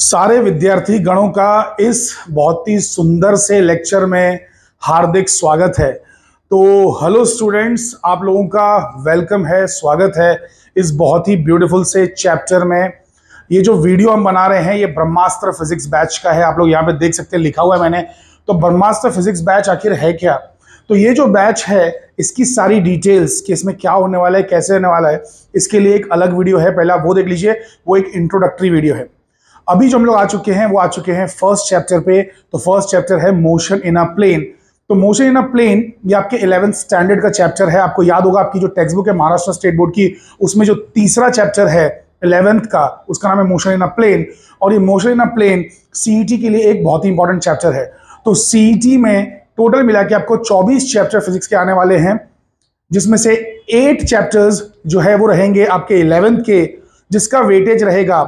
सारे विद्यार्थी गणों का इस बहुत ही सुंदर से लेक्चर में हार्दिक स्वागत है। तो हेलो स्टूडेंट्स, आप लोगों का वेलकम है, स्वागत है इस बहुत ही ब्यूटीफुल से चैप्टर में। ये जो वीडियो हम बना रहे हैं ये ब्रह्मास्त्र फिजिक्स बैच का है। आप लोग यहाँ पे देख सकते हैं, लिखा हुआ है मैंने। तो ब्रह्मास्त्र फिजिक्स बैच आखिर है क्या? तो ये जो बैच है इसकी सारी डिटेल्स कि इसमें क्या होने वाला है, कैसे होने वाला है, इसके लिए एक अलग वीडियो है, पहले आप वो देख लीजिए। वो एक इंट्रोडक्टरी वीडियो है। अभी जो हम लोग आ चुके हैं वो आ चुके हैं फर्स्ट चैप्टर पे। तो फर्स्ट चैप्टर है मोशन इन अ प्लेन। तो मोशन इन अ प्लेन ये आपके 11th स्टैंडर्ड का चैप्टर है। आपको याद होगा आपकी जो टेक्स्ट बुक है महाराष्ट्र स्टेट बोर्ड की, उसमें जो तीसरा चैप्टर है 11th का, उसका नाम है मोशन इन अ प्लेन। और ये motion in a plane CET के लिए एक बहुत ही इंपॉर्टेंट चैप्टर है। तो सीईटी में टोटल मिला के आपको 24 चैप्टर फिजिक्स के आने वाले हैं, जिसमें से 8 चैप्टर्स जो है वो रहेंगे आपके 11th के, जिसका वेटेज रहेगा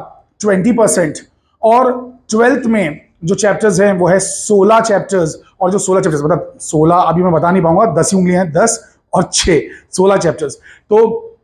20%। और 12th में जो चैप्टर्स हैं वो है 16 चैप्टर्स। और जो 16 चैप्टर्स मतलब 16 अभी मैं बता नहीं पाऊंगा, 10 ही उंगलियां हैं, 10 और 6 16 चैप्टर्स। तो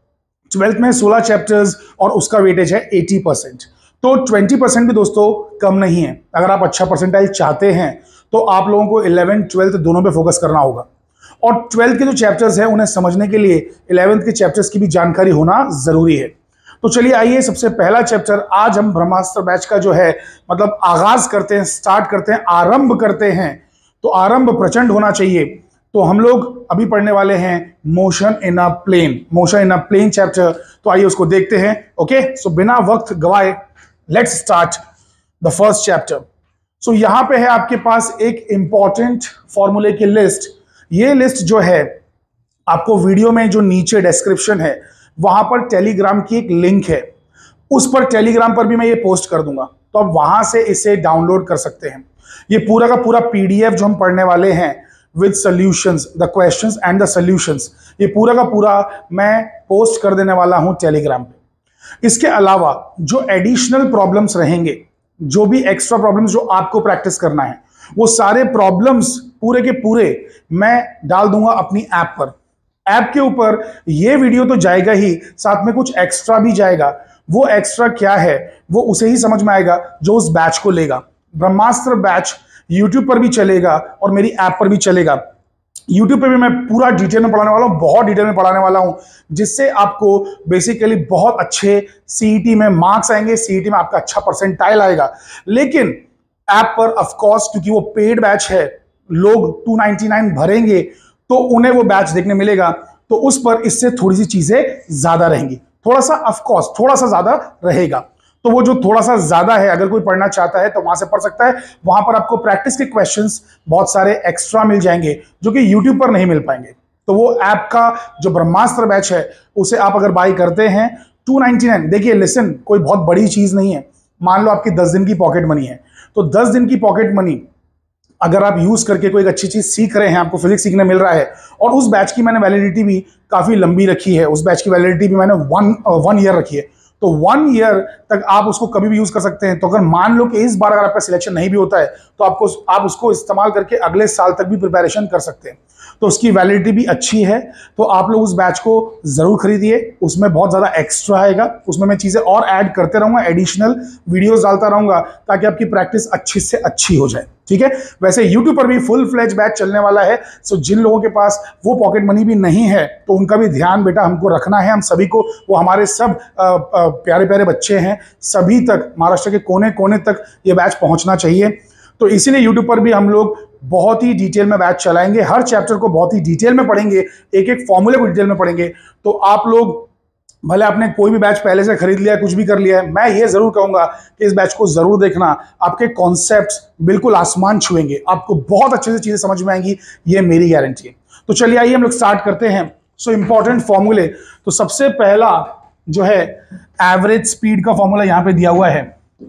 12th में 16 चैप्टर्स और उसका वेटेज है 80%। तो 20% भी दोस्तों कम नहीं है। अगर आप अच्छा परसेंटाइल चाहते हैं तो आप लोगों को 11th 12th दोनों पे फोकस करना होगा। और 12th के जो चैप्टर्स हैं उन्हें समझने के लिए 11th के चैप्टर्स की भी जानकारी होना जरूरी है। तो चलिए आइए, सबसे पहला चैप्टर आज हम ब्रह्मास्त्र बैच का जो है मतलब आगाज करते हैं, स्टार्ट करते हैं, आरंभ करते हैं। तो आरंभ प्रचंड होना चाहिए। तो हम लोग अभी पढ़ने वाले हैं motion in a plane, motion in a plane chapter. तो आइए उसको देखते हैं। ओके, सो बिना वक्त गवाए let's start the first chapter. So यहां पे है आपके पास एक इंपॉर्टेंट फॉर्मूले की लिस्ट। ये लिस्ट जो है आपको वीडियो में जो नीचे डिस्क्रिप्शन है वहां पर टेलीग्राम की एक लिंक है, उस पर टेलीग्राम पर भी मैं ये पोस्ट कर दूंगा। तो आप वहां से इसे डाउनलोड कर सकते हैं। ये पूरा का पूरा पीडीएफ जो हम पढ़ने वाले हैं with solutions, the questions and the solutions, ये पूरा का पूरा मैं पोस्ट कर देने वाला हूं टेलीग्राम पे। इसके अलावा जो एडिशनल प्रॉब्लम्स रहेंगे, जो भी एक्स्ट्रा प्रॉब्लम्स जो आपको प्रैक्टिस करना है, वो सारे प्रॉब्लम्स पूरे के पूरे मैं डाल दूंगा अपनी ऐप पर। ऐप के ऊपर ये वीडियो तो जाएगा ही, साथ में कुछ एक्स्ट्रा भी जाएगा। वो एक्स्ट्रा क्या है वो उसे ही समझ में आएगा जो उस बैच को लेगा। ब्रह्मास्त्र बैच यूट्यूब पर भी चलेगा और मेरी ऐप पर भी चलेगा। यूट्यूब पे भी मैं पूरा डिटेल में पढ़ाने वाला हूं, बहुत डिटेल में पढ़ाने वाला हूं, जिससे आपको बेसिकली बहुत अच्छे सीईटी में मार्क्स आएंगे, सीईटी में आपका अच्छा परसेंटाइल आएगा। लेकिन ऐप पर ऑफ कोर्स क्योंकि वो पेड बैच है, लोग 299 भरेंगे तो उन्हें वो बैच देखने मिलेगा, तो उस पर इससे थोड़ी सी चीजें ज्यादा रहेंगी, थोड़ा सा ऑफ कोर्स थोड़ा सा ज्यादा रहेगा। तो वो जो थोड़ा सा ज्यादा है, अगर कोई पढ़ना चाहता है तो वहां से पढ़ सकता है। वहां पर आपको प्रैक्टिस के क्वेश्चंस बहुत सारे एक्स्ट्रा मिल जाएंगे जो कि यूट्यूब पर नहीं मिल पाएंगे। तो वो ऐप का जो ब्रह्मास्त्र बैच है उसे आप अगर बाई करते हैं 299, देखिए लिसन, कोई बहुत बड़ी चीज नहीं है। मान लो आपकी 10 दिन की पॉकेट मनी है, तो 10 दिन की पॉकेट मनी अगर आप यूज करके कोई अच्छी चीज सीख रहे हैं, आपको फिजिक्स सीखने मिल रहा है, और उस बैच की मैंने वैलिडिटी भी काफी लंबी रखी है, उस बैच की वैलिडिटी भी मैंने वन ईयर रखी है। तो 1 ईयर तक आप उसको कभी भी यूज कर सकते हैं। तो अगर मान लो कि इस बार अगर आपका सिलेक्शन नहीं भी होता है तो आप उसको इस्तेमाल करके अगले साल तक भी प्रिपरेशन कर सकते हैं। तो उसकी वैलिडिटी भी अच्छी है। तो आप लोग उस बैच को जरूर खरीदिए, उसमें बहुत ज्यादा एक्स्ट्रा आएगा, उसमें मैं चीजें और ऐड करते रहूंगा, एडिशनल वीडियोस डालता रहूंगा ताकि आपकी प्रैक्टिस अच्छी से अच्छी हो जाए। ठीक है, वैसे YouTube पर भी फुल फ्लेज बैच चलने वाला है। सो जिन लोगों के पास वो पॉकेट मनी भी नहीं है तो उनका भी ध्यान बेटा हमको रखना है, हम सभी को। वो हमारे सब प्यारे प्यारे बच्चे हैं, सभी तक महाराष्ट्र के कोने कोने तक ये बैच पहुंचना चाहिए। तो इसीलिए YouTube पर भी हम लोग बहुत ही डिटेल में बैच चलाएंगे, हर चैप्टर को बहुत ही डिटेल में पढ़ेंगे, एक एक फॉर्मूले को डिटेल में पढ़ेंगे। तो आप लोग भले आपने कोई भी बैच पहले से खरीद लिया है, कुछ भी कर लिया है, मैं ये जरूर कहूंगा कि इस बैच को जरूर देखना। आपके कॉन्सेप्ट्स बिल्कुल आसमान छुएंगे, आपको बहुत अच्छे से चीजें समझ में आएंगी, ये मेरी गारंटी है। तो चलिए आइए हम लोग स्टार्ट करते हैं। सो इंपॉर्टेंट फॉर्मूले, तो सबसे पहला जो है एवरेज स्पीड का फॉर्मूला यहां पे दिया हुआ है।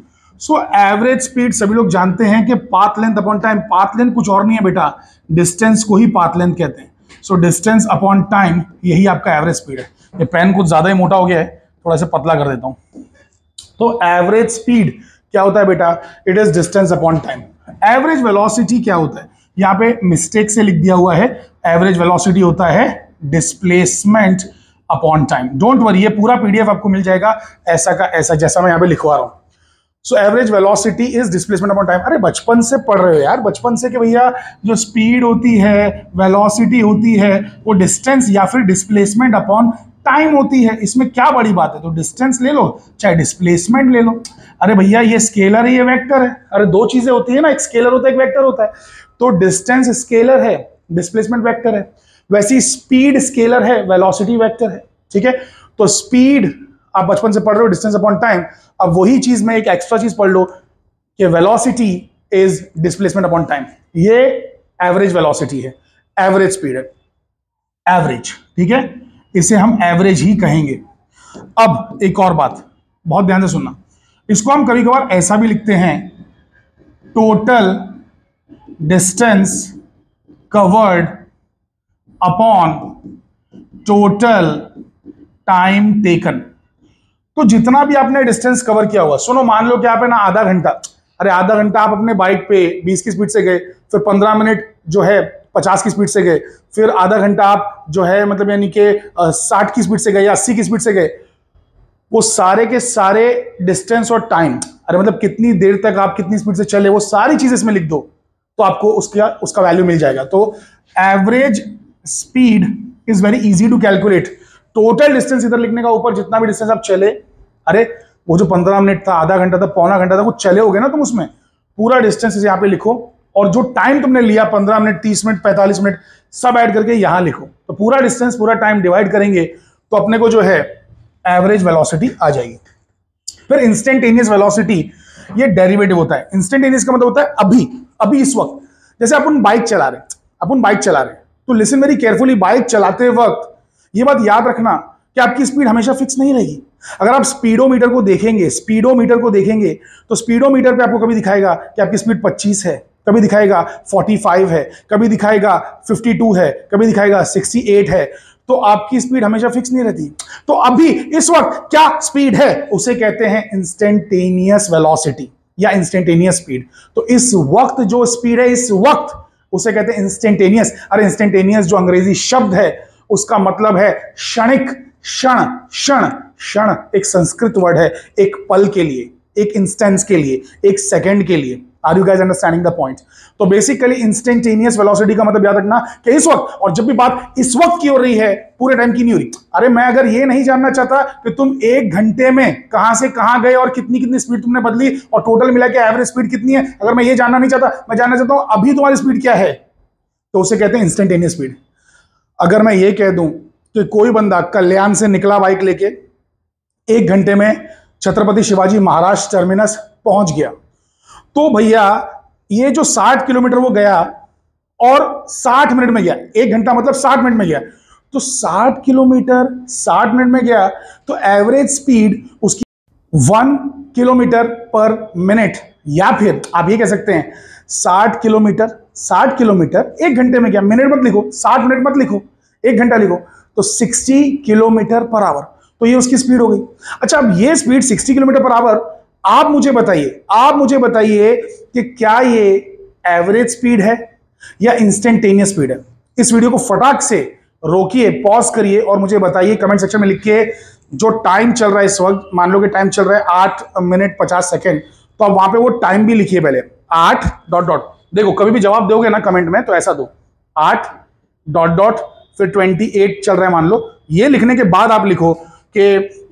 सो एवरेज स्पीड सभी लोग जानते हैं कि path length upon time. Path length कुछ और नहीं है बेटा, डिस्टेंस को ही पाथ लेंथ कहते हैं। सो डिस्टेंस अपॉन टाइम, यही आपका एवरेज स्पीड है। ये पेन कुछ ज्यादा ही मोटा हो गया है, थोड़ा सा पतला कर देता हूं। तो एवरेज स्पीड क्या होता है बेटा? It is distance upon time. Average velocity क्या होता है? यहां पे मिस्टेक से लिख दिया हुआ है, एवरेज वेलोसिटी होता है displacement upon time. Don't worry, ये पूरा पीडीएफ आपको मिल जाएगा ऐसा का ऐसा, जैसा मैं यहां पे लिखवा रहा हूं। So average velocity is displacement upon time. अरे बचपन से पढ़ रहे हो यार, बचपन से कि भैया जो स्पीड होती है, वेलोसिटी होती है, वो डिस्टेंस या फिर डिस्प्लेसमेंट अपॉन टाइम होती है। इसमें क्या बड़ी बात है? तो डिस्टेंस ले लो चाहे डिस्प्लेसमेंट ले लो। अरे भैया ये स्केलर है, ये वेक्टर है। अरे दो चीजें होती है ना, एक स्केलर होता है, एक वेक्टर होता है। तो डिस्टेंस स्केलर है, डिस्प्लेसमेंट वेक्टर है। वैसी स्पीड स्केलर है, वेलोसिटी वेक्टर है। ठीक है, तो स्पीड आप बचपन से पढ़ रहे हो, डिस्टेंस अपॉन टाइम। अब वही चीज में एक एक्स्ट्रा चीज पढ़ लो कि velocity is displacement upon time. ये एवरेज वेलोसिटी है, एवरेज स्पीड है, एवरेज। ठीक है, इसे हम एवरेज ही कहेंगे। अब एक और बात बहुत ध्यान से सुनना, इसको हम कभी कभार ऐसा भी लिखते हैं, total distance covered upon total time taken. तो जितना भी आपने डिस्टेंस कवर किया हुआ, सुनो मान लो कि आप है ना आधा घंटा, अरे आधा घंटा आप अपने बाइक पे 20 की स्पीड से गए, फिर 15 मिनट जो है 50 की स्पीड से गए, फिर आधा घंटा आप जो है मतलब यानी कि 60 की स्पीड से गए या 80 की स्पीड से गए, वो सारे के सारे डिस्टेंस और टाइम, अरे मतलब कितनी देर तक आप कितनी स्पीड से चले, वो सारी चीज इसमें लिख दो तो आपको उसका वैल्यू मिल जाएगा। तो average speed is very easy to calculate. Total distance इधर लिखने का, ऊपर जितना भी डिस्टेंस आप चले, अरे वो जो 15 मिनट था, आधा घंटा था, पौना घंटा था, वो चले होगे ना तुम, उसमें पूरा डिस्टेंस यहाँ पे लिखो, और जो टाइम तुमने लिया 15 मिनट, 30 मिनट, 45 मिनट, सब ऐड करके यहां लिखो। तो पूरा डिस्टेंस, पूरा टाइम डिवाइड करेंगे तो अपने को जो है एवरेज वेलोसिटी आ जाएगी। फिर इंस्टेंटेनियस वेलोसिटी, ये डेरिवेटिव होता है। इंस्टेंटेनियस का मतलब होता है अभी, अभी इस वक्त। जैसे अपन बाइक चला रहे, तो लिसन वेरी केयरफुली, बाइक चलाते वक्त ये बात याद रखना कि आपकी स्पीड हमेशा फिक्स नहीं रहेगी। अगर आप स्पीडोमीटर को देखेंगे तो स्पीडोमीटर पे आपको कभी दिखाएगा कि आपकी स्पीड 25 है, कभी दिखाएगा 45 है, कभी दिखाएगा 52 है, कभी दिखाएगा 68 है। तो आपकी स्पीड हमेशा फिक्स नहीं रहती। तो अभी इस वक्त क्या स्पीड है, उसे कहते हैं इंस्टेंटेनियस वेलोसिटी या इंस्टेंटेनियस स्पीड। तो इस वक्त जो स्पीड है, इस वक्त उसे कहते हैं इंस्टेंटेनियस। अरे इंस्टेंटेनियस जो अंग्रेजी शब्द है उसका मतलब है क्षणिक, क्षण एक संस्कृत वर्ड है, एक पल के लिए, एक इंस्टेंस के लिए, एक सेकंड के लिए। Are you guys understanding the point? तो बेसिकली इंस्टेंटेनियस वेलोसिटी का मतलब याद रखना कि इस वक्त, और जब भी बात इस वक्त की हो रही है, पूरे टाइम की नहीं हो रही। अरे मैं अगर ये नहीं जानना चाहता कि तुम 1 घंटे में कहां से कहां गए और कितनी कितनी स्पीड तुमने बदली और टोटल मिला के एवरेज स्पीड कितनी है, अगर मैं ये जानना नहीं चाहता, मैं जानना चाहता हूं अभी तुम्हारी स्पीड क्या है, तो उसे कहते हैं इंस्टेंटेनियस स्पीड। अगर मैं ये कह दूं कि कोई बंदा कल्याण से निकला बाइक लेके, 1 घंटे में छत्रपति शिवाजी महाराज टर्मिनस पहुंच गया, तो भैया ये जो 60 किलोमीटर वो गया और 60 मिनट में गया, 1 घंटा मतलब 60 मिनट में गया, तो 60 किलोमीटर 60 मिनट में गया, तो एवरेज स्पीड उसकी 1 किलोमीटर पर मिनट, या फिर आप ये कह सकते हैं 60 किलोमीटर 1 घंटे में गया। मिनट मत लिखो, 60 मिनट मत लिखो, 1 घंटा लिखो, तो 60 किलोमीटर पर आवर, तो ये उसकी स्पीड हो गई। अच्छा, अब ये स्पीड 60 किलोमीटर पर आवर, आप मुझे बताइए कि क्या ये एवरेज स्पीड है या इंस्टेंटेनियस स्पीड है? इस वीडियो को फटाक से रोकिए, पॉज करिए और मुझे बताइए कमेंट सेक्शन में लिख के। जो टाइम चल रहा है इस वक्त, मान लो कि टाइम चल रहा है 8 मिनट 50 सेकेंड, तो आप वहां पे वो टाइम भी लिखिए पहले, 8 डॉट डॉट। देखो कभी भी जवाब दोगे ना कमेंट में तो ऐसा दो, 8 डॉट डॉट, फिर 28 चल रहा है मान लो। ये लिखने के बाद आप लिखो कि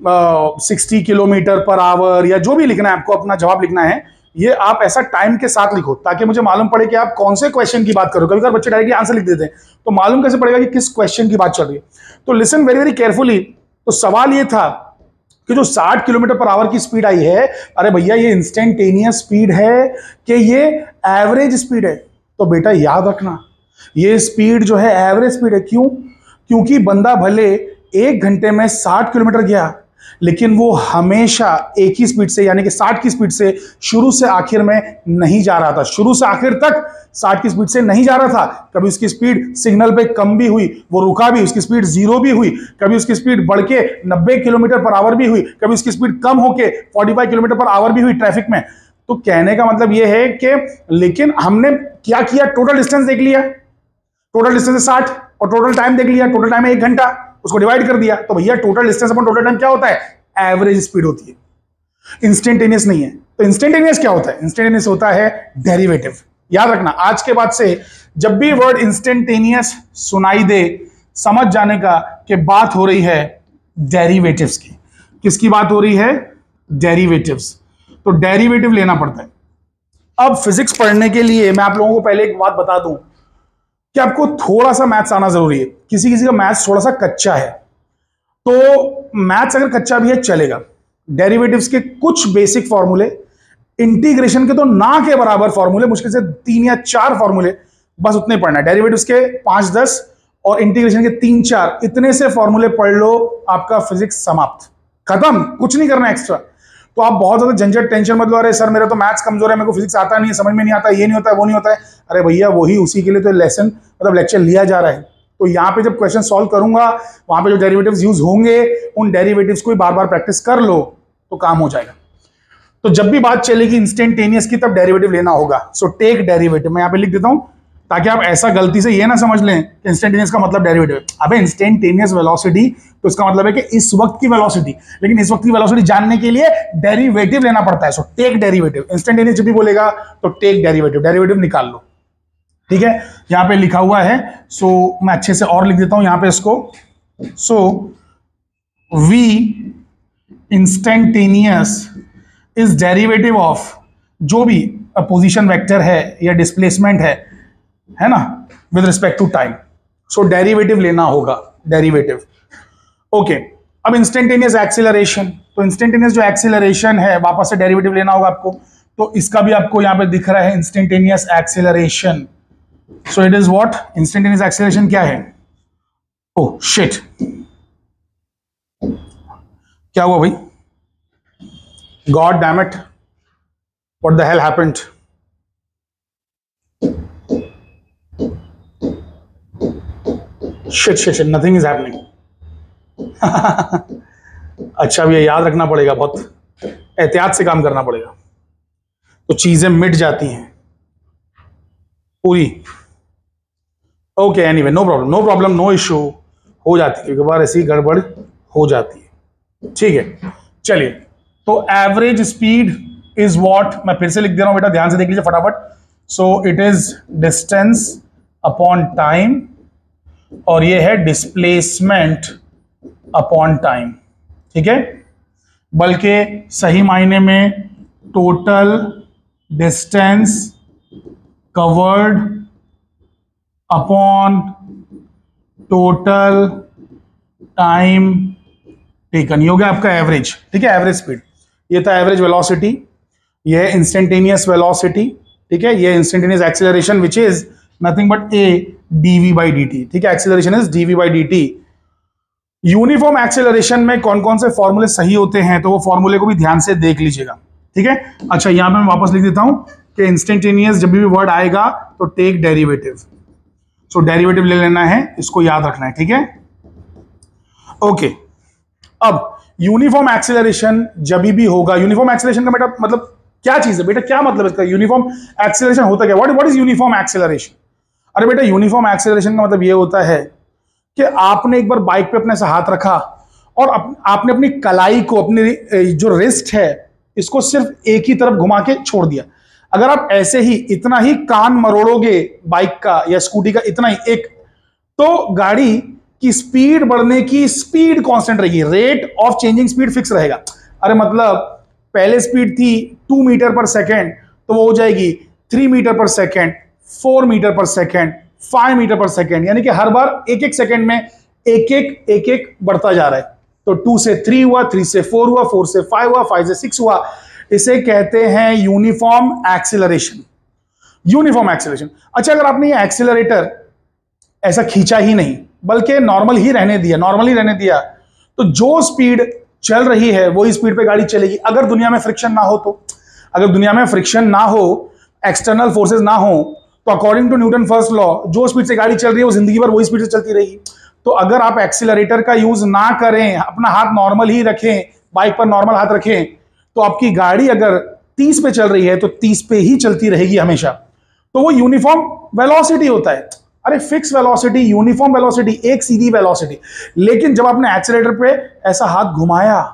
60 किलोमीटर पर आवर, या जो भी लिखना है आपको, अपना जवाब लिखना है, ये आप ऐसा टाइम के साथ लिखो ताकि मुझे मालूम पड़े कि आप कौन से क्वेश्चन की बात करो। कभी कभी बच्चे डायरेक्टली आंसर लिख देते हैं, तो मालूम कैसे पड़ेगा कि किस क्वेश्चन की बात चल रही है? तो लिसन वेरी वेरी केयरफुली। तो सवाल ये था कि जो 60 किलोमीटर पर आवर की स्पीड आई है, अरे भैया ये इंस्टेंटेनियस स्पीड है कि ये एवरेज स्पीड है? तो बेटा याद रखना, ये स्पीड जो है एवरेज स्पीड है। क्यों? क्योंकि बंदा भले 1 घंटे में 60 किलोमीटर गया, लेकिन वो हमेशा एक ही स्पीड से, यानी कि 60 की स्पीड से शुरू से आखिर में नहीं जा रहा था, शुरू से आखिर तक 60 की स्पीड से नहीं जा रहा था। कभी उसकी स्पीड सिग्नल पे कम भी हुई, वो रुका भी, उसकी स्पीड 0 भी हुई, कभी उसकी स्पीड बढ़ के 90 किलोमीटर पर आवर भी हुई, कभी उसकी स्पीड कम होके 45 किलोमीटर पर आवर भी हुई ट्रैफिक में। तो कहने का मतलब ये है कि, लेकिन हमने क्या किया, टोटल डिस्टेंस देख लिया, टोटल डिस्टेंस 60, और टोटल टाइम देख लिया, टोटल टाइम है 1 घंटा, उसको डिवाइड कर दिया। तो भैया total distance upon total time क्या होता है? एवरेज स्पीड होती है। इंस्टेंटेनियस नहीं है। तो इंस्टेंटेनियस क्या होता है? इंस्टेंटेनियस होता है डेरिवेटिव। याद रखना, आज के बाद से जब भी वर्ड इंस्टेंटेनियस सुनाई दे, समझ जाने का कि बात हो रही है डेरिवेटिव्स की। किसकी बात हो रही है? डेरिवेटिव्स। तो डेरिवेटिव लेना पड़ता है। अब फिजिक्स पढ़ने के लिए मैं आप लोगों को पहले एक बात बता दूं कि आपको थोड़ा सा मैथ्स आना जरूरी है। किसी किसी का मैथ्स थोड़ा सा कच्चा है, तो मैथ्स अगर कच्चा भी है चलेगा। डेरिवेटिव्स के कुछ बेसिक फॉर्मूले, इंटीग्रेशन के तो ना के बराबर फॉर्मूले, मुश्किल से 3 या 4 फॉर्मूले, बस उतने पढ़ना है। डेरिवेटिव्स के 5-10 और इंटीग्रेशन के 3-4, इतने से फॉर्मूले पढ़ लो, आपका फिजिक्स समाप्त, खत्म, कुछ नहीं करना एक्स्ट्रा। तो आप बहुत ज्यादा झंझट टेंशन मत लो, अरे सर मेरा तो मैथ्स कमजोर है, मेरे को फिजिक्स आता नहीं है, समझ में नहीं आता, ये नहीं होता है, वो नहीं होता है। अरे भैया वही, उसी के लिए तो लेसन मतलब लेक्चर लिया जा रहा है। तो यहाँ पे जब क्वेश्चन सॉल्व करूंगा, वहां पे जो डेरिवेटिव्स यूज होंगे, उन डेरिवेटिव्स को बार बार प्रैक्टिस कर लो तो काम हो जाएगा। तो जब भी बात चलेगी इंस्टेंटेनियस की, तब डेरिवेटिव लेना होगा। सो टेक डेरिवेटिव, मैं यहाँ पे लिख देता हूं ताकि आप ऐसा गलती से ये ना समझ लें कि इंस्टेंटेनियस का मतलब डेरिवेटिव। अबे इंस्टेंटेनियस वेलोसिटी तो इसका मतलब है कि इस वक्त की वेलोसिटी, लेकिन इस वक्त की वेलोसिटी जानने के लिए डेरिवेटिव लेना पड़ता है। सो टेक डेरिवेटिव, इंस्टेंटेनियस जब भी बोलेगा तो टेक डेरिवेटिव, डेरिवेटिव निकाल लो। ठीक है, यहां पे लिखा हुआ है। सो मैं अच्छे से और लिख देता हूं यहां पे इसको। So we instantaneous is derivative of जो भी पोजीशन वेक्टर है या डिस्प्लेसमेंट है ना, with respect to time. So derivative लेना होगा, डेरिवेटिव। ओके, अब इंस्टेंटेनियस एक्सीलरेशन, तो इंस्टेंटेनियस जो एक्सीलरेशन है वापस से डेरिवेटिव लेना होगा आपको। तो इसका भी आपको यहां पे दिख रहा है instantaneous acceleration. So it is what? Instantaneous acceleration क्या है? ओह शिट, क्या हुआ भाई? God damn it, what the hell happened? Shit, nothing is happening. अच्छा, अब ये याद रखना पड़ेगा, बहुत एहतियात से काम करना पड़ेगा, तो चीजें मिट जाती हैं पूरी। Okay, anyway, no problem, no issue, हो जाती है, एक बार ऐसी गड़बड़ हो जाती है। ठीक है, चलिए, तो एवरेज स्पीड इज व्हाट, मैं फिर से लिख दे रहा हूं बेटा, ध्यान से देख लीजिए फटाफट। So it is distance upon time, और ये है डिस्प्लेसमेंट अपॉन टाइम। ठीक है, बल्कि सही मायने में total distance covered upon total time taken, ये हो गया आपका एवरेज। ठीक है, एवरेज स्पीड, ये था एवरेज वेलोसिटी, ये है इंस्टेंटेनियस वेलोसिटी। ठीक है, ये instantaneous acceleration which is nothing but a dv by dt। ठीक है, acceleration is dv by dt। Uniform acceleration में कौन कौन से फॉर्मूले सही होते हैं, तो वो फॉर्मूले को भी ध्यान से देख लीजिएगा। ठीक है, अच्छा, यहां पे मैं वापस लिख देता हूं कि इंस्टेंटेनियस जब भी वर्ड आएगा तो टेक डेरिवेटिव। सो डेरिवेटिव ले लेना है, इसको याद रखना है। ठीक है, ओके। अब यूनिफॉर्म एक्सीलरेशन जब भी होगा, यूनिफॉर्म एक्सीलरेशन का बेटा मतलब क्या चीज है बेटा, क्या मतलब इसका? यूनिफॉर्म एक्सीलरेशन होता क्या? What is uniform acceleration? अरे बेटा, यूनिफॉर्म एक्सीलरेशन का मतलब ये होता है कि आपने एक बार बाइक पे अपने से हाथ रखा और आपने अपनी कलाई को, अपनी जो रिस्ट है, इसको सिर्फ एक ही तरफ घुमा के छोड़ दिया। अगर आप ऐसे ही इतना ही कान मरोड़ोगे बाइक का या स्कूटी का, इतना ही एक, तो गाड़ी की स्पीड बढ़ने की स्पीड कांस्टेंट रहेगी, rate of changing speed fix रहेगा। अरे मतलब पहले स्पीड थी 2 मीटर पर सेकेंड, तो वो हो जाएगी 3 metre per second, 4 metre per second, 5 metre per second, यानी कि हर बार एक एक सेकेंड में एक एक बढ़ता जा रहा है। तो 2 से 3 हुआ, 3 से 4 हुआ, 4 से 5 हुआ, 5 से 6 हुआ। इसे कहते हैं यूनिफॉर्म एक्सीलरेशन। Uniform acceleration. अच्छा, अगर आपने ये एक्सीलरेटर ऐसा खींचा ही नहीं बल्कि नॉर्मल ही रहने दिया, तो जो स्पीड चल रही है वही स्पीड पे गाड़ी चलेगी। अगर दुनिया में फ्रिक्शन ना हो तो, अगर दुनिया में फ्रिक्शन ना हो, एक्सटर्नल फोर्सेस ना हो, तो according to Newton first law, जो स्पीड से गाड़ी चल रही है वो जिंदगी भर वही स्पीड से चलती रहेगी। तो अगर आप एक्सीलरेटर का यूज ना करें, अपना हाथ नॉर्मल ही रखें, बाइक पर नॉर्मल हाथ रखें, तो आपकी गाड़ी अगर 30 पे चल रही है तो 30 पे ही चलती रहेगी हमेशा। तो वो यूनिफॉर्म वेलोसिटी होता है। अरे फिक्स वेलोसिटी, यूनिफॉर्म वेलोसिटी, एक सीधी वेलोसिटी। लेकिन जब आपने एक्सीलरेटर पे ऐसा हाथ घुमाया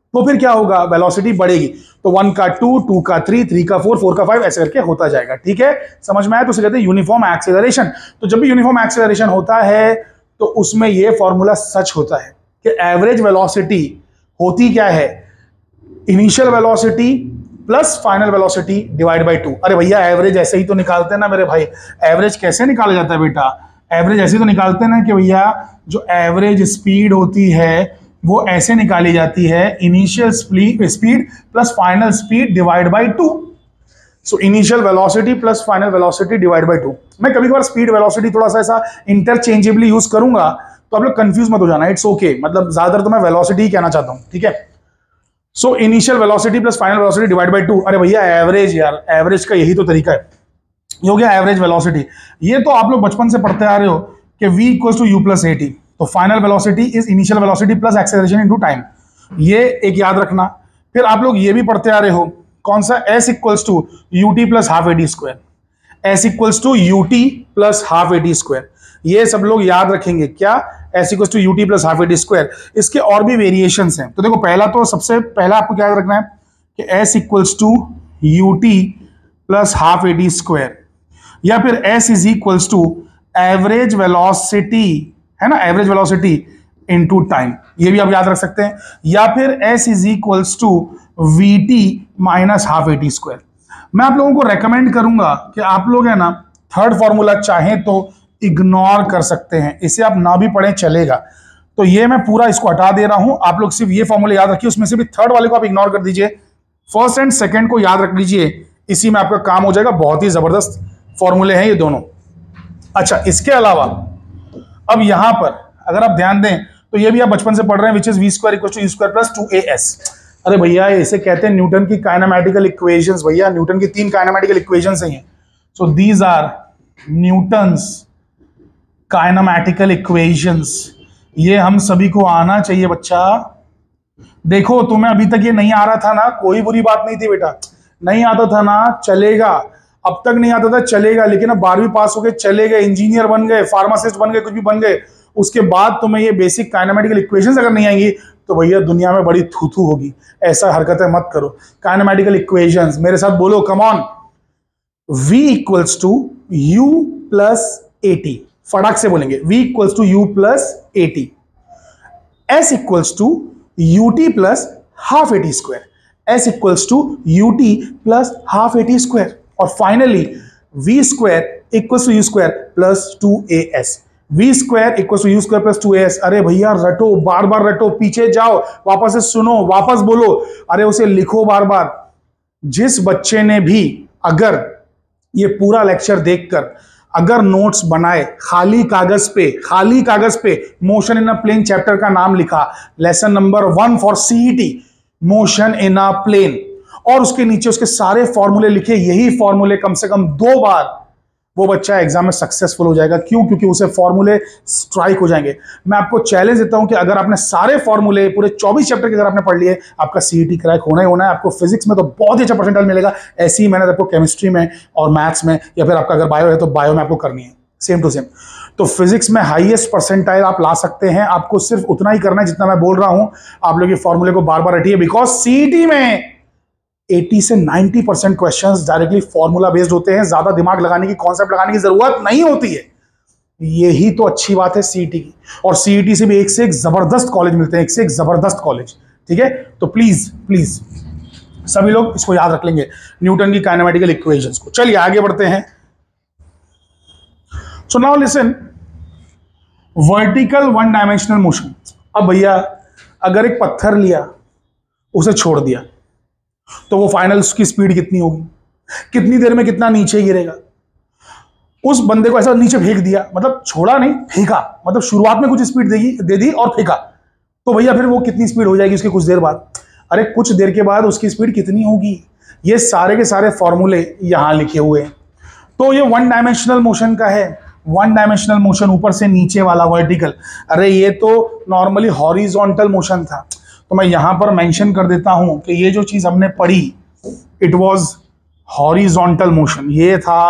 तो फिर क्या होगा, वेलोसिटी बढ़ेगी। तो 1 का 2, 2 का 3, 3 का 4, 4 का 5 ऐसे करके होता जाएगा। ठीक है, समझ में आया? तो उसे कहते हैं यूनिफॉर्म एक्सेलरेशन। तो जब भी यूनिफॉर्म एक्सेलरेशन होता है तो उसमें यह फॉर्मूला सच होता है कि एवरेज वेलोसिटी होती क्या है, initial velocity plus final velocity divide by 2। अरे भैया एवरेज ऐसे ही तो निकालते हैं ना मेरे भाई। एवरेज कैसे निकाला जाता है बेटा? एवरेज ऐसे तो निकालते हैं ना कि भैया जो एवरेज स्पीड होती है वो ऐसे निकाली जाती है, initial speed plus final speed divide by 2। So initial velocity plus final velocity divide by 2। मैं कभी कभार स्पीड वेलोसिटी थोड़ा सा ऐसा इंटरचेंजेबली यूज करूंगा, तो आप लोग कंफ्यूज मत हो जाना, इट्स ओके। मतलब ज्यादातर तो मैं वेलोसिटी ही कहना चाहता हूं। ठीक है, so initial velocity plus final velocity divide by 2। अरे भैया एवरेज, यार एवरेज का यही तो तरीका है। ये हो गया एवरेज वेलोसिटी। ये तो आप लोग बचपन से पढ़ते आ रहे हो कि v equals to u plus a t. तो final velocity is initial velocity plus acceleration into time, ये एक याद रखना। फिर आप लोग ये भी पढ़ते आ रहे हो, कौन सा, s equals to u t plus half a t square. s equals to u t plus half a t square, ये सब लोग याद रखेंगे। क्या? s equals to u t plus half a t square. इसके और भी वेरिएशंस हैं। तो देखो पहला, तो सबसे पहला आपको क्या याद रखना है कि s equals to u t plus half a t square, या फिर s is equals to average velocity, है ना, एवरेज वेलोसिटी इनटू टाइम, ये भी आप याद रख सकते हैं। या फिर s is equals to v t minus half a t square. मैं आप लोगों को रेकमेंड करूंगा कि आप लोग है ना थर्ड फॉर्मूला चाहें तो इग्नोर कर सकते हैं, इसे आप ना भी पढ़ें चलेगा। तो ये मैं पूरा इसको हटा दे रहा हूं, आप लोग सिर्फ ये फॉर्मूला याद रखिए, उसमें से भी थर्ड वाले को आप इग्नोर कर दीजिए, फर्स्ट एंड सेकंड को याद रख लीजिए, इसी में आपका काम हो जाएगा। बहुत ही जबरदस्त फॉर्मूले हैं ये दोनों। अच्छा, इसके अलावा अब यहां पर अगर आप ध्यान दें तो ये भी आप बचपन से पढ़ रहे हैं, which is v square equal to u square plus 2as। अरे भैया इसे कहते हैं न्यूटन की काइनेमेटिकल इक्वेशंस। भैया न्यूटन की 3 काइनेमेटिकल इक्वेशंस हैं। So these are Newton's kinematical equations. ये हम सभी को आना चाहिए बच्चा। देखो तुम्हें अभी तक ये नहीं आ रहा था ना, कोई बुरी बात नहीं थी बेटा, नहीं आता था ना, चलेगा। अब तक नहीं आता था, चलेगा। लेकिन अब 12वीं पास हो गए, चले गए, इंजीनियर बन गए, फार्मासिस्ट बन गए, कुछ भी बन गए, उसके बाद तुम्हें ये बेसिक काइनेमेटिकल इक्वेशंस अगर नहीं आएंगी तो भैया दुनिया में बड़ी थू होगी। ऐसा हरकतें मत करो। काइनेमेटिकल इक्वेशंस मेरे साथ बोलो, come on. v equals to u plus a t, फटाक से बोलेंगे, v equals to u plus a t. s equals to u t plus half a t square, s equals to u t plus half a t square. और finally v square equals to u square plus 2as, v square equals to u square plus 2as। अरे भैया रटो, बार बार रटो, पीछे जाओ, वापस से सुनो, वापस बोलो, अरे उसे लिखो बार बार। जिस बच्चे ने भी अगर ये पूरा लेक्चर देखकर अगर नोट्स बनाए, खाली कागज पे motion in a plane chapter का नाम लिखा, lesson number 1 for CET, motion in a plane, और उसके नीचे उसके सारे फॉर्मूले लिखे, यही फॉर्मूले कम से कम 2 बार, वो बच्चा एग्जाम में सक्सेसफुल हो जाएगा। क्यों? क्योंकि उसे फॉर्मूले स्ट्राइक हो जाएंगे। मैं आपको चैलेंज देता हूं कि अगर आपने सारे फॉर्मूले पूरे 24 चैप्टर के अगर आपने पढ़ लिए, आपका सीईटी क्रैक होना ही होना है। आपको फिजिक्स में तो बहुत ही अच्छा परसेंटाइल मिलेगा, ऐसी ही मेहनत आपको केमिस्ट्री में और मैथ्स में, या फिर आपका अगर बायो है तो बायो में आपको करनी है, सेम टू सेम। तो फिजिक्स में हाईएस्ट परसेंटाइल आप ला सकते हैं, आपको सिर्फ उतना ही करना है जितना मैं बोल रहा हूं। आप लोग ये फॉर्मूले को बार बार रटिए, बिकॉज सीईटी में 80 से 90% क्वेश्चंस डायरेक्टली फॉर्मूला बेस्ड होते हैं, ज्यादा दिमाग लगाने की, कॉन्सेप्ट लगाने की जरूरत नहीं होती है। यही तो अच्छी बात है सीईटी की। और सीईटी से भी एक से एक जबरदस्त कॉलेज मिलते हैं, एक से एक जबरदस्त कॉलेज। ठीक है, तो प्लीज प्लीज सभी लोग इसको याद रख लेंगे, न्यूटन की काइनेमेटिकल इक्वेशंस को। चलिए आगे बढ़ते हैं। So now listen, vertical one dimensional motion. अब भैया अगर एक पत्थर लिया, उसे छोड़ दिया, तो वो फाइनल उसकी स्पीड कितनी होगी, कितनी देर में कितना नीचे गिरेगा। उस बंदे को ऐसा नीचे फेंक दिया, मतलब छोड़ा नहीं, फेंका, मतलब शुरुआत में कुछ स्पीड दे दी और फेंका, तो भैया फिर वो कितनी स्पीड हो जाएगी उसकी कुछ देर बाद। अरे कुछ देर के बाद उसकी स्पीड कितनी होगी, ये सारे के सारे फॉर्मूले यहां लिखे हुए हैं। तो ये वन डायमेंशनल मोशन का है, वन डायमेंशनल मोशन ऊपर से नीचे वाला वर्टिकल। अरे ये तो नॉर्मली हॉरिजॉन्टल मोशन था, तो मैं यहां पर मेंशन कर देता हूं कि ये जो चीज हमने पढ़ी, इट वाज हॉरिजॉन्टल मोशन, ये था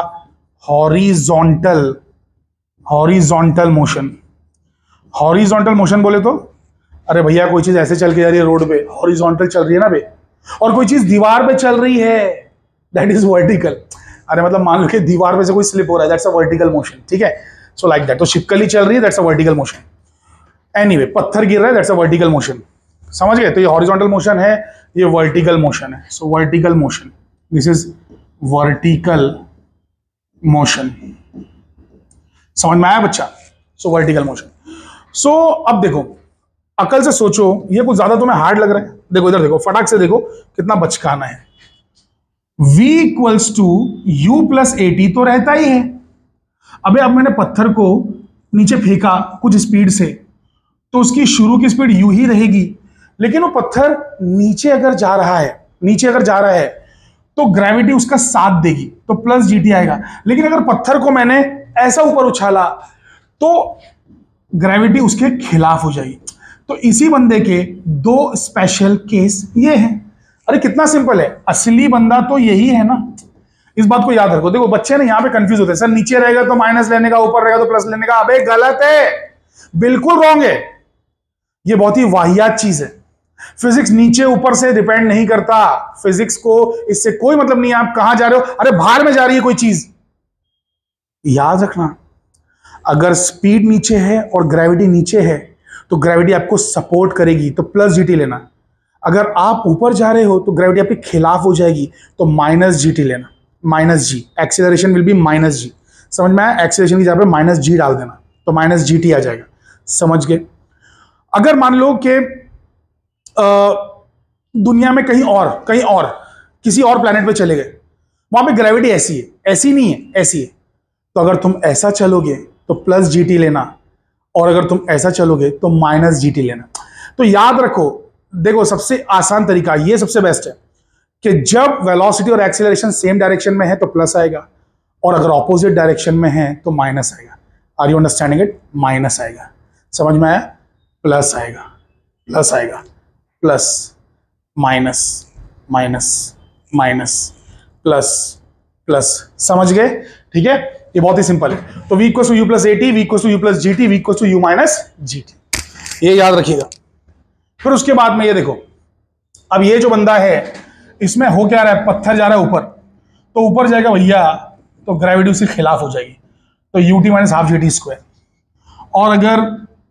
हॉरिजॉन्टल मोशन। हॉरिजॉन्टल मोशन बोले तो अरे भैया कोई चीज ऐसे चल के जा रही है रोड पे, हॉरिजॉन्टल चल रही है ना बे, और कोई चीज दीवार पे चल रही है, दैट इज वर्टिकल। अरे मतलब मान लो कि दीवार पे से कोई स्लिप हो रहा है, दैट्स अ वर्टिकल मोशन, ठीक है। सो लाइक दैट, तो छिपकली चल रही है, that's a vertical motion. Anyway, पत्थर गिर रहा है, दैट्स अ वर्टिकल मोशन। समझ गए? तो ये हॉरिजॉन्टल मोशन है, ये वर्टिकल मोशन है। So vertical motion, this is vertical motion. समझ में आया बच्चा? सो वर्टिकल मोशन। सो अब देखो, अकल से सोचो, ये कुछ ज्यादा तुम्हें हार्ड लग रहा है? देखो इधर देखो, फटाक से देखो कितना बचकाना है। v equals to u plus a t तो रहता ही है। अबे अब मैंने पत्थर को नीचे फेंका कुछ स्पीड से, तो उसकी शुरू की स्पीड यू ही रहेगी, लेकिन वो पत्थर नीचे अगर जा रहा है, तो ग्रेविटी उसका साथ देगी, तो प्लस जीटी आएगा। लेकिन अगर पत्थर को मैंने ऐसा ऊपर उछाला तो ग्रेविटी उसके खिलाफ हो जाएगी। तो इसी बंदे के दो स्पेशल केस ये हैं। अरे कितना सिंपल है, असली बंदा तो यही है ना। इस बात को याद रखो। देखो बच्चे ना यहाँ पे कंफ्यूज होते हैं, सर नीचे रहेगा तो माइनस लेने का, ऊपर रहेगा तो प्लस लेने का। अबे गलत है, बिल्कुल रॉन्ग है। ये बहुत ही वाहियात चीज है। फिजिक्स नीचे ऊपर से डिपेंड नहीं करता। फिजिक्स को इससे कोई मतलब नहीं है आप कहां जा रहे हो। अरे बाहर में जा रही है कोई चीज, याद रखना, अगर स्पीड नीचे है और ग्रेविटी नीचे है तो ग्रेविटी आपको सपोर्ट करेगी, तो प्लस जीटी लेना। अगर आप ऊपर जा रहे हो तो ग्रेविटी आपके खिलाफ हो जाएगी, तो माइनस जीटी लेना। Minus g, acceleration will be minus g. समझ में आया? एक्सीलरेशन की जगह पे माइनस जी डाल देना, तो माइनस जीटी आ जाएगा। समझ गए? अगर मान लो कि दुनिया में कहीं और किसी और प्लेनेट पे चले गए, वहां पे ग्रेविटी ऐसी है, ऐसी नहीं है, ऐसी है, तो अगर तुम ऐसा चलोगे तो प्लस जीटी लेना, और अगर तुम ऐसा चलोगे तो माइनस जीटी लेना। तो याद रखो, देखो सबसे आसान तरीका, ये सबसे बेस्ट है कि जब वेलोसिटी और एक्सीलरेशन सेम डायरेक्शन में है तो प्लस आएगा, और अगर ऑपोजिट डायरेक्शन में है तो माइनस आएगा। Are you understanding it? Minus आएगा। समझ में आया? प्लस आएगा, प्लस आएगा, plus minus, minus minus plus plus. समझ गए? ठीक है, ये बहुत ही सिंपल है। तो v equals to u plus a t, v equals to u plus g t, v equals to u minus g t, ये याद रखिएगा। फिर उसके बाद में ये देखो, अब ये जो बंदा है इसमें हो क्या रहा है, पत्थर जा रहा है ऊपर, तो ऊपर जाएगा भैया तो ग्रेविटी उसके खिलाफ हो जाएगी, तो u t minus half g t square. और अगर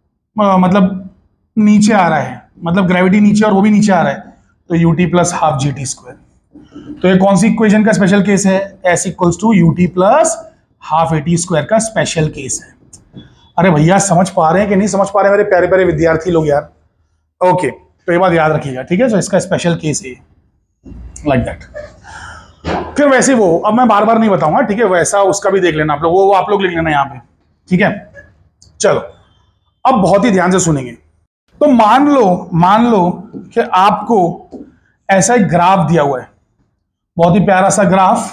मतलब नीचे आ रहा है, मतलब ग्रेविटी नीचे और वो भी नीचे आ रहा है, तो u t plus half g t square. तो ये कौन सी इक्वेशन का स्पेशल केस है? S equals to u t plus half a t square का स्पेशल केस है। अरे भैया समझ पा रहे हैं कि नहीं समझ पा रहे हैं मेरे प्यारे प्यारे विद्यार्थी लोग यार? ओके, तो ये बात याद रखिएगा, ठीक है। तो इसका स्पेशल केस है लाइक दैट। फिर वैसे वो अब मैं बार बार नहीं बताऊंगा, ठीक है, वैसा उसका भी देख लेना आप लोग, वो आप लोग लिख लेना यहाँ पे, ठीक है। चलो अब बहुत ही ध्यान से सुनेंगे। तो मान लो कि आपको ऐसा एक ग्राफ दिया हुआ है, बहुत ही प्यारा सा ग्राफ,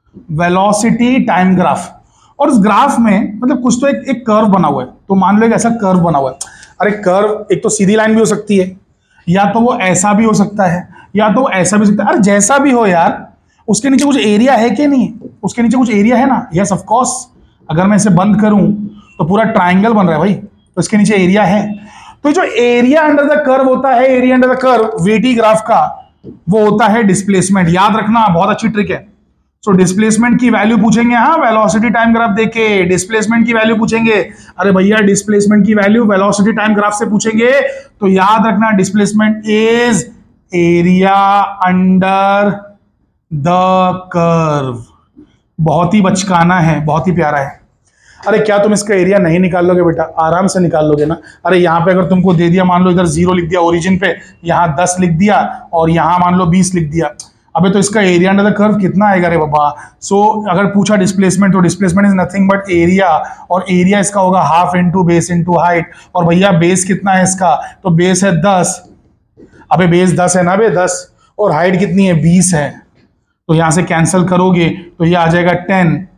वेलोसिटी टाइम ग्राफ, और उस ग्राफ में मतलब कुछ तो एक कर्व बना हुआ है। तो मान लो एक ऐसा कर्व बना हुआ है। अरे कर्व एक तो सीधी लाइन भी हो सकती है, या तो वो ऐसा भी हो सकता है, या तो ऐसा भी हो सकता है। अरे जैसा भी हो यार, उसके नीचे कुछ एरिया है कि नहीं? उसके नीचे कुछ एरिया है ना? Yes of course. अगर मैं इसे बंद करूं तो पूरा ट्राइंगल बन रहा है भाई, तो इसके नीचे एरिया है। तो जो एरिया अंडर द कर्व होता है, area under the curve vt graph का, वो होता है डिस्प्लेसमेंट। याद रखना, बहुत अच्छी ट्रिक है। सो डिस्प्लेसमेंट की वैल्यू पूछेंगे, हाँ, वेलोसिटी टाइम ग्राफ देके डिस्प्लेसमेंट की वैल्यू पूछेंगे। अरे भैया डिस्प्लेसमेंट की वैल्यू वेलोसिटी टाइम ग्राफ से पूछेंगे, तो याद रखना displacement is area under the curve. बहुत ही बचकाना है, बहुत ही प्यारा है। अरे क्या तुम इसका एरिया नहीं निकाल लोगे बेटा? आराम से निकाल लोगे ना। अरे यहाँ पे अगर तुमको दे दिया, मान लो इधर 0 लिख दिया ओरिजिन पे, यहाँ 10 लिख दिया, और यहाँ मान लो 20 लिख दिया, अबे तो इसका एरिया अंडर द कर्व कितना आएगा रे बाबा? सो अगर पूछा डिस्प्लेसमेंट, तो displacement is nothing but area, और एरिया इसका होगा half into base into height. और भैया बेस कितना है इसका? तो बेस है 10। अबे बेस 10 है ना बे, 10, और हाइट कितनी है? 20 है। तो यहां से कैंसिल करोगे तो ये आ जाएगा 10,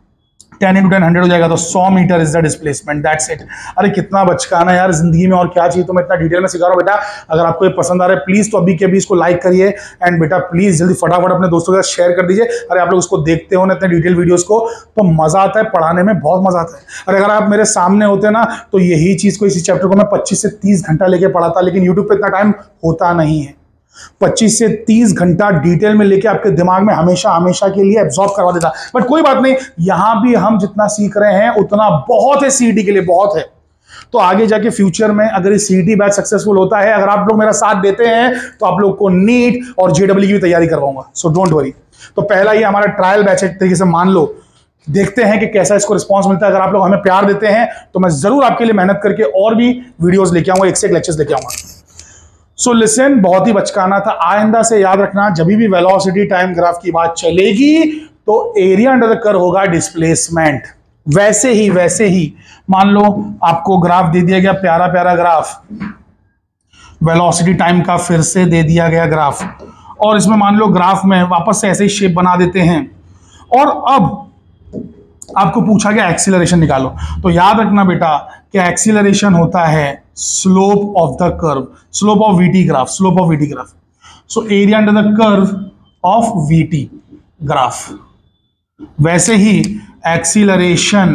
10 × 10 100 हो जाएगा, तो 100 metre is the displacement, that's it. अरे कितना बचकाना यार जिंदगी में, और क्या चाहिए। तो मैं इतना डिटेल में सिखा रहा हूँ बेटा। अगर आपको ये पसंद आ रहा है प्लीज तो अभी के अभी इसको लाइक करिए, एंड बेटा प्लीज जल्दी फटाफट अपने दोस्तों के साथ शेयर कर दीजिए। अरे आप लोग उसको देखते हो ना इतने डिटेल वीडियोस को, तो मजा आता है पढ़ाने में, बहुत मजा आता है। अरे अगर आप मेरे सामने होते ना तो यही चीज को, इसी चैप्टर को मैं 25 से 30 घंटा लेके पढ़ाता, लेकिन यूट्यूब पे इतना टाइम होता नहीं है। 25 से 30 घंटा डिटेल में लेके आपके दिमाग में हमेशा हमेशा के लिए एब्जॉर्ब करवा देता। बट कोई बात नहीं, यहां भी हम जितना सीख रहे हैं उतना बहुत है सीईटी के लिए, बहुत है। तो आगे जाके फ्यूचर में अगर इस सीईटी बैच सक्सेसफुल होता है, अगर आप लोग मेरा साथ देते हैं, तो आप लोग को नीट और जेडब्ल्यू की भी तैयारी करवाऊंगा, सो डोंट वरी। तो पहला ये हमारा ट्रायल बैच एक तरीके से मान लो, देखते हैं कि कैसा इसको रिस्पांस मिलता है। अगर आप लोग हमें प्यार देते हैं तो मैं जरूर आपके लिए मेहनत करके और भी वीडियोस लेके आऊंगा, एक से एक लेक्चर्स लेके आऊंगा। सो लिसन, बहुत ही बचकाना था, आइंदा से याद रखना, जब भी वेलोसिटी टाइम ग्राफ की बात चलेगी तो एरिया अंडर द कर्व होगा डिस्प्लेसमेंट। वैसे ही मान लो आपको ग्राफ दे दिया गया, प्यारा प्यारा ग्राफ, वेलोसिटी टाइम का फिर से दे दिया गया ग्राफ, और इसमें मान लो ग्राफ में वापस से ऐसे ही शेप बना देते हैं, और अब आपको पूछा गया एक्सीलरेशन निकालो। तो याद रखना बेटा कि एक्सीलरेशन होता है slope of the curve, slope of vt graph, slope of vt graph. So area under the curve of vt graph. वैसे ही एक्सीलरेशन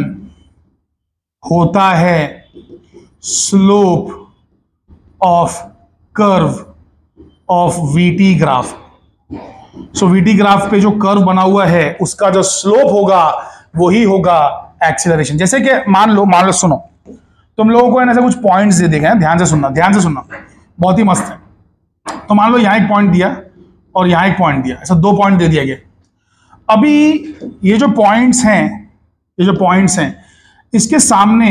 होता है slope of curve of vt graph. So vt graph पे जो curve बना हुआ है उसका जो स्लोप होगा वही होगा एक्सीलरेशन। जैसे कि मान लो सुनो, तुम लोगों को ऐसे कुछ पॉइंट्स दे दिए गए, ध्यान से सुनना, बहुत ही मस्त है। तो मान लो यहां एक पॉइंट दिया और यहां एक पॉइंट दिया, ऐसा 2 पॉइंट दे दिया गया। अभी ये जो पॉइंट्स हैं इसके सामने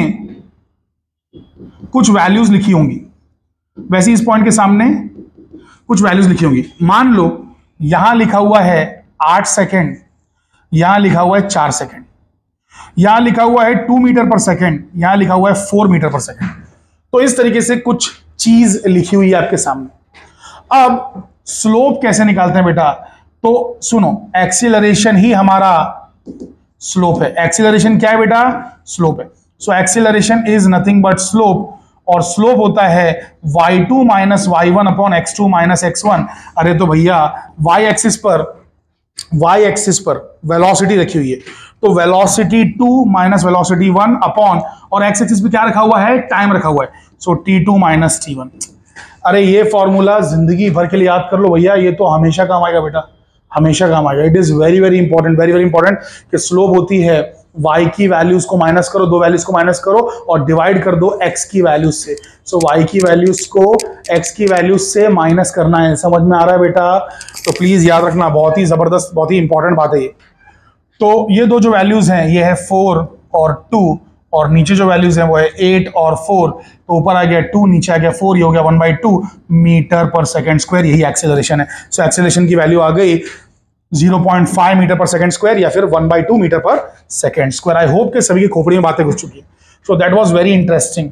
कुछ वैल्यूज लिखी होंगी, वैसे इस पॉइंट के सामने कुछ वैल्यूज लिखी होंगी। मान लो यहां लिखा हुआ है 8 सेकेंड, यहां लिखा हुआ है 4 सेकेंड, यहां लिखा हुआ है 2 मीटर पर सेकेंड, यहां लिखा हुआ है 4 मीटर पर सेकेंड। तो इस तरीके से कुछ चीज लिखी हुई है आपके सामने। अब स्लोप कैसे निकालते हैं बेटा? तो सुनो, एक्सीलरेशन ही हमारा स्लोप है। एक्सीलरेशन क्या है बेटा? स्लोप है। So acceleration is nothing but slope, और स्लोप होता है y2 minus y1 upon x2 minus x1। अरे तो भैया y एक्सिस पर वेलोसिटी रखी हुई है, तो वेलोसिटी 2 माइनस वेलोसिटी 1 अपॉन, और x एक्सिस पे क्या रखा हुआ है? टाइम रखा हुआ है, सो t2 माइनस t1। अरे ये फॉर्मूला जिंदगी भर के लिए याद कर लो भैया, ये तो हमेशा काम आएगा बेटा, हमेशा काम आएगा। It is very very important, very very important कि स्लोप होती है y की वैल्यूज को माइनस करो, 2 वैल्यूज को माइनस करो और डिवाइड कर दो x की वैल्यूज से। सो y की वैल्यूज को x की वैल्यूज से माइनस करना है। समझ में आ रहा है बेटा? तो प्लीज याद रखना, बहुत ही जबरदस्त, बहुत ही इंपॉर्टेंट बात है ये। तो ये 2 जो वैल्यूज हैं ये है 4 और 2, और नीचे जो वैल्यूज हैं वो है 8 और 4। तो ऊपर आ गया 2, नीचे आ गया 4, ये हो गया 1/2 मीटर पर सेकेंड स्क्वायर, यही एक्सेलरेशन है। सो एक्सेलरेशन की वैल्यू आ गई 0.5 मीटर पर सेकेंड स्क्वायर या फिर 1/2 मीटर पर सेकेंड स्क्वायर। आई होप के सभी की खोपड़ी में बातें घुस चुकी है। So that was very interesting.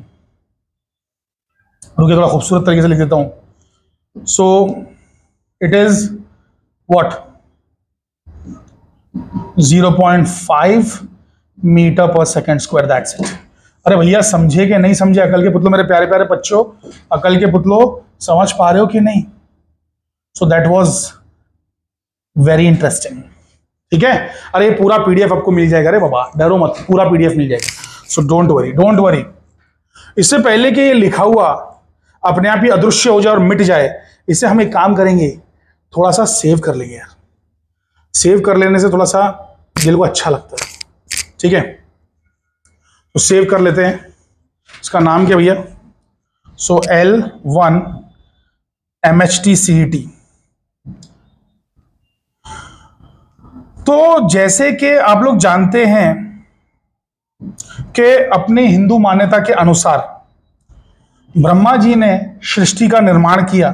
रुकिए थोड़ा खूबसूरत तरीके से लिख देता हूं। So it is what 0.5 metre per second square, that's it. अरे भैया समझे कि नहीं समझे अकल के पुतलो, मेरे प्यारे प्यारे बच्चों, अकल के पुतलो समझ पा रहे हो कि नहीं? So that was very interesting. ठीक है? अरे पूरा पीडीएफ आपको मिल जाएगा, अरे बाबा डरो मत, पूरा पीडीएफ मिल जाएगा। So don't worry, don't worry. इससे पहले कि ये लिखा हुआ अपने आप ही अदृश्य हो जाए और मिट जाए, इससे हम एक काम करेंगे, थोड़ा सा सेव कर लेंगे यार। सेव कर लेने से थोड़ा सा दिल को अच्छा लगता है। ठीक है? तो सेव कर लेते हैं। इसका नाम क्या भैया? सो L1 MHT-CET। तो जैसे कि आप लोग जानते हैं कि अपने हिंदू मान्यता के अनुसार ब्रह्मा जी ने सृष्टि का निर्माण किया,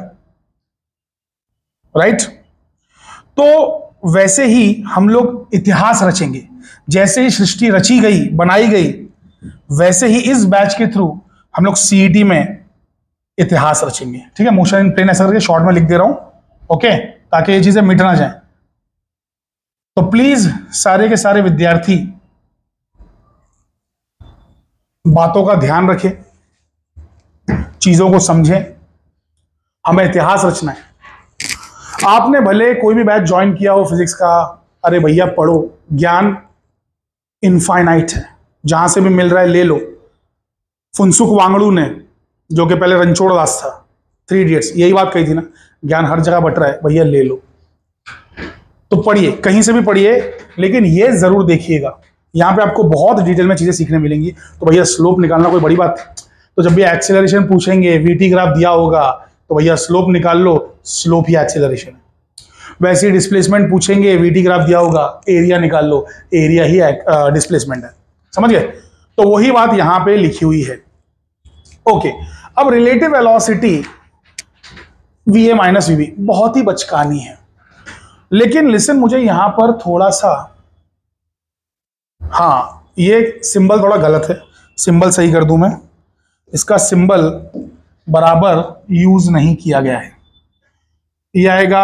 राइट? तो वैसे ही हम लोग इतिहास रचेंगे। जैसे ही सृष्टि रची गई, बनाई गई, वैसे ही इस बैच के थ्रू हम लोग सीईटी में इतिहास रचेंगे। ठीक है? मोशन इन प्लेन ऐसा करके शॉर्ट में लिख दे रहा हूं, ओके, ताकि ये चीजें मिट ना जाए। तो प्लीज सारे के सारे विद्यार्थी बातों का ध्यान रखें, चीजों को समझें, हमें इतिहास रचना है। आपने भले कोई भी बैच ज्वाइन किया हो फिजिक्स का, अरे भैया पढ़ो, ज्ञान इनफाइनाइट है, जहां से भी मिल रहा है ले लो। फुनसुक वांगड़ू ने, जो कि पहले रणछोड़ दास था, 3 इडियट्स, यही बात कही थी ना, ज्ञान हर जगह बट रहा है, भैया ले लो। तो पढ़िए, कहीं से भी पढ़िए, लेकिन ये जरूर देखिएगा, यहाँ पे आपको बहुत डिटेल में चीजें सीखने मिलेंगी। तो भैया स्लोप निकालना कोई बड़ी बात है? तो जब भी एक्सेलरेशन पूछेंगे, वीटी ग्राफ दिया होगा, तो भैया स्लोप निकाल लो, स्लोप ही एक्सेलरेशन है। वैसे ही डिस्प्लेसमेंट पूछेंगे, वीटी ग्राफ दिया होगा, एरिया निकाल लो, एरिया ही डिस्प्लेसमेंट है। समझ गए? तो वही बात यहां पे लिखी हुई है। ओके, अब relative velocity va minus vb बहुत ही बचकानी है, लेकिन लिसन, मुझे यहां पर थोड़ा सा, हाँ ये सिंबल थोड़ा गलत है, सिंबल सही कर दूं मैं। इसका सिंबल बराबर यूज नहीं किया गया है। ये आएगा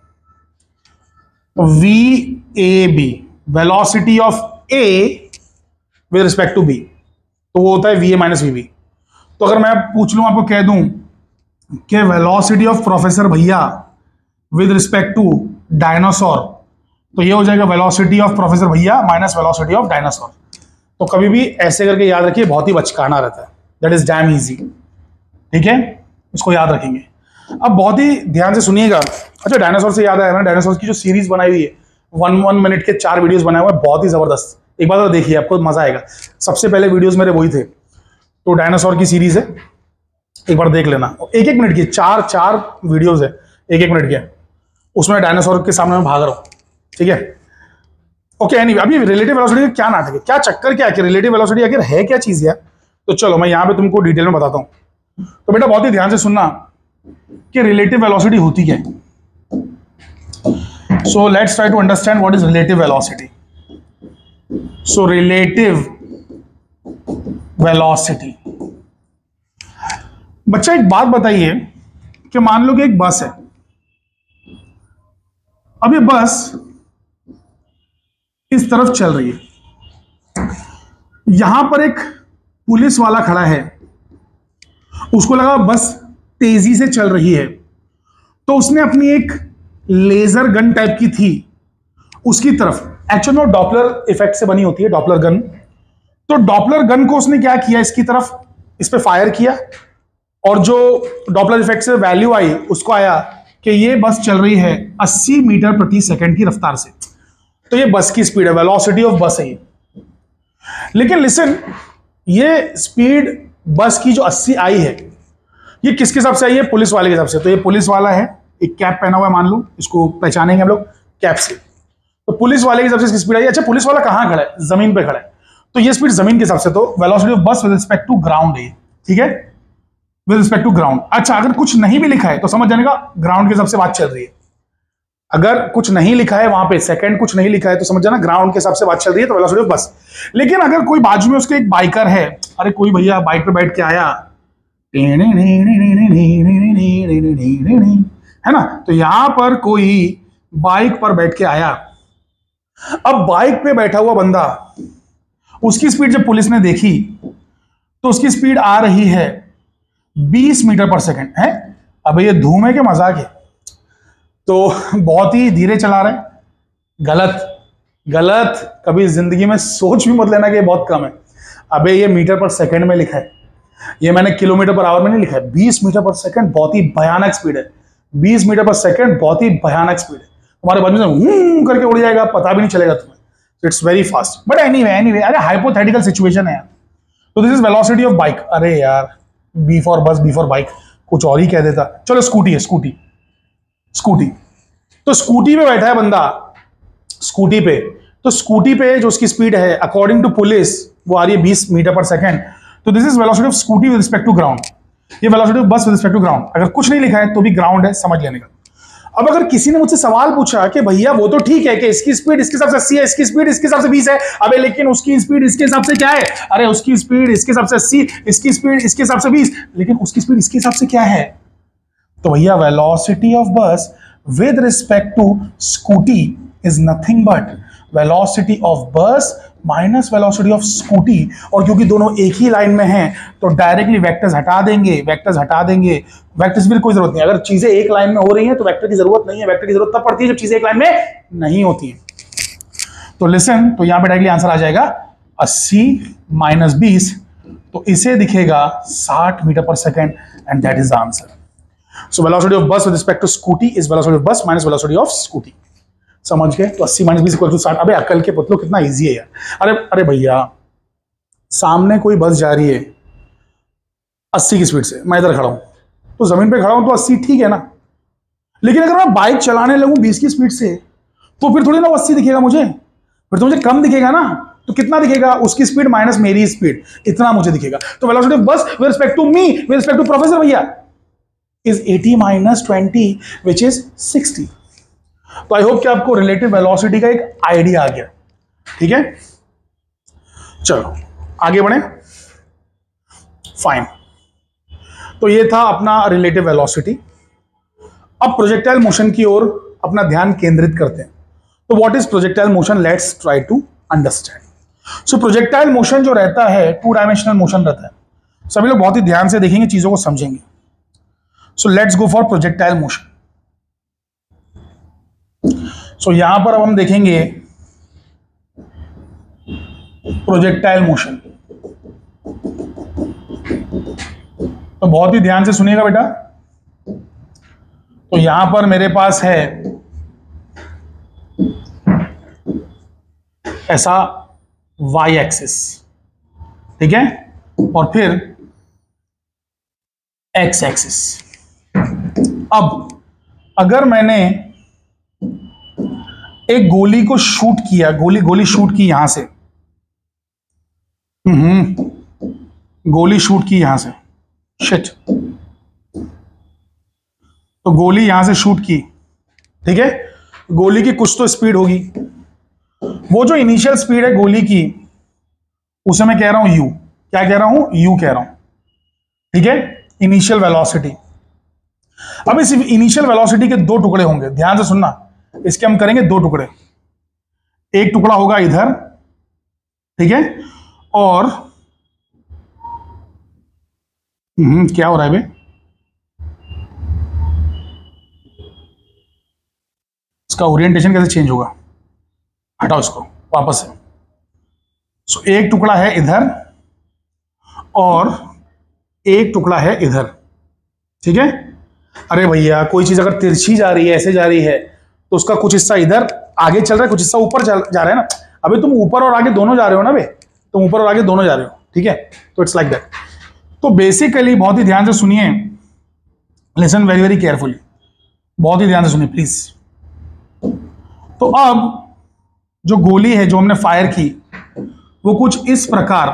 v a b, velocity of a with respect to b, तो वो होता है v a minus v b. तो अगर मैं पूछ लूं, आपको कह दूं कि वेलोसिटी ऑफ प्रोफेसर भैया विद रिस्पेक्ट टू डायनासोर, तो ये हो जाएगा वेलोसिटी ऑफ प्रोफेसर भैया माइनस वेलोसिटी ऑफ डायनासोर। तो कभी भी ऐसे करके याद रखिए, बहुत ही बचकाना रहता है, दैट इज डैम इजी। ठीक है, इसको याद रखेंगे। अब बहुत ही ध्यान से सुनिएगा। अच्छा, डायनासोर से याद आया ना, डायनासोर की जो सीरीज बनाई हुई है, 1 मिनट के 4 वीडियोस बनाए हुए हैं, बहुत ही जबरदस्त। एक बार तो देखिए, आपको मजा आएगा। सबसे पहले वीडियोस मेरे वही थे। तो डायनासोर की सीरीज है, एक बार देख लेना। 1-1 मिनट की 4 वीडियोस है, 1-1 मिनट के। उसमें डायनासोर के सामने मैं भाग रहा हूं, ठीक है। ओके, एनीवे, अभी रिलेटिव वेलोसिटी का क्या नाटक है, क्या चक्कर, क्या है रिलेटिव वेलोसिटी, आखिर है क्या चीज यार? तो चलो मैं यहां पे तुमको डिटेल में बताता हूं। तो बेटा बहुत ही ध्यान से सुनना कि रिलेटिव वेलोसिटी होती क्या है। So let's try to understand what is relative velocity. So relative velocity, बच्चा एक बात बताइए कि मान लो कि एक बस है। अब ये बस इस तरफ चल रही है, यहां पर एक पुलिस वाला खड़ा है, उसको लगा बस तेजी से चल रही है, तो उसने अपनी एक लेजर गन टाइप की थी उसकी तरफ, एक्चुअली वो डॉपलर इफेक्ट से बनी होती है, डॉपलर गन। तो डॉपलर गन को उसने क्या किया, इसकी तरफ, इस पे फायर किया, और जो डॉपलर इफेक्ट से वैल्यू आई, उसको आया कि ये बस चल रही है 80 मीटर प्रति सेकंड की रफ्तार से। तो ये बस की स्पीड है, वेलोसिटी ऑफ बस है ये। लेकिन लिसन, ये स्पीड बस की जो 80 आई है, ये किसके हिसाब से आई है? पुलिस वाले के हिसाब से। तो ये पुलिस वाला है, एक कैप पहना हुआ है, मान लो, इसको पहचानेंगे हम लोग कैप से। तो पुलिस वाले के हिसाब से इसकी स्पीड आई। अच्छा, पुलिस वाला कहां खड़ा है? जमीन पे खड़ा है, तो ये स्पीड जमीन के हिसाब से। तो velocity of bus with respect to ground है, ठीक है, विद रिस्पेक्ट टू ग्राउंड। अच्छा, अगर कुछ नहीं भी लिखा है तो समझ जानेगा ग्राउंड के हिसाब से बात चल रही है। अगर कुछ नहीं लिखा है वहां पे, सेकंड कुछ नहीं लिखा है, तो समझ जाना ग्राउंड के हिसाब से बात चल रही है, तो वेलोसिटी ऑफ बस। लेकिन अगर कोई बाजू में उसके एक बाइकर है, अरे कोई भैया बाइक पे बैठ के आया, है ना, तो यहां पर कोई बाइक पर बैठ के आया। अब बाइक पे बैठा हुआ बंदा, उसकी स्पीड जब पुलिस ने देखी, तो उसकी स्पीड आ रही है 20 मीटर पर सेकंड है। अब ये धूम है कि मजाक है? तो बहुत ही धीरे चला रहे हैं, गलत गलत। कभी जिंदगी में सोच भी मत लेना कि ये बहुत कम है। अबे ये मीटर पर सेकंड में लिखा है, ये मैंने किलोमीटर पर आवर में नहीं लिखा है। 20 मीटर पर सेकंड बहुत ही भयानक स्पीड है, 20 मीटर पर सेकंड बहुत ही भयानक स्पीड है। तुम्हारे बाजू से करके उड़ जाएगा, पता भी नहीं चलेगा तुम्हें। It's very fast. But anyway, अरे हाइपोथेटिकल सिचुएशन है यार। तो this is velocity of bike. अरे यार, b for bus, b for bike, कुछ और ही कह देता। चलो स्कूटी है, स्कूटी। तो स्कूटी पे बैठा है बंदा, स्कूटी पे। तो स्कूटी पे जो उसकी स्पीड है अकॉर्डिंग टू पुलिस, वो आ रही है 20 मीटर पर सेकंड। तो this is velocity of scooty with respect to ground. ये velocity of bus with respect to ground. अगर कुछ नहीं लिखा है तो भी ग्राउंड है, समझ लेने का। अब अगर किसी ने मुझसे सवाल पूछा कि भैया वो तो ठीक है कि इसकी स्पीड इसके हिसाब से 80 है, इसकी स्पीड इसके हिसाब से 20 है, अबे लेकिन उसकी स्पीड इसके हिसाब से क्या है? अरे उसकी स्पीड इसके हिसाब से 80, इसकी स्पीड इसके हिसाब से 20, लेकिन उसकी स्पीड इसके हिसाब से क्या है? तो भैया velocity of bus with respect to scooty is nothing but velocity of bus minus velocity of scooty, और क्योंकि दोनों एक ही लाइन में हैं तो डायरेक्टली वेक्टर्स हटा देंगे, वेक्टर्स की कोई जरूरत नहीं। अगर चीजें एक लाइन में हो रही हैं तो वेक्टर की जरूरत नहीं है, वेक्टर की जरूरत तब पड़ती है जब चीजें एक लाइन में नहीं होती है। तो लिसन, तो यहां पे डायरेक्टली आंसर आ जाएगा 80 माइनस 20, तो इसे दिखेगा 60 metre per second, and that is the answer. So velocity of bus with respect to scooty is velocity of bus minus velocity of scooty. समझ गए? तो 80 माइनस 20 इक्वल टू 60। अबे अकल के पुतलो, कितना इजी है यार। अरे भैया, सामने कोई बस जा रही है 80 की स्पीड से, मैं इधर खड़ा हूं, तो जमीन पे खड़ा हूं तो 80 ठीक है ना, लेकिन अगर मैं बाइक चलाने लगूं 20 की स्पीड से तो फिर थोड़ी ना 80 दिखेगा मुझे, फिर तो मुझे कम दिखेगा ना। तो कितना दिखेगा? उसकी स्पीड माइनस मेरी स्पीड, इतना मुझे दिखेगा। तो velocity of bus with respect to me, with respect to professor भैया, इज 80 माइनस 20 विच इज 60। तो आई होप कि आपको रिलेटिव वेलोसिटी का एक आइडिया आ गया। ठीक है, चलो आगे बढ़े। फाइन, तो ये था अपना रिलेटिव वेलोसिटी। अब प्रोजेक्टाइल मोशन की ओर अपना ध्यान केंद्रित करते हैं। तो what is projectile motion? Let's try to understand. So projectile motion जो रहता है, 2 डायमेंशनल मोशन रहता है। सभी लोग बहुत ही ध्यान से देखेंगे, चीजों को समझेंगे। So let's go for projectile motion. So यहां पर अब हम देखेंगे प्रोजेक्टाइल मोशन। तो बहुत ही ध्यान से सुनिएगा बेटा। तो यहां पर मेरे पास है ऐसा y एक्सिस, ठीक है, और फिर x एक्सिस। अब अगर मैंने एक गोली को शूट किया, गोली शूट की यहां से, गोली शूट की यहां से, शिट, तो गोली यहां से शूट की, ठीक है। गोली की कुछ तो स्पीड होगी, वो जो इनिशियल स्पीड है गोली की, उसे मैं कह रहा हूं u। क्या कह रहा हूं? u कह रहा हूं, ठीक है, इनिशियल वेलोसिटी। अब इस इनिशियल वेलोसिटी के 2 टुकड़े होंगे, ध्यान से सुनना। इसके हम करेंगे 2 टुकड़े। एक टुकड़ा होगा इधर, ठीक है, और क्या हो रहा है बे? इसका ओरिएंटेशन कैसे चेंज होगा? हटाओ इसको वापस से। सो एक टुकड़ा है इधर और एक टुकड़ा है इधर, ठीक है। अरे भैया, कोई चीज अगर तिरछी जा रही है, ऐसे जा रही है, तो उसका कुछ हिस्सा इधर आगे चल रहा है, कुछ हिस्सा ऊपर जा रहा है ना। अभी तुम ऊपर और आगे दोनों जा रहे हो ना बे, तुम ऊपर और आगे दोनों जा रहे हो, ठीक है। तो इट्स लाइक दैट। तो बेसिकली बहुत ही ध्यान से सुनिए, लिसन वेरी वेरी केयरफुली, बहुत ही ध्यान से सुनिए प्लीज। तो अब जो गोली है जो हमने फायर की, वो कुछ इस प्रकार,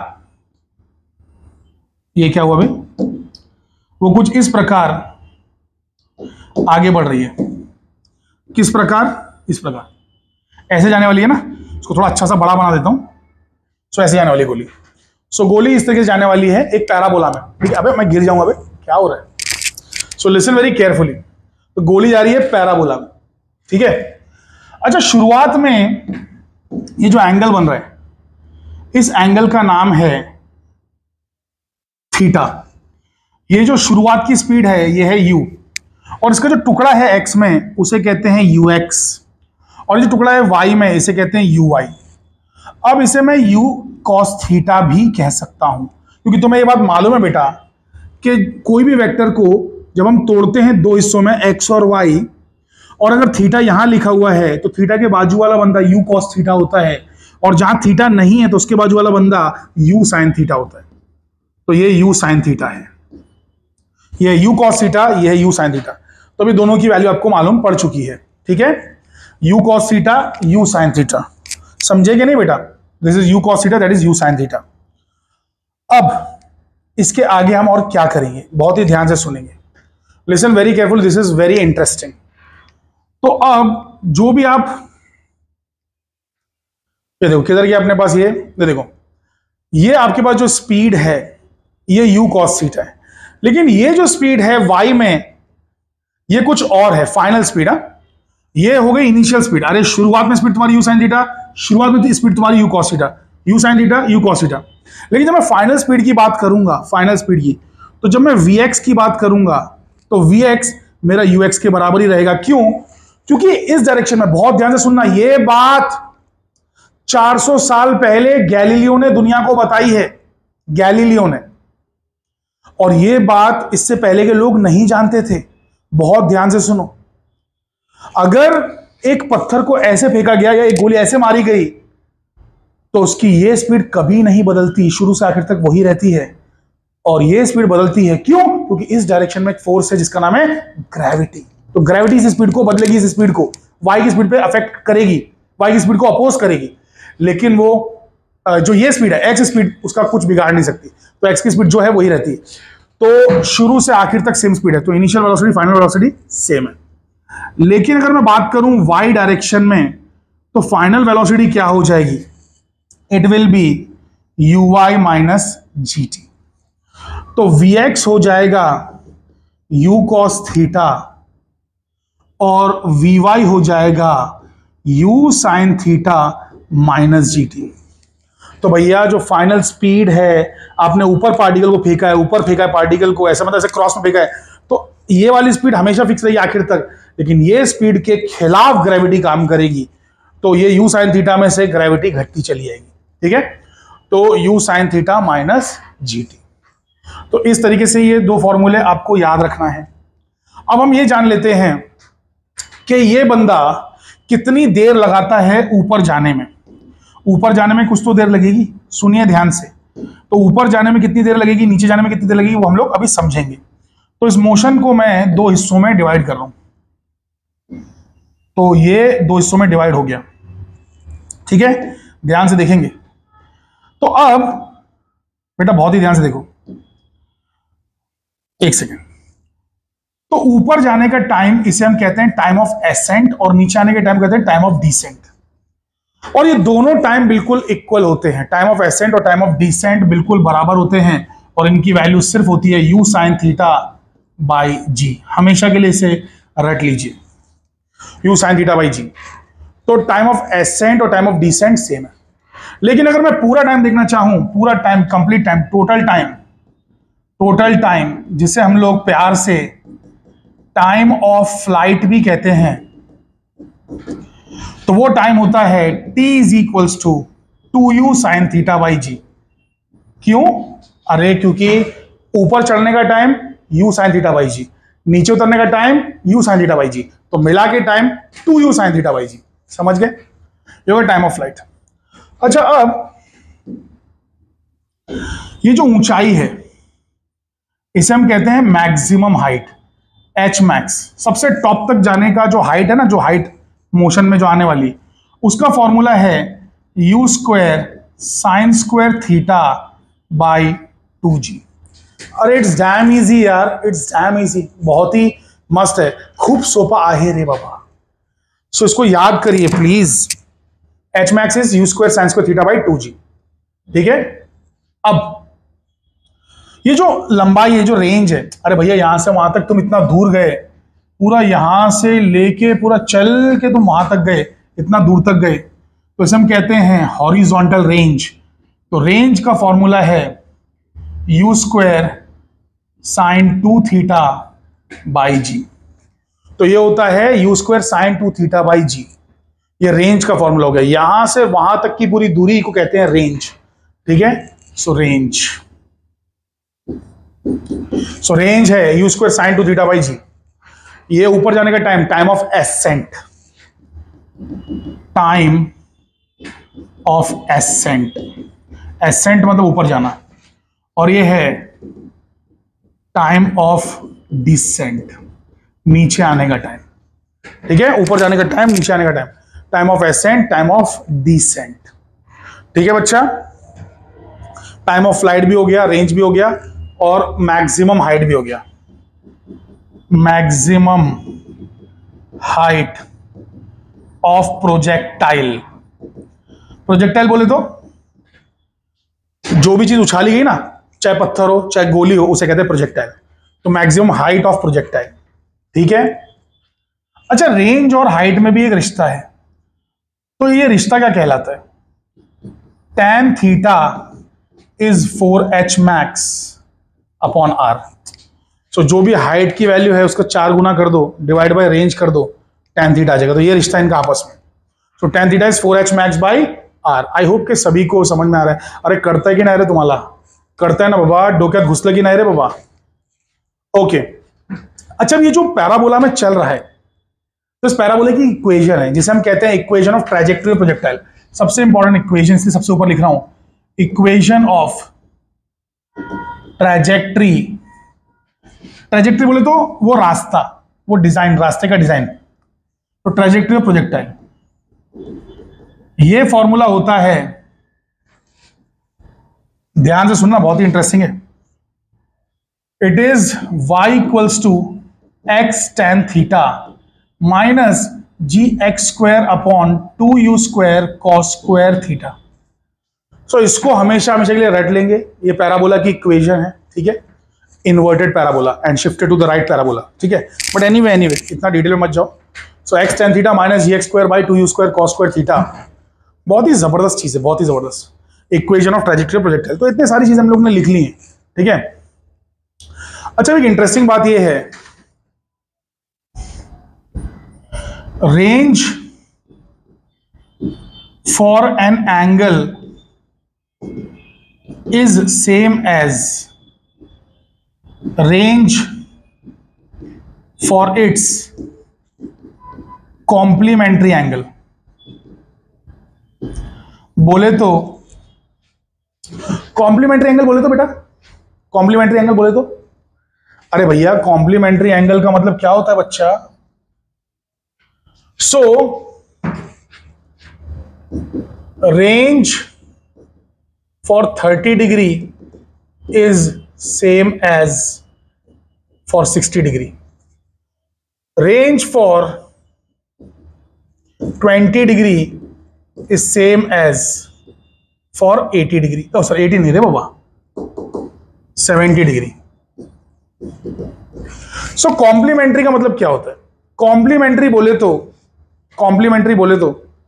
ये क्या हुआ भाई? वो कुछ इस प्रकार आगे बढ़ रही है। किस प्रकार? इस प्रकार ऐसे जाने वाली है ना। इसको थोड़ा अच्छा सा बड़ा बना देता हूं। सो ऐसे जाने वाली गोली। सो गोली इस तरीके से जाने वाली है एक पैराबोला में, ठीक है। अबे मैं गिर जाऊंगा, अबे क्या हो रहा है? So listen very carefully. तो गोली जा रही है पैराबोला में, ठीक है। अच्छा, शुरुआत में ये जो एंगल बन रहा है, इस एंगल का नाम है थीटा। ये जो शुरुआत की स्पीड है ये है u, और इसका जो टुकड़ा है x में उसे कहते हैं ux, और जो टुकड़ा है y में इसे कहते हैं uy। अब इसे मैं u cos थीटा भी कह सकता हूं, क्योंकि तुम्हें ये बात मालूम है बेटा कि कोई भी वेक्टर को जब हम तोड़ते हैं 2 हिस्सों में, x और y, और अगर थीटा यहां लिखा हुआ है तो थीटा के बाजू वाला बंदा u cos थीटा होता है, और जहां थीटा नहीं है तो उसके बाजू वाला बंदा u sin थीटा होता है। तो ये u sin थीटा है, ये u cos थीटा, ये है u sin थीटा। तो अभी दोनों की वैल्यू आपको मालूम पड़ चुकी है, ठीक है। u cos theta, u sin theta, समझेंगे नहीं बेटा? This is u cos theta, that is u sin theta. अब इसके आगे हम और क्या करेंगे, बहुत ही ध्यान से सुनेंगे। Listen very careful, this is very interesting. तो अब जो भी आप, ये देखो किधर गया अपने पास, ये देखो, ये आपके पास जो स्पीड है ये u cos थीटा है, लेकिन ये जो स्पीड है y में ये कुछ और है, फाइनल स्पीड। ये हो गई इनिशियल स्पीड। अरे शुरुआत में स्पीड तुम्हारी u sin थीटा, शुरुआत में थी स्पीड तुम्हारी u cos theta, u sine theta, u cos theta. लेकिन जब मैं फाइनल स्पीड की बात करूंगा, फाइनल स्पीड की, तो जब मैं Vx की बात करूंगा तो Vx मेरा Ux के बराबर ही रहेगा। क्यों? क्योंकि इस डायरेक्शन में, बहुत ध्यान से सुनना, यह बात 400 साल पहले गैलीलियो ने दुनिया को बताई है, गैलीलियो ने। और यह बात इससे पहले के लोग नहीं जानते थे। बहुत ध्यान से सुनो, अगर एक पत्थर को ऐसे फेंका गया या एक गोली ऐसे मारी गई तो उसकी यह स्पीड कभी नहीं बदलती, शुरू से आखिर तक वही रहती है। और यह स्पीड बदलती है क्यों? क्योंकि इस डायरेक्शन में एक फोर्स है जिसका नाम है ग्रेविटी। तो ग्रेविटी इस स्पीड को बदलेगी, इस स्पीड को वाई की स्पीड पे अफेक्ट करेगी, वाई की स्पीड को अपोज करेगी। लेकिन वो जो ये स्पीड है एक्स स्पीड, उसका कुछ बिगाड़ नहीं सकती। तो एक्स की स्पीड जो है वही रहती है। तो शुरू से आखिर तक सेम स्पीड है, तो initial velocity final velocity same है। लेकिन अगर मैं बात करूं वाई डायरेक्शन में, तो फाइनल वेलोसिटी क्या हो जाएगी? It will be uy minus gt। तो vx हो जाएगा u cos थीटा और vy हो जाएगा u sin theta minus gt। तो भैया जो फाइनल स्पीड है, आपने ऊपर पार्टिकल को फेंका है, ऊपर फेंका है पार्टिकल को, ऐसा मतलब ऐसे क्रॉस में फेंका है, तो ये वाली स्पीड हमेशा फिक्स रहेगी आखिर तक। लेकिन ये स्पीड के खिलाफ ग्रेविटी काम करेगी, तो ये u sin थीटा में से ग्रेविटी घटती चली जाएगी। ठीक है, तो u sin theta minus gt। तो इस तरीके से ये दो फॉर्मूले आपको याद रखना है। अब हम ये जान लेते हैं कि ये बंदा कितनी देर लगाता है ऊपर जाने में। ऊपर जाने में कुछ तो देर लगेगी, सुनिए ध्यान से। तो ऊपर जाने में कितनी देर लगेगी, नीचे जाने में कितनी देर लगेगी, वो हम लोग अभी समझेंगे। तो इस मोशन को मैं दो हिस्सों में डिवाइड कर रहा हूं। तो ये दो हिस्सों में डिवाइड हो गया, ठीक है, ध्यान से देखेंगे। तो अब बेटा बहुत ही ध्यान से देखो, एक सेकेंड। तो ऊपर जाने का टाइम, इसे हम कहते हैं टाइम ऑफ एसेंट, और नीचे आने का टाइम कहते हैं टाइम ऑफ डिसेंट। और ये दोनों टाइम बिल्कुल इक्वल होते हैं, टाइम ऑफ एसेंट और टाइम ऑफ डिसेंट बिल्कुल बराबर होते हैं। और इनकी वैल्यू सिर्फ होती है u sin theta by g. हमेशा के लिए इसे रट लीजिए, u sin theta by g. तो टाइम ऑफ एसेंट और टाइम ऑफ डिसेंट सेम है। लेकिन अगर मैं पूरा टाइम देखना चाहूं, पूरा time, complete time, total time, जिसे हम लोग प्यार से टाइम ऑफ फ्लाइट भी कहते हैं, तो वो टाइम होता है t is equals to 2u sin theta by g. क्यों? अरे क्योंकि ऊपर चढ़ने का time u sin theta by g, नीचे उतरने का time u sin theta by g, तो मिला के time 2u sin theta by g. समझ गए? ये होगा टाइम ऑफ फ्लाइट। अच्छा, अब ये जो ऊंचाई है इसे हम कहते हैं मैक्सिमम हाइट, एच मैक्स। सबसे टॉप तक जाने का जो हाइट है ना, जो हाइट मोशन में जो आने वाली, उसका फॉर्मूला है u square sine square theta by 2g। अरे इट्स डैम इजी यार, इट्स डैम इजी, बहुत ही मस्त है, खूब सोपा आहे रे बाबा। सो इसको याद करिए please. H max is u square sine square theta by 2g। ठीक है, अब ये जो लंबाई है, जो रेंज है, अरे भैया यहां से वहां तक तुम इतना दूर गए, पूरा यहां से लेके पूरा चल के तुम वहां तक गए, इतना दूर तक गए, तो इसे हम कहते हैं हॉरिजॉन्टल रेंज। तो रेंज का फॉर्मूला है u square sine 2 theta by g. तो ये होता है u square sine 2 theta by g. ये रेंज का फॉर्मूला हो गया। यहां से वहां तक की पूरी दूरी को कहते हैं रेंज। ठीक है, सो रेंज है u square sine 2 theta by g. ये ऊपर जाने का time, time of ascent, time of ascent, ascent मतलब ऊपर जाना, और ये है टाइम ऑफ डिसेंट, नीचे आने का टाइम। ठीक है, ऊपर जाने का टाइम, नीचे आने का time, time of ascent, time of descent. ठीक है बच्चा, टाइम ऑफ फ्लाइट भी हो गया, रेंज भी हो गया, और मैक्सिमम हाइट भी हो गया। Maximum height of projectile, projectile बोले तो जो भी चीज उछाली गई ना, चाहे पत्थर हो चाहे गोली हो, उसे कहते हैं प्रोजेक्टाइल। तो मैक्सिमम हाइट ऑफ प्रोजेक्टाइल। ठीक है, अच्छा, रेंज और हाइट में भी एक रिश्ता है। तो ये रिश्ता क्या कहलाता है? tan theta is 4h max upon r. So जो भी हाइट की वैल्यू है उसको 4 गुना कर दो, डिवाइड बाय रेंज कर दो, tan थीटा आ जाएगा। तो ये रिश्ता इनका आपस में। So tan theta is 4h max by r. I hope के सभी को समझ में आ रहा है। अरे करता है कि नहीं रे तुम्हारा? करता है ना बाबा, डोक्यात घुसलं की नहीं रे बाबा? ओके। अच्छा, ये जो पैराबोला में चल रहा है, तो इस पैराबोला की इक्वेशन है जिसे हम कहते हैं इक्वेशन ऑफ ट्रैजेक्टरी प्रोजेक्टाइल। सबसे इंपॉर्टेंट इक्वेशन, इसलिए सबसे ऊपर लिख रहा हूं, इक्वेशन ऑफ ट्रैजेक्टरी। ट्रैजेक्टरी बोले तो वो रास्ता, वो डिजाइन, रास्ते का डिजाइन। तो ट्रैजेक्टरी ऑफ प्रोजेक्टाइल, ये फॉर्मूला होता है, ध्यान से सुनना, बहुत ही इंटरेस्टिंग है। It is y equals to x tan theta minus g x square upon 2u square cos square theta. So इसको हमेशा हमेशा के लिए रट लेंगे। ये पैराबोला की इक्वेशन है, ठीक है, inverted parabola and shifted to the right parabola, ठीक है। बट एनीवे इतना डिटेल में मत जाओ। So x tan theta minus g x square by 2u square cos square theta, बहुत ही जबरदस्त चीज है, बहुत ही जबरदस्त इक्वेशन ऑफ ट्रैजेक्टरी प्रोजेक्टाइल। तो इतने सारी चीजें हम लोग ने लिख ली हैं, ठीक है। अच्छा, एक इंटरेस्टिंग बात यह है, range for an angle is same as range for its complementary angle. बोले तो कॉम्प्लीमेंट्री एंगल बोले तो बेटा, कॉम्प्लीमेंट्री एंगल बोले तो, अरे भैया कॉम्प्लीमेंट्री एंगल का मतलब क्या होता है बच्चा? So range for 30 degree is same as for 60 degree. Range for 20 degree is same as for 80 degree. Oh sorry, 80 नहीं रे बाबा, 70 डिग्री। सो कॉम्प्लीमेंट्री का मतलब क्या होता है? कॉम्प्लीमेंट्री बोले तो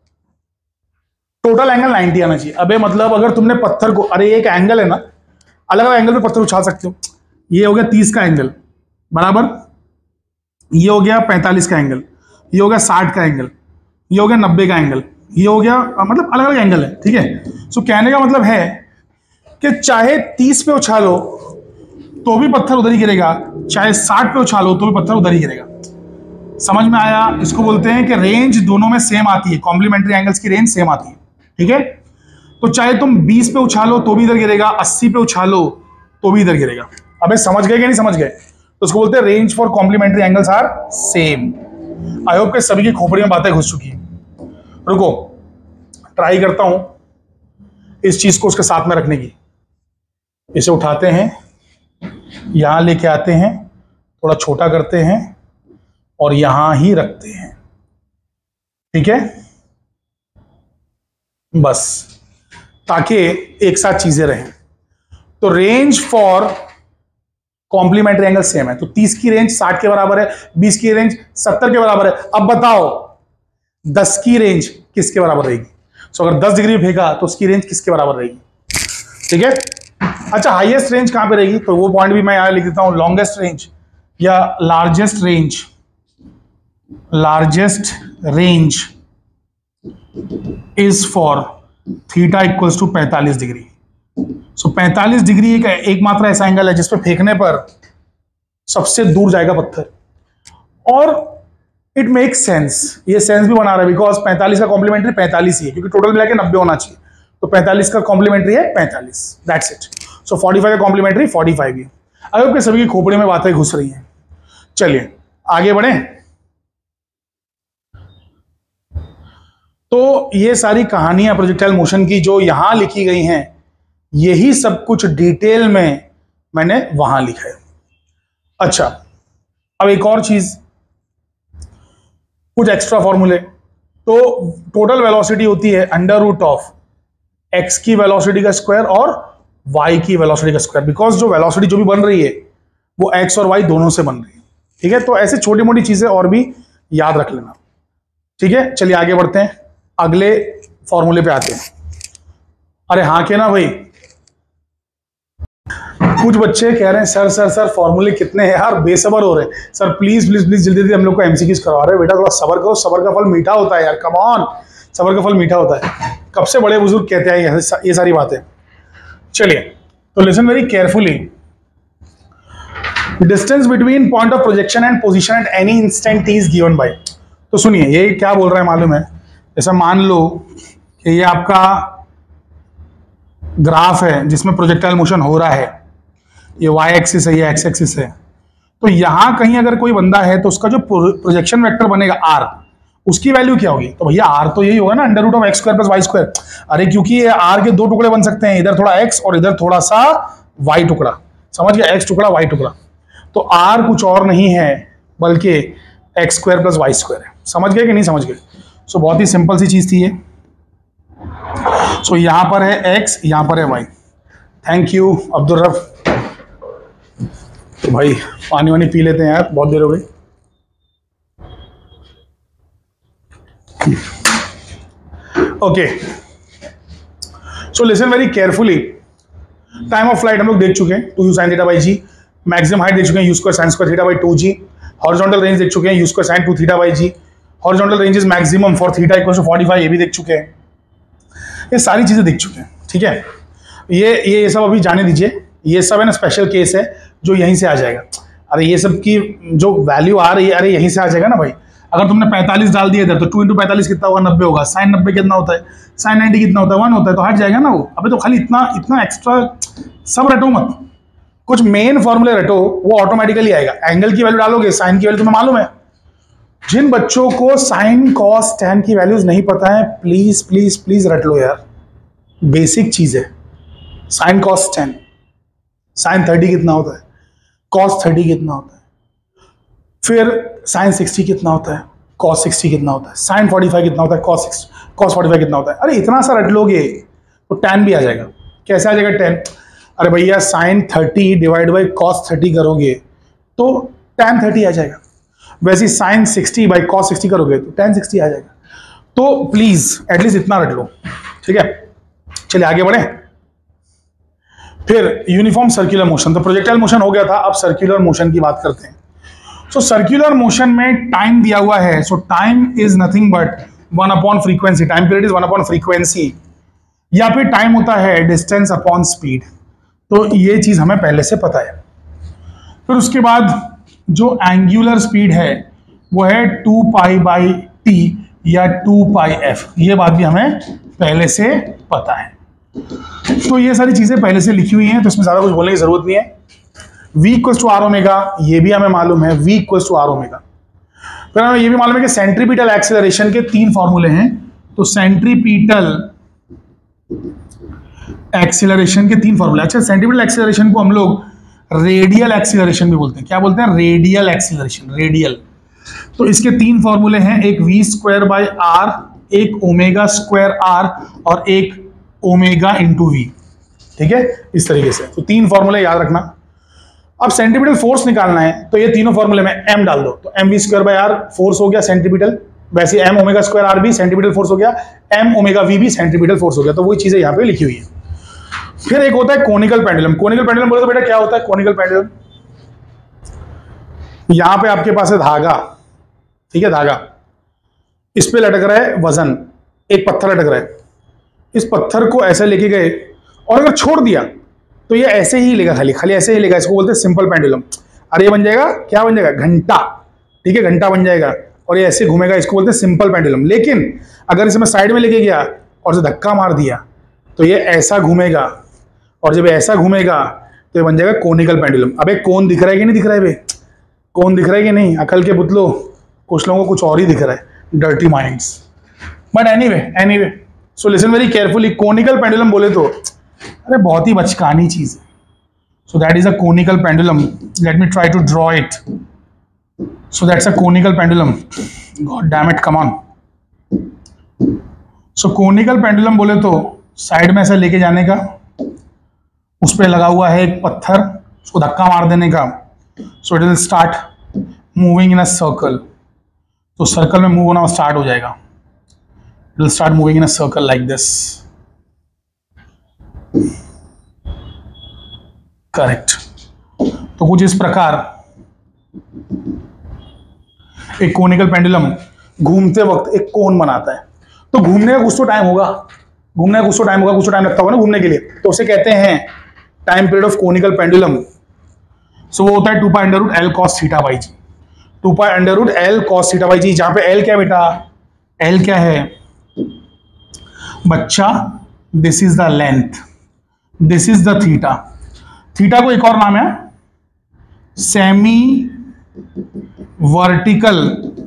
टोटल एंगल 90 आना चाहिए। अबे मतलब अगर तुमने पत्थर को, अरे एक एंगल है ना, अलग अलग एंगल पे पत्थर उछाल सकते हो। ये हो गया 30 का एंगल बराबर, ये हो गया 45 का एंगल, ये हो गया 60 का एंगल, ये हो गया 90 का एंगल, ये हो गया, मतलब अलग अलग एंगल है, ठीक है। सो कहने का मतलब है कि चाहे 30 पे उछालो तो भी पत्थर उधर ही गिरेगा, चाहे 60 पे उछालो तो भी पत्थर उधर ही गिरेगा। समझ में आया? इसको बोलते हैं कि रेंज दोनों में सेम आती है, कॉम्प्लीमेंट्री एंगल्स की रेंज सेम आती है, ठीक है। तो चाहे तुम 20 पे उछालो तो भी इधर गिरेगा, 80 पे उछालो तो भी इधर गिरेगा। अबे समझ गए कि नहीं समझ गए? तो उसको बोलते हैं range for complementary angles are same. I hope के सभी की खोपड़ी में बातें घुस चुकी हैं। रुको, ट्राई करता हूं इस चीज को उसके साथ में रखने की। इसे उठाते हैं, यहां लेके आते हैं, थोड़ा छोटा करते हैं और यहां ही रखते हैं, ठीक है, बस, ताकि एक साथ चीजें रहें। तो range for complementary angle same है। तो 30 की रेंज 60 के बराबर है, 20 की रेंज 70 के बराबर है। अब बताओ 10 की रेंज किसके बराबर रहेगी? सो अगर 10 डिग्री फेंका तो उसकी रेंज किसके बराबर रहेगी? ठीक है। अच्छा, हाईएस्ट रेंज कहां पे रहेगी? तो वो पॉइंट भी मैं यहां लिख देता हूं, लॉन्गेस्ट रेंज या largest range. Largest range is for theta equals to 45 degree. So 45 degree एकमात्र ऐसा एंगल है जिसपे फेंकने पर सबसे दूर जाएगा पत्थर। और इट मेक्स सेंस, ये सेंस भी बना रहा है बिकॉज 45 का कॉम्प्लीमेंट्री 45 ही है, क्योंकि टोटल मिला के 90 होना चाहिए। तो 45 का कॉम्प्लीमेंट्री है 45, दैट्स इट। सो 45 का कॉम्प्लीमेंट्री 45 ही। आई होप के सभी की खोपड़ी में बातें घुस रही हैं। चलिए आगे बढ़े। तो ये सारी कहानियां प्रोजेक्टाइल मोशन की जो यहां लिखी गई हैं, यही सब कुछ डिटेल में मैंने वहां लिखा है। अच्छा, अब एक और चीज, कुछ एक्स्ट्रा फॉर्मूले। तो टोटल वेलोसिटी होती है अंडर रूट ऑफ एक्स की वेलोसिटी का स्क्वायर और वाई की वेलोसिटी का स्क्वायर, बिकॉज जो वेलोसिटी जो भी बन रही है वो एक्स और वाई दोनों से बन रही है, ठीक है। तो ऐसे छोटी मोटी चीजें और भी याद रख लेना, ठीक है। चलिए आगे बढ़ते हैं। अगले फॉर्मूले पे आते हैं। अरे हाँ के ना भाई, कुछ बच्चे कह रहे हैं सर सर सर फॉर्मूले कितने हैं यार, बेसबर हो रहे हैं सर, प्लीज प्लीज प्लीज जल्दी जल्दी हम लोग को एमसीक्यूज करवा रहे हैं। बेटा थोड़ा सबर करो, सबर का फल मीठा होता है यार, कम ऑन, सबर का फल मीठा होता है। कब से बड़े बुजुर्ग कहते हैं ये सारी बातें। चलिए तो listen very carefully. Distance between point of projection and position at any instant is given by. तो सुनिए ये क्या बोल रहा है मालूम है, जैसा मान लो कि ये आपका ग्राफ है जिसमें प्रोजेक्टाइल मोशन हो रहा है, ये y एक्सिस है, ये x एक्सिस है। तो यहां कहीं अगर कोई बंदा है तो उसका जो प्रोजेक्शन वेक्टर बनेगा r, उसकी वैल्यू क्या होगी? तो भैया r तो यही होगा ना, under root of x square plus y square. अरे क्योंकि ये r के दो टुकड़े बन सकते हैं, इधर थोड़ा x और इधर थोड़ा सा y टुकड़ा, समझ गया, x टुकड़ा y टुकड़ा। तो r कुछ और नहीं है बल्कि x square plus y square है। समझ गए कि नहीं समझ गए? सो बहुत ही सिंपल सी चीज थी ये। सो यहां पर है x, यहां पर है y। Thank you Abdul Rauf. तो भाई पानी वानी पी लेते हैं यार, बहुत देर हो गई। Okay so listen very carefully. Time of flight हम लोग देख चुके हैं, 2u sin theta by g. Maximum height देख चुके हैं, u square sin square theta by 2g। Horizontal range देख चुके हैं, u square sin 2 theta by g. Horizontal range is maximum for theta equal to 45, ये भी देख चुके हैं। ये सारी चीजें देख चुके हैं, ठीक है। ये सब अभी जाने दीजिए, ये सब है ना स्पेशल केस है जो यहीं से आ जाएगा। अरे ये सब की जो वैल्यू आ रही है, अरे यहीं से आ जाएगा ना भाई। अगर तुमने 45 डाल दिया इधर तो 2 × 45 कितना होगा? 90 होगा। sin 90 कितना होता है? sin 90 कितना होता है? 1 होता है, तो हट जाएगा ना वो। अबे तो खाली इतना इतना एक्स्ट्रा सब रटो मत, कुछ मेन फॉर्मूले रटो, वो ऑटोमेटिकली आएगा। एंगल की वैल्यू डालोगे, साइन की वैल्यू तुम्हें मालूम है। जिन बच्चों को साइन कॉस टैन की वैल्यूज नहीं पता है, प्लीज प्लीज प्लीज रट लो यार, बेसिक चीज है। साइन कॉस टैन, साइन 30 कितना होता है? कॉस 30 कितना होता है? फिर साइन 60 कितना होता है? कॉस 60 कितना होता है? साइन 45 कितना होता है? कॉस 45 कितना होता है? अरे इतना सा रट लोगे तो टैन भी आ जाएगा। कैसे आ जाएगा टैन? अरे भैया साइन 30 डिवाइड बाई कॉस 30 करोगे तो टैन 30 आ जाएगा। वैसे साइन 60 बाई कॉस 60 करोगे तो टैन 60 आ जाएगा। तो प्लीज एटलीस्ट इतना रट लो, ठीक है। चलिए आगे बढ़े। फिर यूनिफॉर्म सर्कुलर मोशन, तो प्रोजेक्टाइल मोशन हो गया था, अब सर्कुलर मोशन की बात करते हैं। सो सर्कुलर मोशन में टाइम दिया हुआ है। So time is nothing but 1 upon frequency, time period is 1 upon frequency, या फिर टाइम होता है डिस्टेंस अपॉन स्पीड। तो ये चीज हमें पहले से पता है। फिर उसके बाद जो एंगुलर स्पीड है वो है 2 पाई बाई टी या 2 पाई एफ, ये बात भी हमें पहले से पता है। तो ये सारी चीजें पहले से लिखी हुई हैं, तो इसमें ज्यादा कुछ बोलने की जरूरत नहीं है। v equals to are omega, ये भी हमें मालूम है, v equals to are omega. फिर हमें ये भी मालूम है कि सेंट्रीपिटल एक्सेलरेशन के 3 फॉर्मूले हैं। तो सेंट्रीपिटल एक्सेलरेशन के 3 फॉर्मूले। अच्छा, सेंट्रीपिटल एक्सेलरेशन को हम लोग रेडियल एक्सेलरेशन भी बोलते हैं। क्या बोलते हैं? Radial acceleration, radial. तो इसके 3 फॉर्मूले हैं, एक v स्क्वायर बाई आर, एक ओमेगा स्क्वायर आर और एक ओमेगा इंटू वी, ठीक है, इस तरीके से। तो 3 फॉर्मूले याद रखना। अब सेंट्रीपिटल फोर्स निकालना है तो ये तीनों फॉर्मूले में m डाल दो, तो m we square by r force हो गया सेंट्रीपिटल, वैसे m ओमेगा स्क्वायर आर भी सेंट्रीपिटल फोर्स हो गया, m ओमेगा वी भी सेंट्रीपिटल फोर्स हो गया। तो वही चीजें यहाँ पे लिखी हुई है। फिर एक होता है कोनिकल पेंडुलम। कोनिकल पेंडुलम बोले तो बेटा क्या होता है कोनिकल पेंडुलम? यहां पे आपके पास है धागा, ठीक है, धागा, इस पे लटक रहा है वजन, एक पत्थर लटक रहा है। इस पत्थर को ऐसे लेके गए और अगर छोड़ दिया तो ये ऐसे ही लेगा, खाली खाली ऐसे ही लेगा। इसको बोलते हैं सिंपल पेंडुलम। और ये बन जाएगा, क्या बन जाएगा? घंटा, ठीक है, घंटा बन जाएगा और ये ऐसे घूमेगा, इसको बोलते हैं सिंपल पेंडुलम। लेकिन अगर इसे मैं साइड में लेके गया और इसे धक्का मार दिया तो ये ऐसा घूमेगा, और जब ऐसा घूमेगा तो ये बन जाएगा कोनिकल पेंडुलम। अबे कौन दिख रहा है कि नहीं दिख रहा है? बे कौन दिख रहा है कि नहीं? अकल के पुतलो, कुछ लोगों को कुछ और ही दिख रहा है, dirty minds. But anyway so listen very carefully. Conical pendulum बोले तो अरे बहुत ही बचकानी चीज है। So that is a conical pendulum. Let me try to draw it. So that's a conical pendulum. God damn it, come on. So conical pendulum बोले तो साइड में ऐसा लेके जाने का, उस पर लगा हुआ है एक पत्थर, उसको धक्का मार देने का। So it will start moving in a circle. तो सर्कल में मूव होना स्टार्ट हो जाएगा। It will start moving in a circle like this. Correct. तो कुछ इस प्रकार एक कोनिकल पेंडुलम घूमते वक्त एक कोन बनाता है। तो घूमने का कुछ तो टाइम होगा, कुछ तो टाइम लगता होगा ना घूमने के लिए, तो उसे कहते हैं time period of conical pendulum. So वो होता है 2 pi under root l cos theta by g. 2 pi under root l cos theta by g, जहां पे एल क्या बेटा, एल क्या है बच्चा, this is the length, this is the theta. Theta को एक और नाम है semi vertical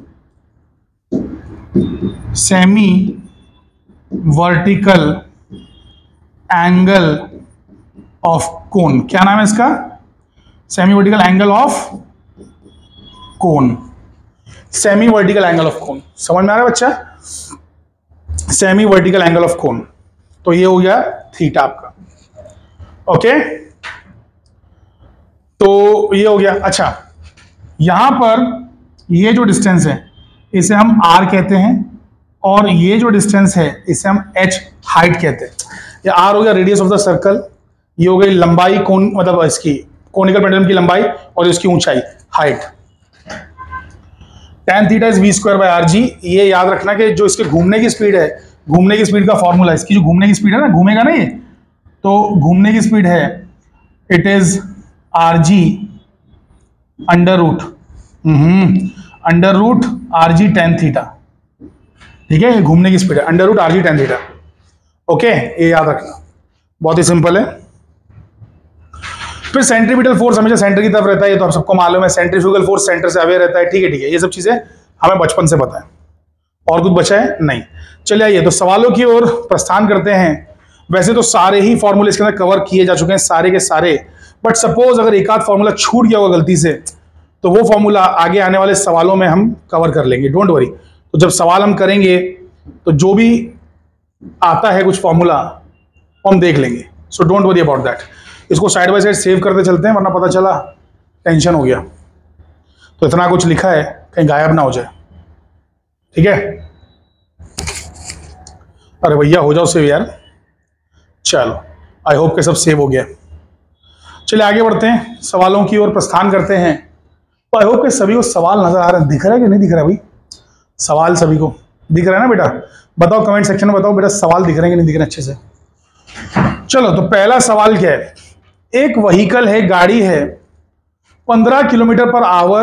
angle of cone. क्या नाम है इसका, semi vertical angle of cone. Semi vertical angle of cone, समझ में आ रहा है बच्चा, semi vertical angle of cone. तो ये हो गया थीटा आपका, ओके। तो ये हो गया। अच्छा, यहां पर ये जो डिस्टेंस है इसे हम r कहते हैं, और ये जो डिस्टेंस है इसे हम h हाइट कहते हैं। ये r हो गया रेडियस ऑफ द सर्कल, ये हो गई लंबाई कोन, मतलब इसकी कोनिकल पेंडुलम की लंबाई, और इसकी ऊंचाई height. tan theta is v square by rg। ये याद रखना कि जो इसके घूमने की स्पीड है, घूमने की स्पीड का फॉर्मूला, इसकी जो घूमने की स्पीड है ना, घूमेगा ना ये, तो घूमने की स्पीड है it is rg under root rg tan theta. ठीक है, ये घूमने की स्पीड है under root rg tan theta, okay. ये याद रखना, बहुत ही सिंपल है। फिर सेंट्रीपिटल फोर्स हमेशा सेंटर की तरफ रहता है, ये तो आप सबको मालूम है। सेंट्रीफ्यूगल फोर्स सेंटर से अवे रहता है, ठीक है, ये सब चीजें हमें बचपन से पता है। और कुछ बचा है नहीं। चलिए आइए तो सवालों की ओर प्रस्थान करते हैं। वैसे तो सारे ही फॉर्मूले इसके अंदर कवर किए जा चुके हैं, सारे के सारे, बट सपोज अगर एक आध फॉर्मूला छूट गया होगा गलती से, तो वो फॉर्मूला आगे आने वाले सवालों में हम कवर कर लेंगे, डोंट वरी। तो जब सवाल हम करेंगे तो जो भी आता है कुछ फॉर्मूला वो हम देख लेंगे, so don't worry about that. इसको साइड बाय साइड सेव करते चलते हैं, वरना पता चला टेंशन हो गया। तो इतना कुछ लिखा है कहीं गायब ना हो जाए, ठीक है। अरे भैया हो जाओ सेव यार। चलो, आई होप के सब सेव हो गया। चलिए आगे बढ़ते हैं, सवालों की ओर प्रस्थान करते हैं। तो आई होप के सभी को सवाल नजर आ रहा है, दिख रहा है कि नहीं दिख रहा है भाई? सवाल सभी को दिख रहा है ना बेटा? बताओ कमेंट सेक्शन में, बताओ बेटा सवाल दिख रहे हैं कि नहीं दिख रहे अच्छे से। चलो, तो पहला सवाल क्या है, एक व्हीकल है, गाड़ी है, 15 किलोमीटर पर आवर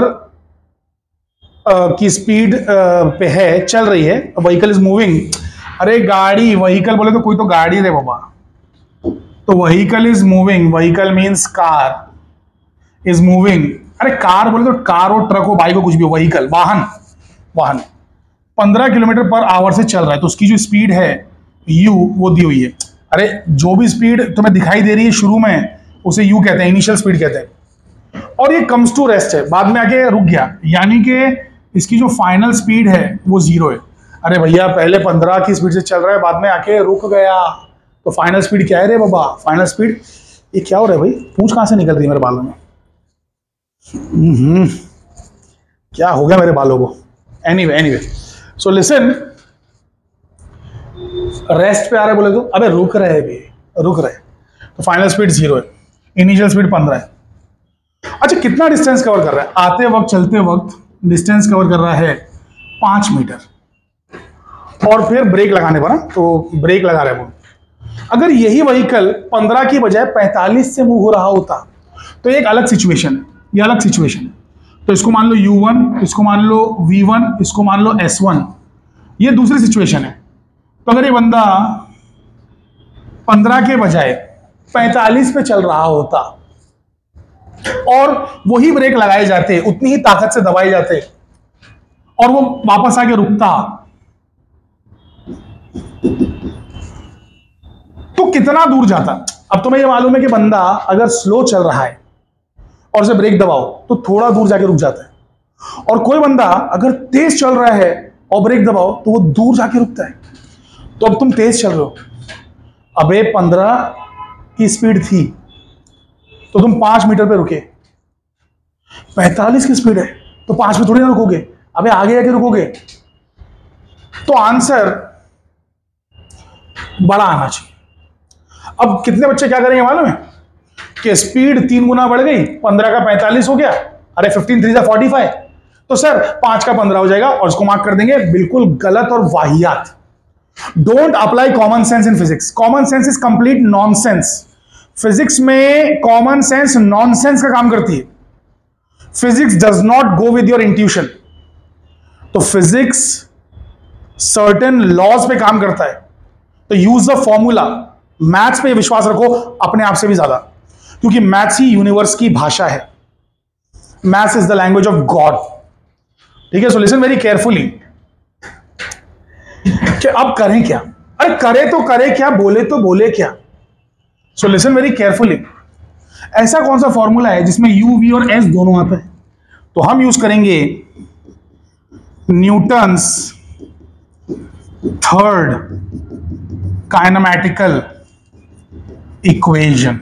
की स्पीड पे है, चल रही है, व्हीकल इज मूविंग। अरे गाड़ी, व्हीकल बोले तो कोई तो गाड़ी रे बाबा, तो vehicle is moving, vehicle means car is moving. अरे कार बोले तो कार हो, ट्रक हो, बाइक हो, कुछ भी हो, व्हीकल वाहन 15 किलोमीटर पर आवर से चल रहा है, तो उसकी जो स्पीड है u वो दी हुई है। अरे जो भी स्पीड तुम्हें दिखाई दे रही है शुरू में उसे u कहते हैं, इनिशियल स्पीड कहते हैं। और ये कम्स टू रेस्ट है, बाद में आके रुक गया, यानी कि इसकी जो फाइनल स्पीड है वो 0 है। अरे भैया पहले 15 की स्पीड से चल रहा है, बाद में आके रुक गया, तो फाइनल स्पीड क्या है रे बाबा? फाइनल स्पीड, ये क्या हो रहा है भाई? पूंछ कहां से निकल रही है मेरे बालों में? क्या हो गया मेरे बालों को? एनीवे सो लिसन, रेस्ट पे आ रहे बोले तो, अबे रुक रहे भी, रुक रहे, तो फाइनल स्पीड 0 है, इनिशियल स्पीड 15 है। अच्छा, कितना डिस्टेंस कवर कर रहा है? आते वक्त, चलते वक्त डिस्टेंस कवर कर रहा है 5 मीटर, और फिर ब्रेक लगाने पर, तो ब्रेक लगा रहा है वो। अगर यही व्हीकल 15 की बजाय 45 से मूव हो रहा होता तो एक अलग सिचुएशन है, ये अलग सिचुएशन है। तो इसको मान लो U1, इसको मान लो V1, इसको मान लो S1, ये दूसरी सिचुएशन है। तो अगर ये बंदा 15 के बजाय 45 पे चल रहा होता और वही ब्रेक लगाए जाते, उतनी ही ताकत से दबाए जाते, और वो वापस आके रुकता, तो कितना दूर जाता? अब तुम्हें ये मालूम है कि बंदा अगर स्लो चल रहा है और उसे ब्रेक दबाओ तो थोड़ा दूर जाके रुक जाता है, और कोई बंदा अगर तेज चल रहा है और ब्रेक दबाओ तो वो दूर जाके रुकता है। तो अब तुम तेज चल रहे हो, अबे 15 की स्पीड थी तो तुम 5 मीटर पे रुके, 45 की स्पीड है तो 5 में थोड़ी ना रुकोगे, अबे आगे जाके रुकोगे। तो आंसर बड़ा आना चाहिए। अब कितने बच्चे क्या करेंगे मालूम है कि स्पीड 3 गुना बढ़ गई, 15 का 45 हो गया, अरे 15 3 45, तो सर 5 का 15 हो जाएगा और उसको मार्क कर देंगे। बिल्कुल गलत और वाहियात। Don't apply common sense in physics. Common sense is complete nonsense. Physics में कॉमन सेंस नॉनसेंस का काम करती है। Physics does not go with your intuition. तो फिजिक्स सर्टेन लॉज पे काम करता है, तो यूज द फॉर्मूला। मैथ्स पे विश्वास रखो अपने आप से भी ज्यादा, क्योंकि मैथ्स ही यूनिवर्स की भाषा है। Maths is the language of God. ठीक है, सो लिसन वेरी केयरफुली कि अब करें क्या। अरे करे तो करे क्या, बोले तो बोले क्या। So listen very carefully. ऐसा कौन सा फॉर्मूला है जिसमें यू वी और एस दोनों आता है? तो हम यूज करेंगे Newton's third kinematical equation.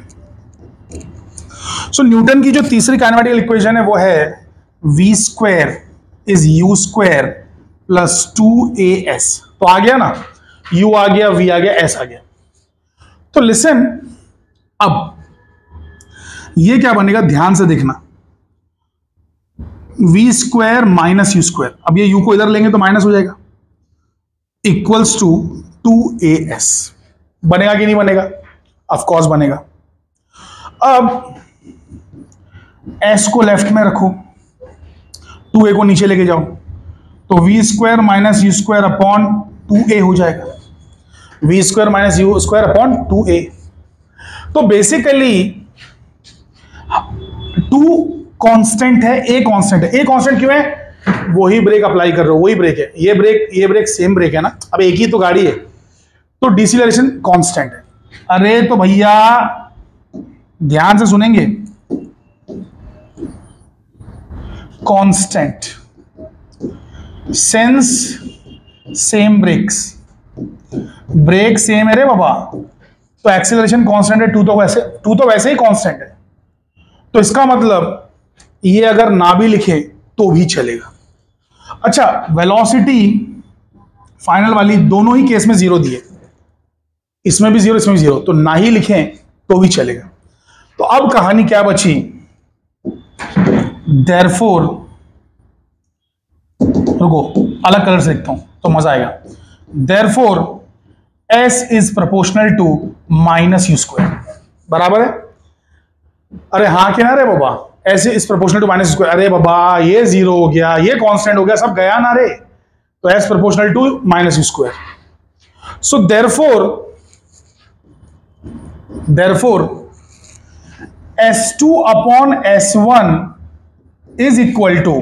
So Newton की जो तीसरी काइनेमैटिकल इक्वेशन है वो है v square is u square plus 2as। तो आ गया ना, u आ गया, v आ गया, s आ गया। तो लिसन, अब ये क्या बनेगा ध्यान से देखना। v square minus u square, अब ये u को इधर लेंगे तो माइनस हो जाएगा, इक्वल्स टू 2as। बनेगा कि नहीं बनेगा? ऑफ कोर्स बनेगा। अब s को लेफ्ट में रखो, 2a को नीचे लेके जाओ, तो v square minus u square upon 2a हो जाएगा। v square minus u square upon 2a। तो बेसिकली 2 कांस्टेंट है, a कांस्टेंट है। a कांस्टेंट क्यों है? वही ब्रेक अप्लाई कर रहे हो, वही ब्रेक है। ये ब्रेक सेम ब्रेक है ना, अब एक ही तो गाड़ी है, तो डिसिलरेशन कांस्टेंट है। अरे तो भैया ध्यान से सुनेंगे, constant since same brakes, brake same है रे बाबा, तो एक्सीलरेशन कांस्टेंट है। 2 तो वैसे ही कांस्टेंट है, तो इसका मतलब ये अगर ना भी लिखे तो भी चलेगा। अच्छा, वेलोसिटी फाइनल वाली दोनों ही केस में 0 दिए, इसमें भी 0 इसमें भी 0, तो ना ही लिखें तो भी चलेगा। तो अब कहानी क्या बची? देयरफॉर, रुको अलग कलर से लिखता हूं तो मजा आएगा। Therefore s is proportional to minus u square, बराबर है? अरे हाँ क्या ना रे बाबा, s is proportional to minus u square. अरे बाबा ये 0 हो गया, ये कांस्टेंट हो गया, सब गया ना रे, तो s proportional to minus u square. So therefore s2 upon s1 is equal to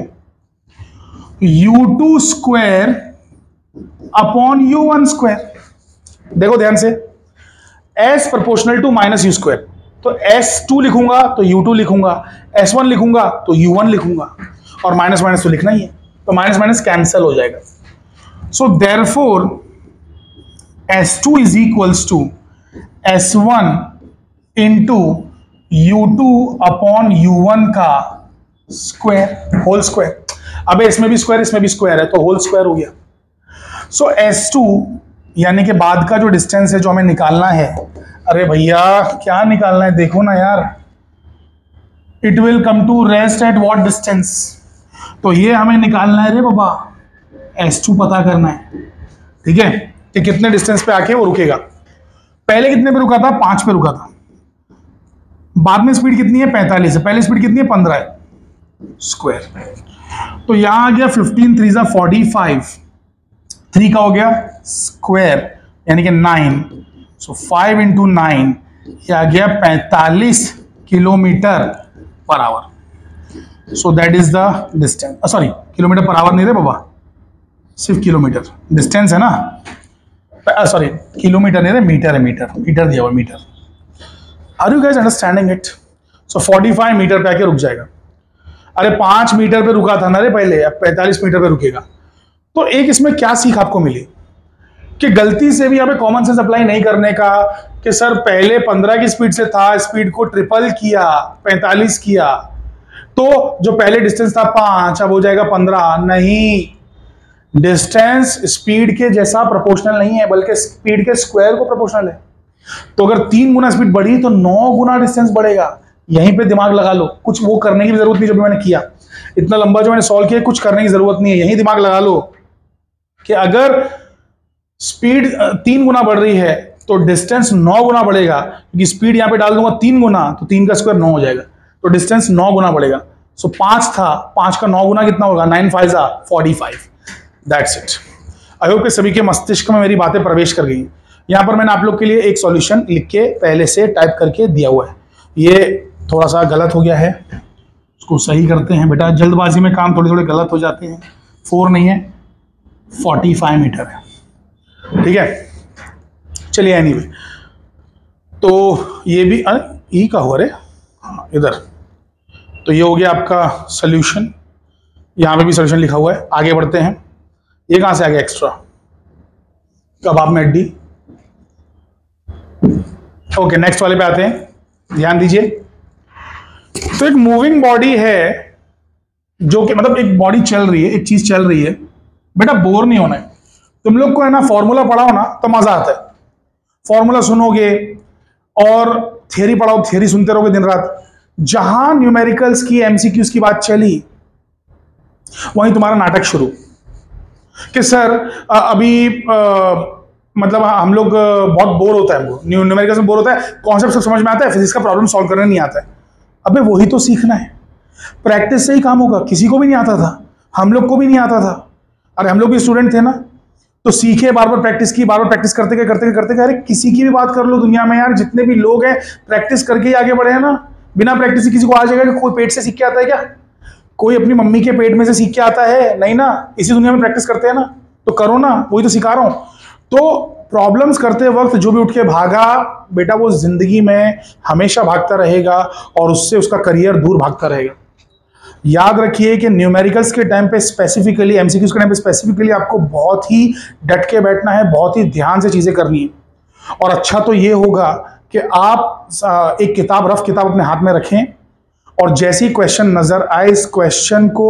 u2 square upon u1 square. देखो ध्यान से, s proportional to minus u square, तो s2 लिखूंगा तो u2 लिखूंगा, s1 लिखूंगा तो u1 लिखूंगा, और माइनस माइनस तो लिखना ही है, तो माइनस माइनस कैंसिल हो जाएगा। So therefore s2 is equals to s1 into u2 upon u1 का स्क्वायर, होल स्क्वायर। अबे इसमें भी स्क्वायर इसमें भी स्क्वायर है, तो होल स्क्वायर हो गया। सो s2 यानी कि बाद का जो डिस्टेंस है जो हमें निकालना है, अरे भैया क्या निकालना है देखो ना यार, it will come to rest at what distance, तो ये हमें निकालना है रे बाबा, s2 पता करना है। ठीक है, कि कितने डिस्टेंस पे आके वो रुकेगा। पहले कितने पे रुका था? 5 पे रुका था। बाद में स्पीड कितनी है? 45 है। पहले स्पीड कितनी है? 15 है, स्क्वायर। तो यहां आ गया 15 3 जा 45, 3 का हो गया स्क्वायर यानी कि 9, सो 5 इंटू 9, ये आ गया 45 kilometre per hour. So that is the distance, sorry kilometre per hour नहीं रे बाबा, सिर्फ किलोमीटर डिस्टेंस है ना, सॉरी किलोमीटर नहीं रे, मीटर है, मीटर दिया हुआ, metre. Are you guys understanding it? So 45 metre पे आके रुक जाएगा। अरे 5 मीटर पे रुका था ना रे पहले, अब 45 मीटर पे रुकेगा। तो एक इसमें क्या सीख आपको मिली कि गलती से भी यहाँ पे कॉमन सेंस अप्लाई नहीं करने का, कि सर पहले 15 की स्पीड से था, स्पीड को ट्रिपल किया, 45 किया, तो जो पहले डिस्टेंस था 5 अब हो जाएगा 15। नहीं, डिस्टेंस स्पीड के जैसा प्रोपोर्शनल नहीं है, बल्कि स्पीड के स्क्वायर को प्रोपोर्शनल है। तो अगर 3 गुना स्पीड बढ़ी तो 9 गुना डिस्टेंस बढ़ेगा। यहीं पे दिमाग लगा लो, कुछ वो करने की जरूरत नहीं जो मैंने किया, इतना लंबा जो मैंने सॉल्व किया, कुछ करने की जरूरत नहीं है। यहीं दिमाग लगा लो कि अगर स्पीड 3 गुना बढ़ रही है तो डिस्टेंस 9 गुना बढ़ेगा, क्योंकि स्पीड यहां पे डाल दूंगा 3 गुना, तो 3 का स्क्वायर 9 हो जाएगा, तो डिस्टेंस 9 गुना बढ़ेगा। सो 5 था, 5 का 9 गुना कितना होगा? 9 5 45। That's it. आई होप कि सभी के मस्तिष्क में मेरी बातें प्रवेश कर गई। यहां पर मैंने आप लोग के लिए एक सॉल्यूशन लिख के पहले से टाइप करके दिया हुआ है। ये थोड़ा सा गलत हो गया है, उसको सही करते हैं बेटा। जल्दबाजी में काम थोड़े थोड़े गलत हो जाते हैं। 4 नहीं है, 45 मीटर है, ठीक है। चलिए एनीवे, तो ये भी ई का हुआ रे, हाँ इधर। तो ये हो गया आपका सॉल्यूशन, यहाँ पे भी सॉल्यूशन लिखा हुआ है। आगे बढ़ते हैं। ये कहाँ से आ गया एक्स्ट्रा? कबाब में हड्डी। ओके, नेक्स्ट वाले पे आते हैं, ध्यान दीजिए। तो एक मूविंग बॉडी है जो कि मतलब एक बॉडी चल रही है, एक चीज चल रही है। बेटा बोर नहीं होना है, तुम लोग को है ना फॉर्मूला पढ़ाओ ना तो मजा आता है। फॉर्मूला सुनोगे और थियरी पढ़ाओ, थियरी सुनते रहोगे दिन रात। जहां न्यूमेरिकल्स की एमसीक्यूज की बात चली वहीं तुम्हारा नाटक शुरू कि सर अभी मतलब हम लोग बहुत बोर होता है, हमको न्यूमेरिकल्स में बोर होता है, कॉन्सेप्ट सब समझ में आता है, फिजिक्स का प्रॉब्लम सॉल्व करना नहीं आता है। अबे वही तो सीखना है, प्रैक्टिस से ही काम होगा। किसी को भी नहीं आता था, हम लोग को भी नहीं आता था। अरे हम लोग भी स्टूडेंट थे ना, तो सीखे, बार बार प्रैक्टिस की, बार बार प्रैक्टिस करते अरे किसी की भी बात कर लो दुनिया में यार, जितने भी लोग हैं प्रैक्टिस करके ही आगे बढ़े हैं ना। बिना प्रैक्टिस से किसी को आ जाएगा कि कोई पेट से सीख के आता है क्या? कोई अपनी मम्मी के पेट में से सीख के आता है? नहीं ना, इसी दुनिया में प्रैक्टिस करते हैं ना। तो करो ना, वही तो सिखा रहा हूं। तो प्रॉब्लम्स करते वक्त जो भी उठ के भागा बेटा, वो जिंदगी में हमेशा भागता रहेगा और उससे उसका करियर दूर भागता रहेगा। याद रखिए कि न्यूमेरिकल्स के टाइम पे स्पेसिफिकली, एमसीक्यूज के टाइम पे स्पेसिफिकली आपको बहुत ही डट के बैठना है, बहुत ही ध्यान से चीजें करनी है। और अच्छा तो ये होगा कि आप एक किताब, रफ किताब अपने हाथ में रखें और जैसे ही क्वेश्चन नजर आए इस क्वेश्चन को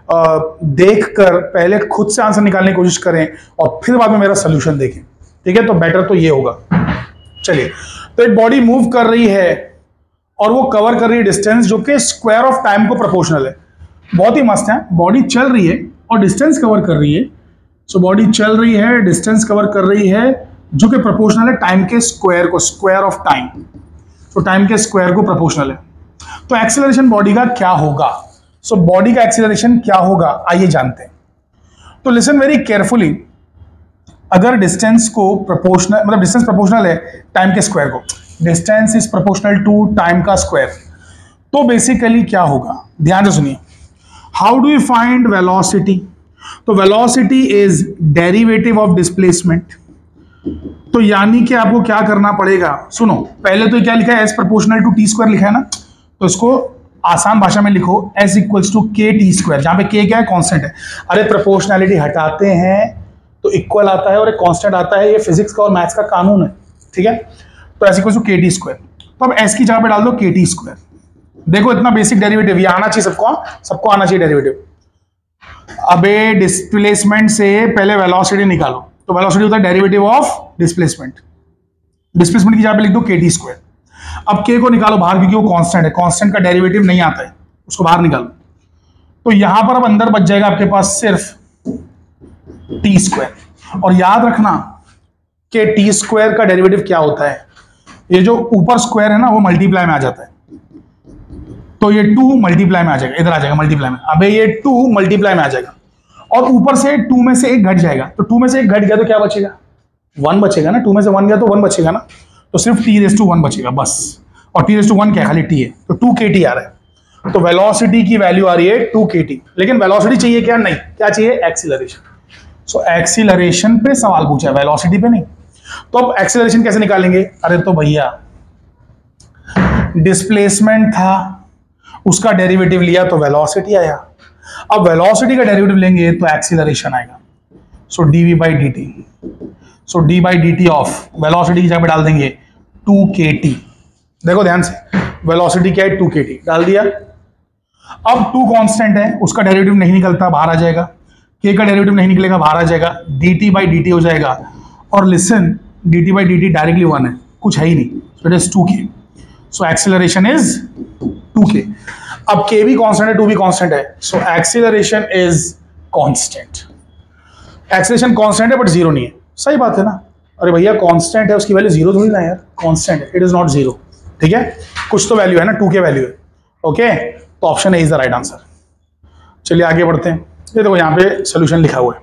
देखकर पहले खुद से आंसर निकालने की कोशिश करें और फिर बाद में मेरा सोल्यूशन देखें, ठीक है। तो बेटर तो ये होगा। चलिए, तो एक बॉडी मूव कर रही है और वो कवर कर रही है डिस्टेंस जो कि स्क्वायर ऑफ टाइम को प्रोपोर्शनल है। बहुत ही मस्त है, बॉडी चल रही है और डिस्टेंस कवर कर रही है। सो बॉडी चल रही है, डिस्टेंस कवर कर रही है जो कि प्रोपोर्शनल है टाइम के स्क्वायर को, स्क्वायर ऑफ टाइम। तो टाइम के स्क्वायर को प्रोपोर्शनल है। तो एक्सेलरेशन बॉडी का क्या होगा? सो बॉडी का एक्सेलरेशन क्या होगा, आइए जानते हैं। तो लिसन वेरी केयरफुली। अगर डिस्टेंस को प्रोपोर्शनल, मतलब डिस्टेंस प्रोपोर्शनल है टाइम के स्क्वायर को, distance is proportional to time का स्क्वायर, तो बेसिकली क्या होगा? ध्यान से सुनिए। How do you find velocity? तो velocity is derivative of displacement. तो यानी कि आपको क्या करना पड़ेगा? सुनो, पहले तो क्या लिखा है? S proportional to T square लिखा है ना, तो इसको आसान भाषा में लिखो S equals to K T square, जहां पे के क्या है? कांस्टेंट है। अरे प्रोपोर्शनैलिटी हटाते हैं तो इक्वल आता है और एक कांस्टेंट आता है, ये फिजिक्स का और मैथ्स का कानून है, ठीक है। तो S equals to K T square, तो अब एस की जगह पे डाल दो के टी स्क्वायर। देखो इतना बेसिक डेरिवेटिव ये आना चाहिए सबको, सबको आना चाहिए डेरिवेटिव। अबे डिस्प्लेसमेंट से पहले वेलोसिटी निकालो, तो वेलोसिटी होता है डेरिवेटिव ऑफ डिस्प्लेसमेंट। डिस्प्लेसमेंट की जगह पे लिख दो के टी स्क्वायर। अब के को निकालो बाहर, क्योंकि वो कांस्टेंट है, कांस्टेंट का डेरिवेटिव नहीं आता है, उसको बाहर निकालो। तो यहां पर अब अंदर बच जाएगा आपके पास सिर्फ टी स्क्वायर। और याद रखना कि टी स्क्वायर का डेरिवेटिव क्या होता है? ये जो ऊपर स्क्वायर है ना वो मल्टीप्लाई में आ जाता है, तो ये 2 मल्टीप्लाई में आ जाएगा, इधर आ जाएगा मल्टीप्लाई में। अबे ये 2 मल्टीप्लाई में आ जाएगा और ऊपर से 2 में से 1 घट जाएगा, तो 2 में से 1 घट गया तो क्या बचेगा? 1 बचेगा ना। 2 में से 1 गया तो 1 बचेगा ना, तो सिर्फ t⁻1 बचेगा बस। और t⁻1 क्या है? खाली t है, तो 2 kT आ रहा है। तो वेलोसिटी की वैल्यू आ रही है 2 kT। लेकिन वेलोसिटी चाहिए क्या? नहीं, क्या चाहिए? एक्सीलरेशन। सो एक्सीलरेशन पे सवाल पूछा है, वेलोसिटी पे नहीं। तो अब एक्सीलरेशन कैसे निकालेंगे? अरे तो भैया डिस्प्लेसमेंट था, उसका डेरिवेटिव लिया तो वेलोसिटी आया। अब वेलोसिटी का डेरिवेटिव लेंगे तो एक्सीलरेशन आएगा। So dv by dt, so d by dt of velocity की जगह पे डाल देंगे 2 kT। देखो ध्यान से, वेलोसिटी क्या है? 2 kT डाल दिया। अब 2 कांस्टेंट है, उसका डेरिवेटिव नहीं निकलता, बाहर आ जाएगा। k का डेरिवेटिव नहीं निकलेगा, बाहर आ जाएगा, dt बाई dt हो जाएगा। और listen, dt by dt directly 1 है, कुछ है ही नहीं, so it is 2k। So acceleration is 2k। अब k भी कांस्टेंट है, 2 भी कांस्टेंट है, so acceleration is constant. Acceleration constant है बट जीरो नहीं है, सही बात है ना। अरे भैया कांस्टेंट है, उसकी वैल्यू जीरो थोड़ी ना यार, कांस्टेंट है, इट इज नॉट जीरो। ठीक है, कुछ तो वैल्यू है ना, 2k वैल्यू है। ओके, तो option A is the right answer. चलिए आगे बढ़ते हैं। ये देखो यहाँ पे सोल्यूशन लिखा हुआ है।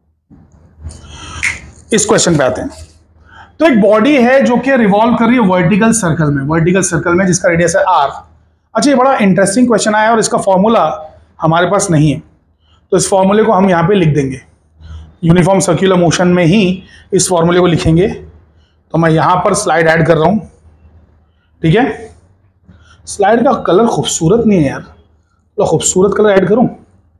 इस क्वेश्चन पे आते हैं। तो एक बॉडी है जो कि रिवॉल्व कर रही है वर्टिकल सर्कल में, वर्टिकल सर्कल में जिसका रेडियस है r। अच्छा, ये बड़ा इंटरेस्टिंग क्वेश्चन आया और इसका फॉर्मूला हमारे पास नहीं है, तो इस फॉर्मूले को हम यहाँ पे लिख देंगे। यूनिफॉर्म सर्कुलर मोशन में ही इस फॉर्मूले को लिखेंगे। तो मैं यहाँ पर स्लाइड ऐड कर रहा हूँ। ठीक है, स्लाइड का कलर खूबसूरत नहीं है यार, थोड़ा खूबसूरत कलर ऐड करूँ।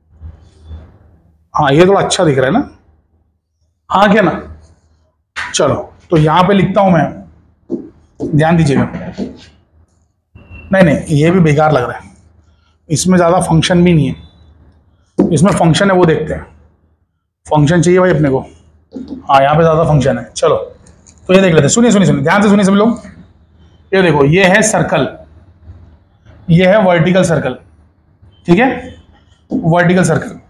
हाँ, ये थोड़ा अच्छा दिख रहा है ना, हाँ क्या ना। चलो, तो यहां पे लिखता हूं मैं, ध्यान दीजिएगा। नहीं, ये भी बेकार लग रहा है, इसमें ज्यादा फंक्शन भी नहीं है। इसमें फंक्शन है, वो देखते हैं। फंक्शन चाहिए भाई अपने को, हाँ यहाँ पे ज्यादा फंक्शन है। चलो, तो ये देख लेते हैं। सुनिए सुनिए सुनिए, ध्यान से सुनिए सब लोग। ये देखो, ये है सर्कल, ये है वर्टिकल सर्कल। ठीक है, वर्टिकल सर्कल।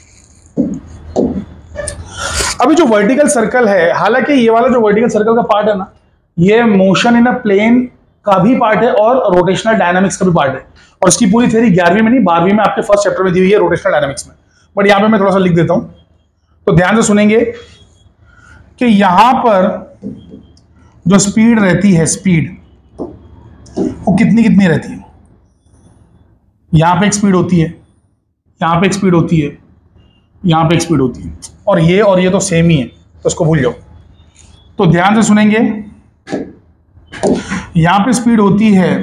अभी जो वर्टिकल सर्कल है, हालांकि ये वाला जो वर्टिकल सर्कल का पार्ट है ना, ये मोशन इन अ प्लेन का भी पार्ट है और रोटेशनल डायनामिक्स का भी पार्ट है। और इसकी पूरी थ्योरी 11वीं में नहीं 12वीं में आपके फर्स्ट चैप्टर में दी हुई है, रोटेशनल डायनामिक्स में। बट यहां पे मैं थोड़ा सा लिख देता हूं, तो ध्यान से सुनेंगे कि यहां पर जो स्पीड रहती है, स्पीड वो कितनी कितनी रहती है। यहां पे एक स्पीड होती है, यहां पे एक स्पीड होती है, यहां पे एक स्पीड होती है, और ये तो सेम ही है, तो इसको भूल जाओ। तो ध्यान से सुनेंगे, यहां पे स्पीड होती है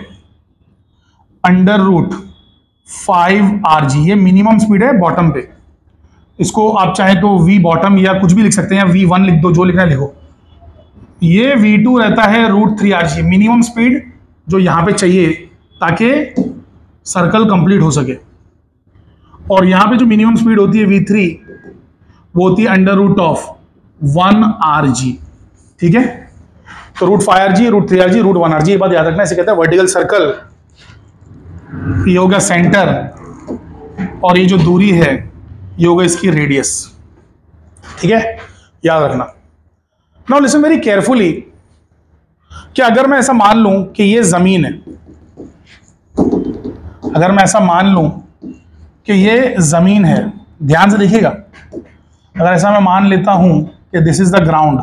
√5rg, ये मिनिमम स्पीड है बॉटम पे। इसको आप चाहे तो v बॉटम या कुछ भी लिख सकते हैं, या v1 लिख दो, जो लिखना है लिखो। ये v2 रहता है √3rg, मिनिमम स्पीड जो यहां पे चाहिए ताकि सर्कल कंप्लीट हो सके। और यहां पे जो मिनिमम स्पीड होती है v3, वो होती है √1rg। ठीक है, तो √5rg, √3rg, √1rg, ये बात याद रखना। इसे कहते हैं वर्टिकल सर्कल। ये होगा सेंटर, और ये जो दूरी है ये होगा इसकी रेडियस। ठीक है, याद रखना। नाउ लिसन वेरी केयरफुली, कि अगर मैं ऐसा मान लूं कि ये जमीन है, अगर मैं ऐसा मान लूं कि ये जमीन है, ध्यान से देखिएगा। अगर ऐसा मैं मान लेता हूं कि this is the ground,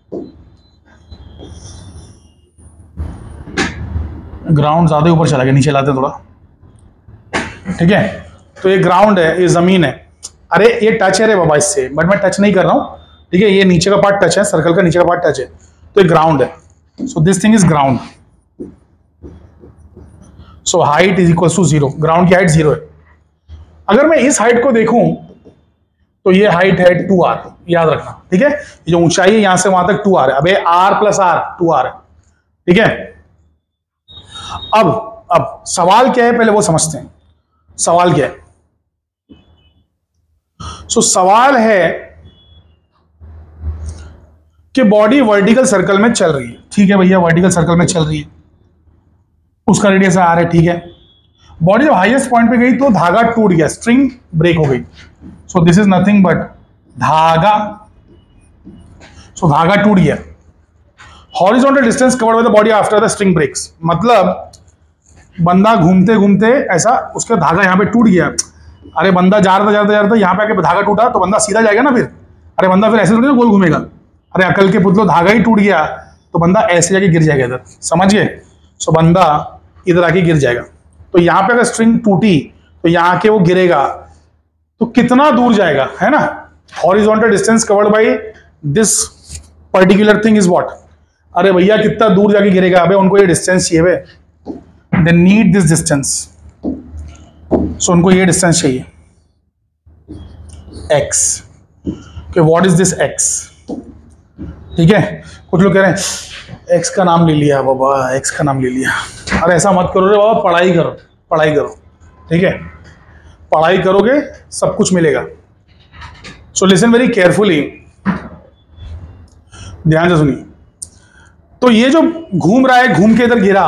ground ज्यादा ऊपर चला गया, नीचे लाते थोड़ा। ठीक है, तो ये ग्राउंड है, ये जमीन है। अरे ये टच है रे बाबा इससे, बट मैं टच नहीं कर रहा हूं। ठीक है, ये नीचे का पार्ट टच है, सर्कल का नीचे का पार्ट टच है, तो ये ग्राउंड है। So this thing is ground. So height is equal to 0, ground की हाइट 0 है। अगर मैं इस हाइट को देखूं तो ये हाइट है 2r, याद रखना। ठीक है, ये जो ऊंचाई है यहां से वहां तक 2r है। अबे r + r 2r है। ठीक है, अब सवाल क्या है पहले वो समझते हैं। सवाल क्या है? सवाल है कि बॉडी वर्टिकल सर्कल में चल रही है। ठीक है भैया, वर्टिकल सर्कल में चल रही है, उसका रेडियस r है। ठीक है, बॉडी जब हाईएस्ट पॉइंट पे गई तो धागा टूट गया, स्ट्रिंग ब्रेक हो गई। So this is nothing but धागा। सो धागा टूट गया। Horizontal distance covered by the body after the string breaks, मतलब बंदा घूमते घूमते ऐसा उसका धागा यहाँ पे टूट गया। अरे बंदा जा रहा था यहाँ पे आके धागा टूटा तो बंदा सीधा जाएगा ना फिर? अरे बंदा फिर ऐसे थोड़ी ना गोल घूमेगा। अरे अकल के पुतलो, धागा ही टूट गया तो बंदा ऐसे जाके गिर जाएगा इधर, समझ गए? सो बंदा इधर आके गिर जाएगा। तो यहाँ पे अगर स्ट्रिंग टूटी तो यहाँ के वो गिरेगा तो कितना दूर जाएगा, है ना? Horizontal distance covered by this particular thing is what. अरे भैया कितना दूर जाके गिरेगा? अबे उनको ये डिस्टेंस चाहिए बे, they need this distance. So उनको ये डिस्टेंस चाहिए x। कि व्हाट इज दिस x? ठीक है, कुछ लोग कह रहे हैं x का नाम ले लिया बाबा, x का नाम ले लिया। अरे ऐसा मत करो रे बाबा, पढ़ाई करो, पढ़ाई करो। ठीक है, पढ़ाई करोगे सब कुछ मिलेगा। सो लिसन वेरी केयरफुली, ध्यान से सुनिए। तो ये जो घूम रहा है, घूम के इधर गिरा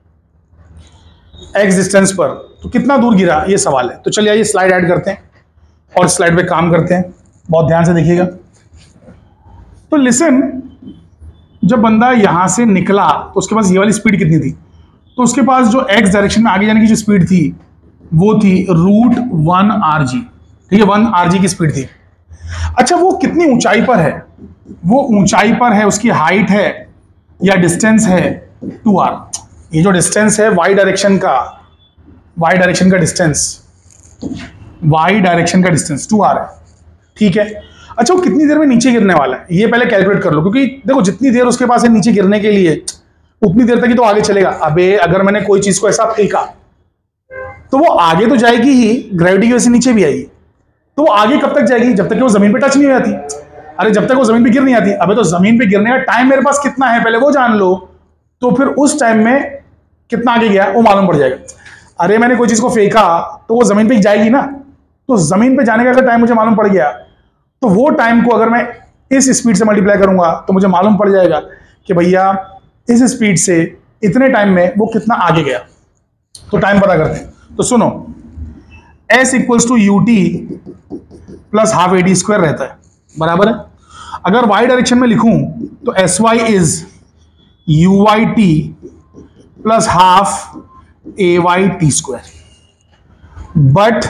एक्स डिस्टेंस पर, तो कितना दूर गिरा ये सवाल है। तो चलिए आइए स्लाइड ऐड करते हैं और स्लाइड पे काम करते हैं, बहुत ध्यान से देखिएगा। तो लिसन, जब बंदा यहां से निकला तो उसके पास ये वाली स्पीड कितनी थी, तो उसके पास जो एक्स डायरेक्शन में आगे जाने की जो स्पीड थी वो थी √1 rg, ठीक है, 1 rg की स्पीड थी। अच्छा, वो कितनी ऊंचाई पर है, वो ऊंचाई पर है, उसकी हाइट है या डिस्टेंस है 2r। ये जो डिस्टेंस है y डायरेक्शन का डिस्टेंस, y डायरेक्शन का डिस्टेंस 2r है, ठीक है। अच्छा, वो कितनी देर में नीचे गिरने वाला है ये पहले कैलकुलेट कर लो, क्योंकि देखो जितनी देर उसके पास है नीचे गिरने के लिए उतनी देर तक ही तो आगे चलेगा। अबे अगर मैंने कोई चीज को ऐसा फेंका तो वो आगे तो जाएगी ही, ग्रेविटी की वजह से नीचे भी आएगी, तो वो आगे कब तक जाएगी, जब तक कि वो जमीन पे टच नहीं हो जाती। अरे जब तक वो जमीन पे गिर नहीं आती, अबे तो जमीन पे गिरने का टाइम मेरे पास कितना है पहले वो जान लो, तो फिर उस टाइम में कितना आगे गया वो मालूम पड़ जाएगा। अरे मैंने कोई चीज को फेंका तो वो जमीन पे जाएगी ना, तो जमीन पे जाने का अगर टाइम मुझे मालूम पड़ गया तो वो टाइम को अगर मैं इस स्पीड से मल्टीप्लाई करूंगा तो मुझे मालूम पड़ जाएगा कि भैया इस स्पीड से इतने टाइम में वो कितना आगे गया। तो टाइम पता करते हैं। तो सुनो, S = ut + ½ AD² रहता है, बराबर है। अगर y डायरेक्शन में लिखूं तो SY = UYT + ½ AYT²। But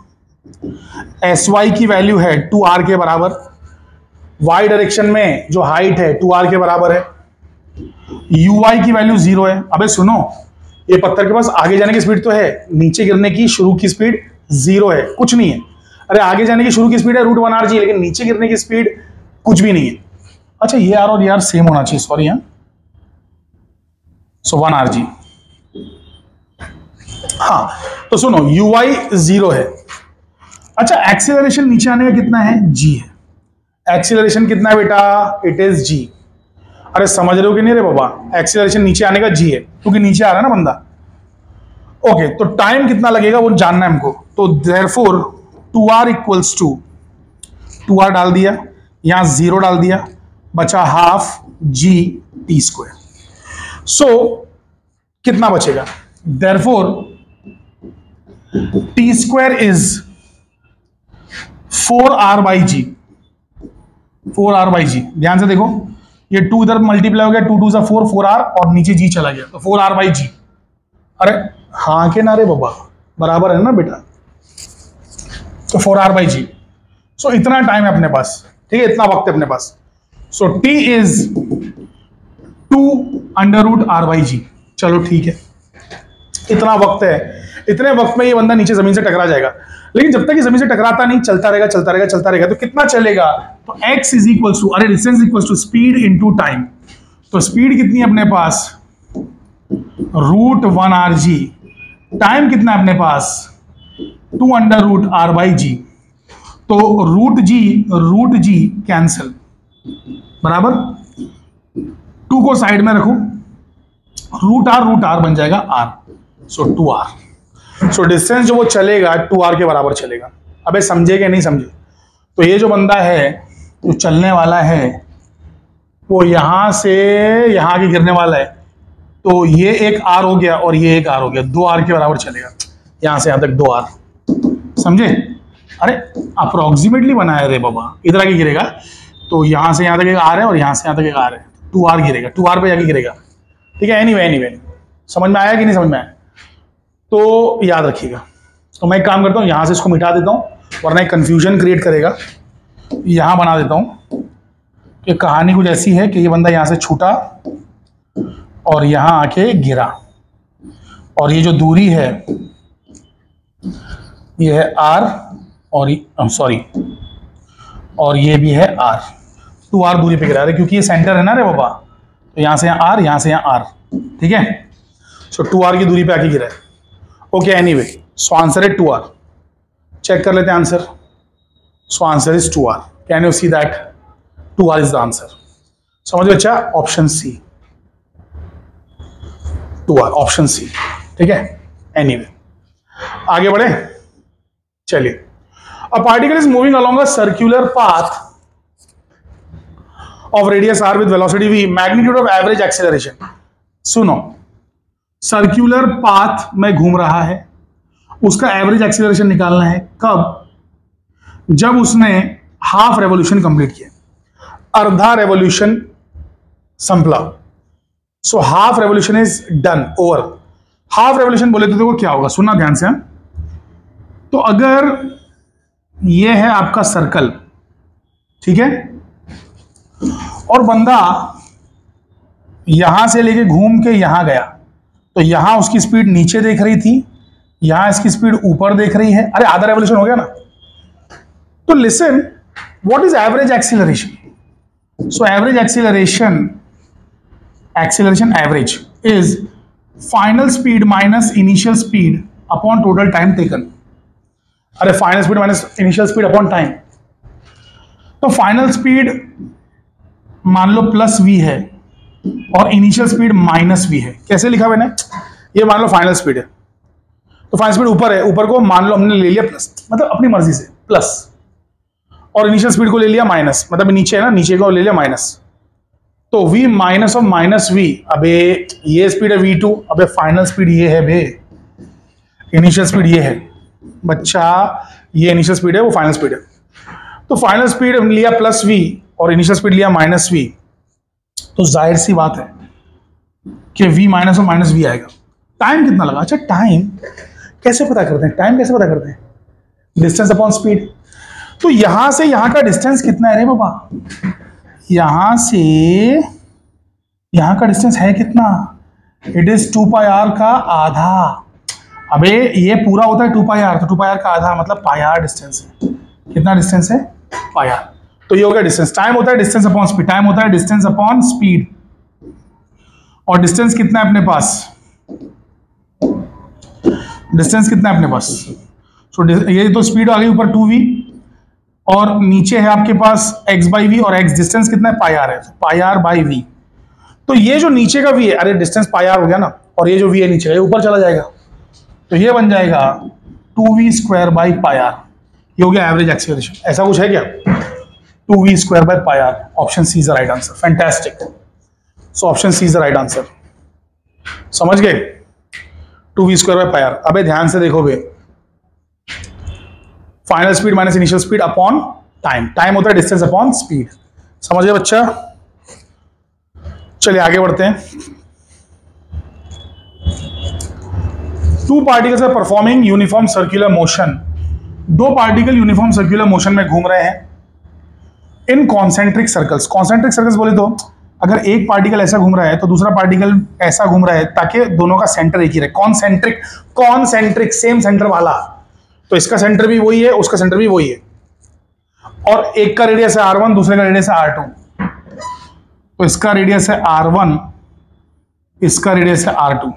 SY की वैल्यू है 2r के बराबर, y डायरेक्शन में जो हाइट है 2r के बराबर है, UY की वैल्यू 0 है। अबे सुनो, ये पत्थर के पास आगे जाने की स्पीड तो है, नीचे गिरने की शुरू की स्पीड 0 है, कुछ नहीं है। अरे आगे जाने की शुरू की स्पीड है √1 rg, लेकिन नीचे गिरने की स्पीड कुछ भी नहीं है। अच्छा, ये r और ये r सेम होना चाहिए, सॉरी यहाँ, सो 1 rg। हाँ, तो सुनो UY 0 है। अच्छा, एक्सीलरेशन नीचे आने का कितना है, g है। एक्सीलरेशन कितना है बेटा, इट इज g। अरे समझ रहे हो कि नहीं रे बाबा, एक्सीलरेशन नीचे आने का g है क्योंकि नीचे आ रहा है ना बंदा। ओके, तो टाइम कितना लगेगा वो जानना है हमको। तो देयरफॉर 2r = 2r डाल दिया, यहां 0 डाल दिया, बचा ½ g_t²। सो कितना बचेगा, therefore t² is 4r/g। 4r/g, ध्यान से देखो, ये 2 इधर मल्टीप्लाई हो गया, 2 2 4, 4r और नीचे g चला गया, तो 4r/g। अरे हाँ के ना रे बाबा, बराबर है ना बेटा, तो 4r/g। सो इतना टाइम है अपने पास, ठीक है, इतना वक्त है अपने पास। सो t इज 2√r/g। चलो ठीक है, इतना वक्त है, इतने वक्त में ये बंदा नीचे जमीन से टकरा जाएगा। लेकिन जब तक ये जमीन से टकराता नहीं, चलता रहेगा चलता रहेगा चलता रहेगा, तो कितना चलेगा, तो x = अरे डिस्टेंस = स्पीड इनटू टाइम। तो स्पीड कितनी है अपने पास, √1 rg, टाइम कितना है अपने पास 2√r/g। तो √g कैंसिल, बराबर, 2 को साइड में रखो, √r बन जाएगा r, सो 2r। सो डिस्टेंस जो वो चलेगा 2r के बराबर चलेगा। अबे समझे कि नहीं समझे। तो ये जो बंदा है जो चलने वाला है वो यहां से यहां आगे गिरने वाला है, तो ये एक r हो गया और ये एक r हो गया, 2r के बराबर चलेगा, यहां से यहां तक 2r, समझे। अरे अप्रोक्सीमेटली बनाया रे बाबा, इधर आगे गिरेगा तो यहां से यहां तक एक r है और यहां से यहां तक एक r है, 2r गिरेगा, 2r पे जाके गिरेगा, ठीक है। एनीवे समझ में आया कि नहीं समझ में आया, तो याद रखिएगा। तो मैं एक काम करता हूँ, यहां से इसको मिटा देता हूँ वरना एक कंफ्यूजन क्रिएट करेगा। यहां बना देता हूं कि कहानी कुछ ऐसी है कि ये बंदा यहां से छूटा और यहां आके गिरा, और ये जो दूरी है ये है r और और ये भी है r, 2r दूरी पे गिरा है क्योंकि ये सेंटर है ना रे बाबा, तो यहां से यहाँ r, यहां से यहाँ r, ठीक है। सो 2r की दूरी पे आके गिरा है। ओके, एनीवे, सो आंसर है 2r। चेक कर लेते हैं answer. So answer is 2r। Can you see that 2r is the answer. समझ लो अच्छा, option C 2r, option C, ठीक है। एनीवे आगे बढ़े, चलिए A particle is moving along a circular path of radius r with velocity v, magnitude of average acceleration. सुनो, circular path में घूम रहा है, उसका एवरेज एक्सीलरेशन निकालना है कब? जब उसने हाफ रेवोल्यूशन कंप्लीट किया, अर्धा रेवोल्यूशन संपला. So half revolution is done, over. Half revolution बोले तो देखो क्या होगा, सुनना ध्यान से. तो अगर ये है आपका सर्कल, ठीक है, और बंदा यहां से लेके घूम के यहां गया, तो यहां उसकी स्पीड नीचे देख रही थी, यहां इसकी स्पीड ऊपर देख रही है. अरे आधा रेवोल्यूशन हो गया ना. तो listen, what is average acceleration? So average acceleration average is final speed minus initial speed upon total time taken. अरे final speed minus initial speed upon time. तो फाइनल स्पीड मान लो प्लस v है और इनिशियल स्पीड माइनस v है. कैसे लिखा मैंने? ये मान लो फाइनल स्पीड है, तो फाइनल स्पीड ऊपर है, ऊपर को मान लो हमने ले लिया प्लस, मतलब अपनी मर्जी से प्लस, और इनिशियल स्पीड को ले लिया माइनस, मतलब नीचे है ना, नीचे को ले लिया माइनस. तो v minus of minus v, अबे ये स्पीड है v2, अबे फाइनल स्पीड ये है बे, इनिशियल स्पीड ये है बच्चा, ये इनिशियल स्पीड है, वो फाइनल स्पीड है. तो फाइनल स्पीड लिया प्लस v और इनिशियल स्पीड लिया माइनस v, तो जाहिर सी बात है कि v माइनस और माइनस v आएगा. टाइम कितना लगा? अच्छा टाइम कैसे पता करते हैं? टाइम कैसे पता करते हैं? Distance upon speed. तो यहां से यहां का डिस्टेंस कितना है रे बाबा? यहां से यहां का डिस्टेंस है कितना? इट इज 2 पाई आर का आधा. अबे ये पूरा होता है 2 पाई आर, तो 2 पाई आर का आधा मतलब पाई आर डिस्टेंस है. कितना डिस्टेंस है? Pi R. तो ये हो गया डिस्टेंस. टाइम होता है डिस्टेंस अपॉन स्पीड, टाइम होता है डिस्टेंस अपॉन स्पीड. और डिस्टेंस कितना है अपने पास? डिस्टेंस कितना है अपने पास? सो ये तो स्पीड आ गई ऊपर 2v, और नीचे है आपके पास x बाई वी, और x डिस्टेंस कितना है? पाई आर है, पाई आर बाई वी. तो ये जो नीचे का v है, अरे डिस्टेंस पाई आर हो गया ना, और ये जो v है नीचे का, ये ऊपर चला जाएगा, तो ये बन जाएगा 2v square by pi are. ये हो गया एवरेज एक्सीलरेशन. ऐसा कुछ है क्या? 2v square by pi R. Option C is the right answer. Fantastic. So option C is the right answer. समझ गए? 2v square by pi are. अबे ध्यान से देखो बे, final speed minus initial speed upon time. Time होता है distance upon speed. समझ गए बच्चा? चलिए आगे बढ़ते हैं. Two particles are performing uniform circular motion. दो पार्टिकल यूनिफॉर्म सर्कुलर मोशन में घूम रहे हैं in concentric circles. Concentric circles बोले तो अगर एक पार्टिकल ऐसा घूम रहा है तो दूसरा पार्टिकल ऐसा घूम रहा है, ताकि दोनों का सेंटर एक ही रहे. कॉन्सेंट्रिक, कॉन्सेंट्रिक सेम सेंटर वाला. तो इसका सेंटर भी वही है, उसका सेंटर भी वही है, और एक का रेडियस है r1, दूसरे का रेडियस है r2. तो इसका रेडियस है r1, इसका रेडियस है r2.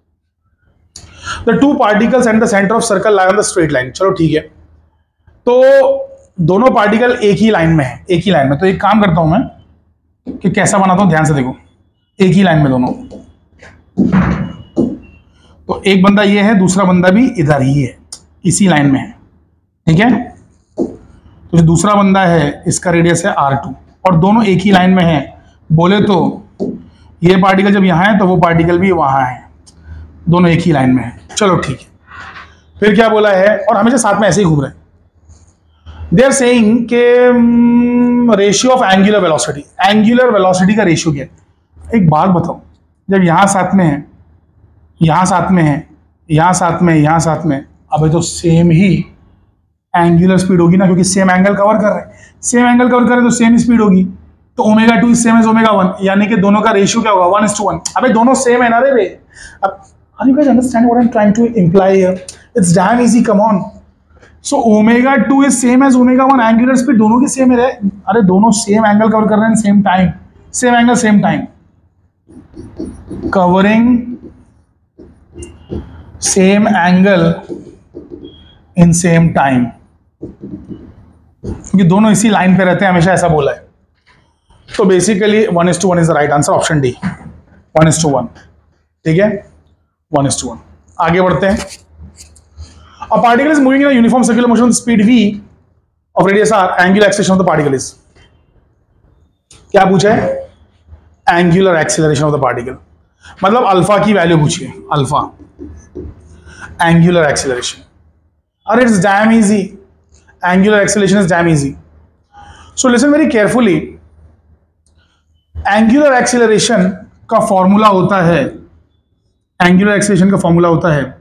The two particles and the centre of circle lie on the straight line. चलो ठीक है, तो दोनों पार्टिकल एक ही लाइन में है, एक ही लाइन में. तो एक काम करता हूं मैं कि कैसा बनाता हूं, ध्यान से देखो. एक ही लाइन में दोनों, तो एक बंदा ये है, दूसरा बंदा भी इधर ही है, इसी लाइन में है. ठीक है, तो जो दूसरा बंदा है इसका रेडियस है r2, और दोनों एक ही लाइन में है. बोले तो ये पार्टिकल जब यहाँ है तो वो पार्टिकल भी वहां है, दोनों एक ही लाइन में है. चलो ठीक है, फिर क्या बोला है, और हमेशा साथ में ऐसे ही घूम रहे हैं. दे आर सेइंग के ratio of angular velocity. Angular velocity का रेशियो क्या है? एक बात बताओ, जब यहाँ साथ में है, यहाँ साथ में है, यहाँ साथ में, यहाँ साथ में, अब तो सेम ही एंगुलर स्पीड होगी ना, क्योंकि सेम एंगल कवर कर रहे हैं. सेम एंगल कवर कर रहे हैं तो सेम स्पीड होगी. तो omega 2 is same as omega 1, यानी कि दोनों का रेशियो क्या होगा? 1:1. अबे दोनों सेम है ना रे बे. अब are you guys understand what I am trying to imply here? It's damn easy, come on. So omega 2 is same as omega 1. Angular speed दोनों की सेम है. अरे दोनों सेम एंगल कवर कर रहे हैं, same time, same angle same time, covering same angle in same time, क्योंकि दोनों इसी लाइन पे रहते हैं हमेशा, ऐसा बोला है. तो basically 1:1 is the right answer. Option D, 1:1. ठीक है, 1:1. आगे बढ़ते हैं. A particle is moving in a uniform circular motion with speed v of radius R, angular acceleration of the particle is, क्या पूछा है? Angular acceleration of the particle, मतलब alpha की वैल्यू पूछिए, अल्फा एंगुलर एक्सेलरेशन। अरे it's damn easy, angular acceleration is damn easy. So listen very carefully, angular acceleration का formula होता है, एंगुलर एक्सेलरेशन का फॉर्मूला होता है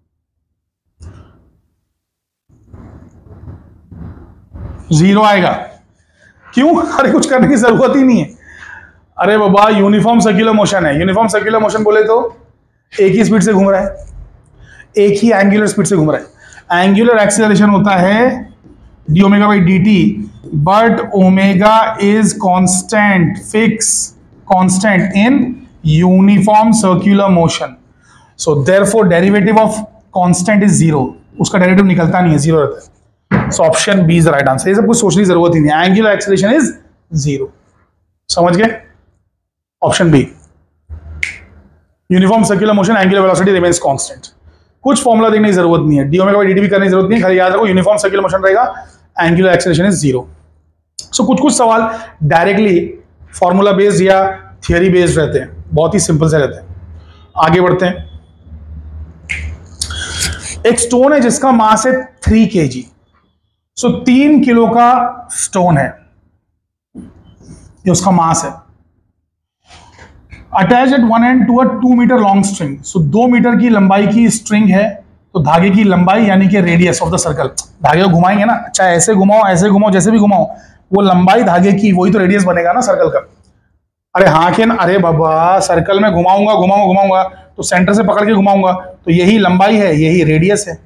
जीरो आएगा। क्यों? अरे कुछ करने की जरूरत ही नहीं है। अरे बाबा यूनिफॉर्म सर्कुलर मोशन है, यूनिफॉर्म सर्कुलर मोशन बोले तो एक ही स्पीड से घूम रहा है, एक ही एंगुलर स्पीड से घूम रहा है। एंगुलर एक्सेलरेशन होता है D omega by D T, but omega is constant, fix constant in uniform circular motion. So therefore derivative of constant is zero, उसका डेरिवेटिव निकलता नहीं है, जीरो रहता है। सो option B is the right answer. ये सब कुछ सोचने की जरूरत ही नहीं, एंगुलर एक्सेलरेशन इज जीरो। समझ गए? Option B, uniform circular motion angular velocity remains constant. कुछ फॉर्मूला देखने की जरूरत नहीं है, D omega by D T भी करने की जरूरत नहीं है, खाली याद रखो यूनिफॉर्म सर्कुलर मोशन रहेगा, एंगुलर एक्सेलरेशन इज जीरो। सो कुछ कुछ सवाल डायरेक्टली फॉर्मूला बेस्ड या थियरी बेस्ड रहते हैं, बहुत ही सिंपल से रहते हैं। आगे बढ़ते हैं। एक स्टोन है जिसका मास है 3 kg, सो 3 किलो का स्टोन है, ये उसका मास है। Attach at one end to a 2 metre long string, so 2 metre की लंबाई की स्ट्रिंग है, तो धागे की लंबाई यानी कि रेडियस ऑफ द सर्कल, धागे को घुमाएंगे ना, चाहे ऐसे घुमाओ जैसे भी घुमाओ, वो लंबाई धागे की वही तो रेडियस बनेगा ना सर्कल का। अरे हाँ के ना, अरे बाबा सर्कल में घुमाऊंगा तो सेंटर से पकड़ के घुमाऊंगा तो यही लंबाई है, यही रेडियस है।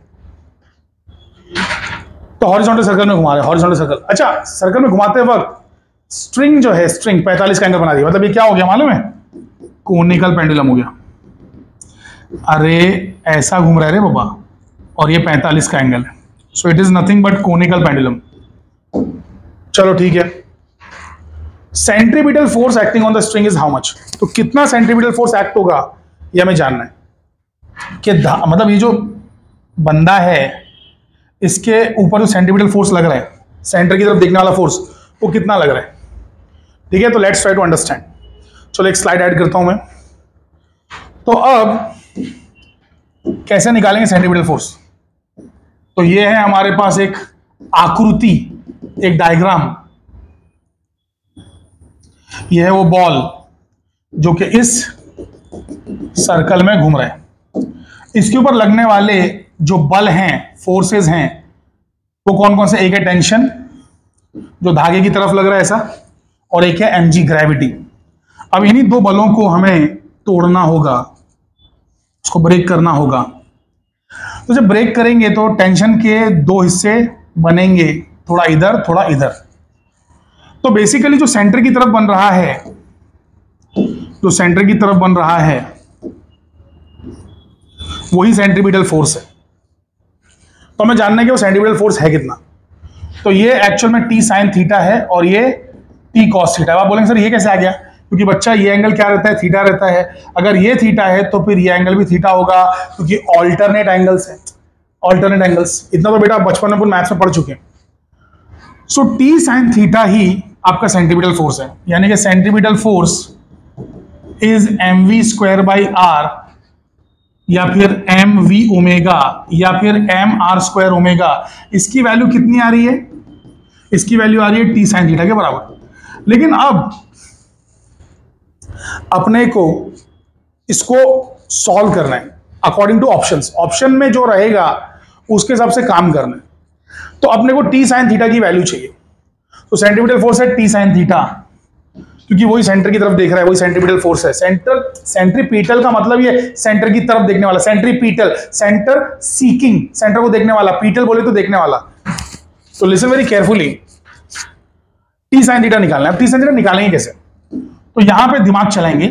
तो हॉरिजॉन्टल सर्कल में घुमा रहे हैं, हॉरिजॉन्टल सर्कल। अच्छा, सर्कल में घुमाते वक्त स्ट्रिंग जो है, स्ट्रिंग 45 का एंगल बना दिया, मतलब ये क्या हो गया मालूम है? कोनिकल पेंडुलम हो गया। अरे ऐसा घूम रहा है रे बाबा, और ये 45 का एंगल है, so it is nothing but conical pendulum. चलो ठीक है। Centripetal force acting on the string is how much? तो कितना सेंट्रीपिटल फोर्स एक्ट होगा ये हमें जानना है कि मतलब ये जो बंदा है इसके ऊपर जो सेंट्रीपिटल फोर्स लग रहा है, सेंटर की तरफ देखने वाला फोर्स, वो कितना लग रहा है? ठीक है, तो लेट्स ट्राई टू अंडरस्टैंड। चलो एक स्लाइड ऐड करता हूं मैं। तो अब कैसे निकालेंगे सेंट्रीपिटल फोर्स? तो ये है हमारे पास एक आकृति, एक डायग्राम। ये है वो बॉल जो कि इस सर्कल में घूम रहा है। इसके ऊपर लगने वाले जो बल हैं, फोर्सेस हैं, वो कौन कौन से? एक है टेंशन जो धागे की तरफ लग रहा है ऐसा, और एक है mg ग्रेविटी। अब इन्हीं दो बलों को हमें तोड़ना होगा, उसको ब्रेक करना होगा। तो जब ब्रेक करेंगे तो टेंशन के 2 हिस्से बनेंगे, थोड़ा इधर थोड़ा इधर। तो बेसिकली जो सेंटर की तरफ बन रहा है, जो सेंटर की तरफ बन रहा है वही सेंट्रीपिटल फोर्स है। तो हमें जानना है कि वो सेंट्रीपिटल फोर्स है कितना। तो ये एक्चुअल में t sin थीटा है और ये t cos थीटा। आप बोलेंगे सर ये कैसे आ गया? क्योंकि बच्चा ये एंगल क्या रहता है? थीटा रहता है। अगर ये थीटा है तो फिर ये एंगल भी थीटा होगा, क्योंकि ऑल्टरनेट एंगल्स है, ऑल्टरनेट एंगल्स। इतना तो बेटा बचपन में मैथ्स में पढ़ चुके हैं। सो t sin थीटा ही आपका सेंट्रीपिटल फोर्स है, यानी कि centripetal force is mv square by r, या फिर mv ओमेगा, या फिर mr स्क्वायर ओमेगा। इसकी वैल्यू कितनी आ रही है? इसकी वैल्यू आ रही है t sin थीटा के बराबर। लेकिन अब अपने को इसको सॉल्व करना है अकॉर्डिंग टू ऑप्शंस। ऑप्शन में जो रहेगा उसके हिसाब से काम करना है। तो अपने को t sin थीटा की वैल्यू चाहिए। तो सेंट्रीपिटल फोर्स है t sin थीटा, क्योंकि वही सेंटर की तरफ देख रहा है, वही सेंट्रीपिटल फोर्स है। सेंट्रीपिटल का मतलब ये सेंटर की तरफ देखने वाला, सेंट्रीपिटल, सेंटर सीकिंग, सेंटर को देखने वाला, पीटल बोले तो देखने वाला। तो listen very carefully, t sin theta निकालना है। t sin थीटा निकालेंगे कैसे? तो यहां पे दिमाग चलाएंगे।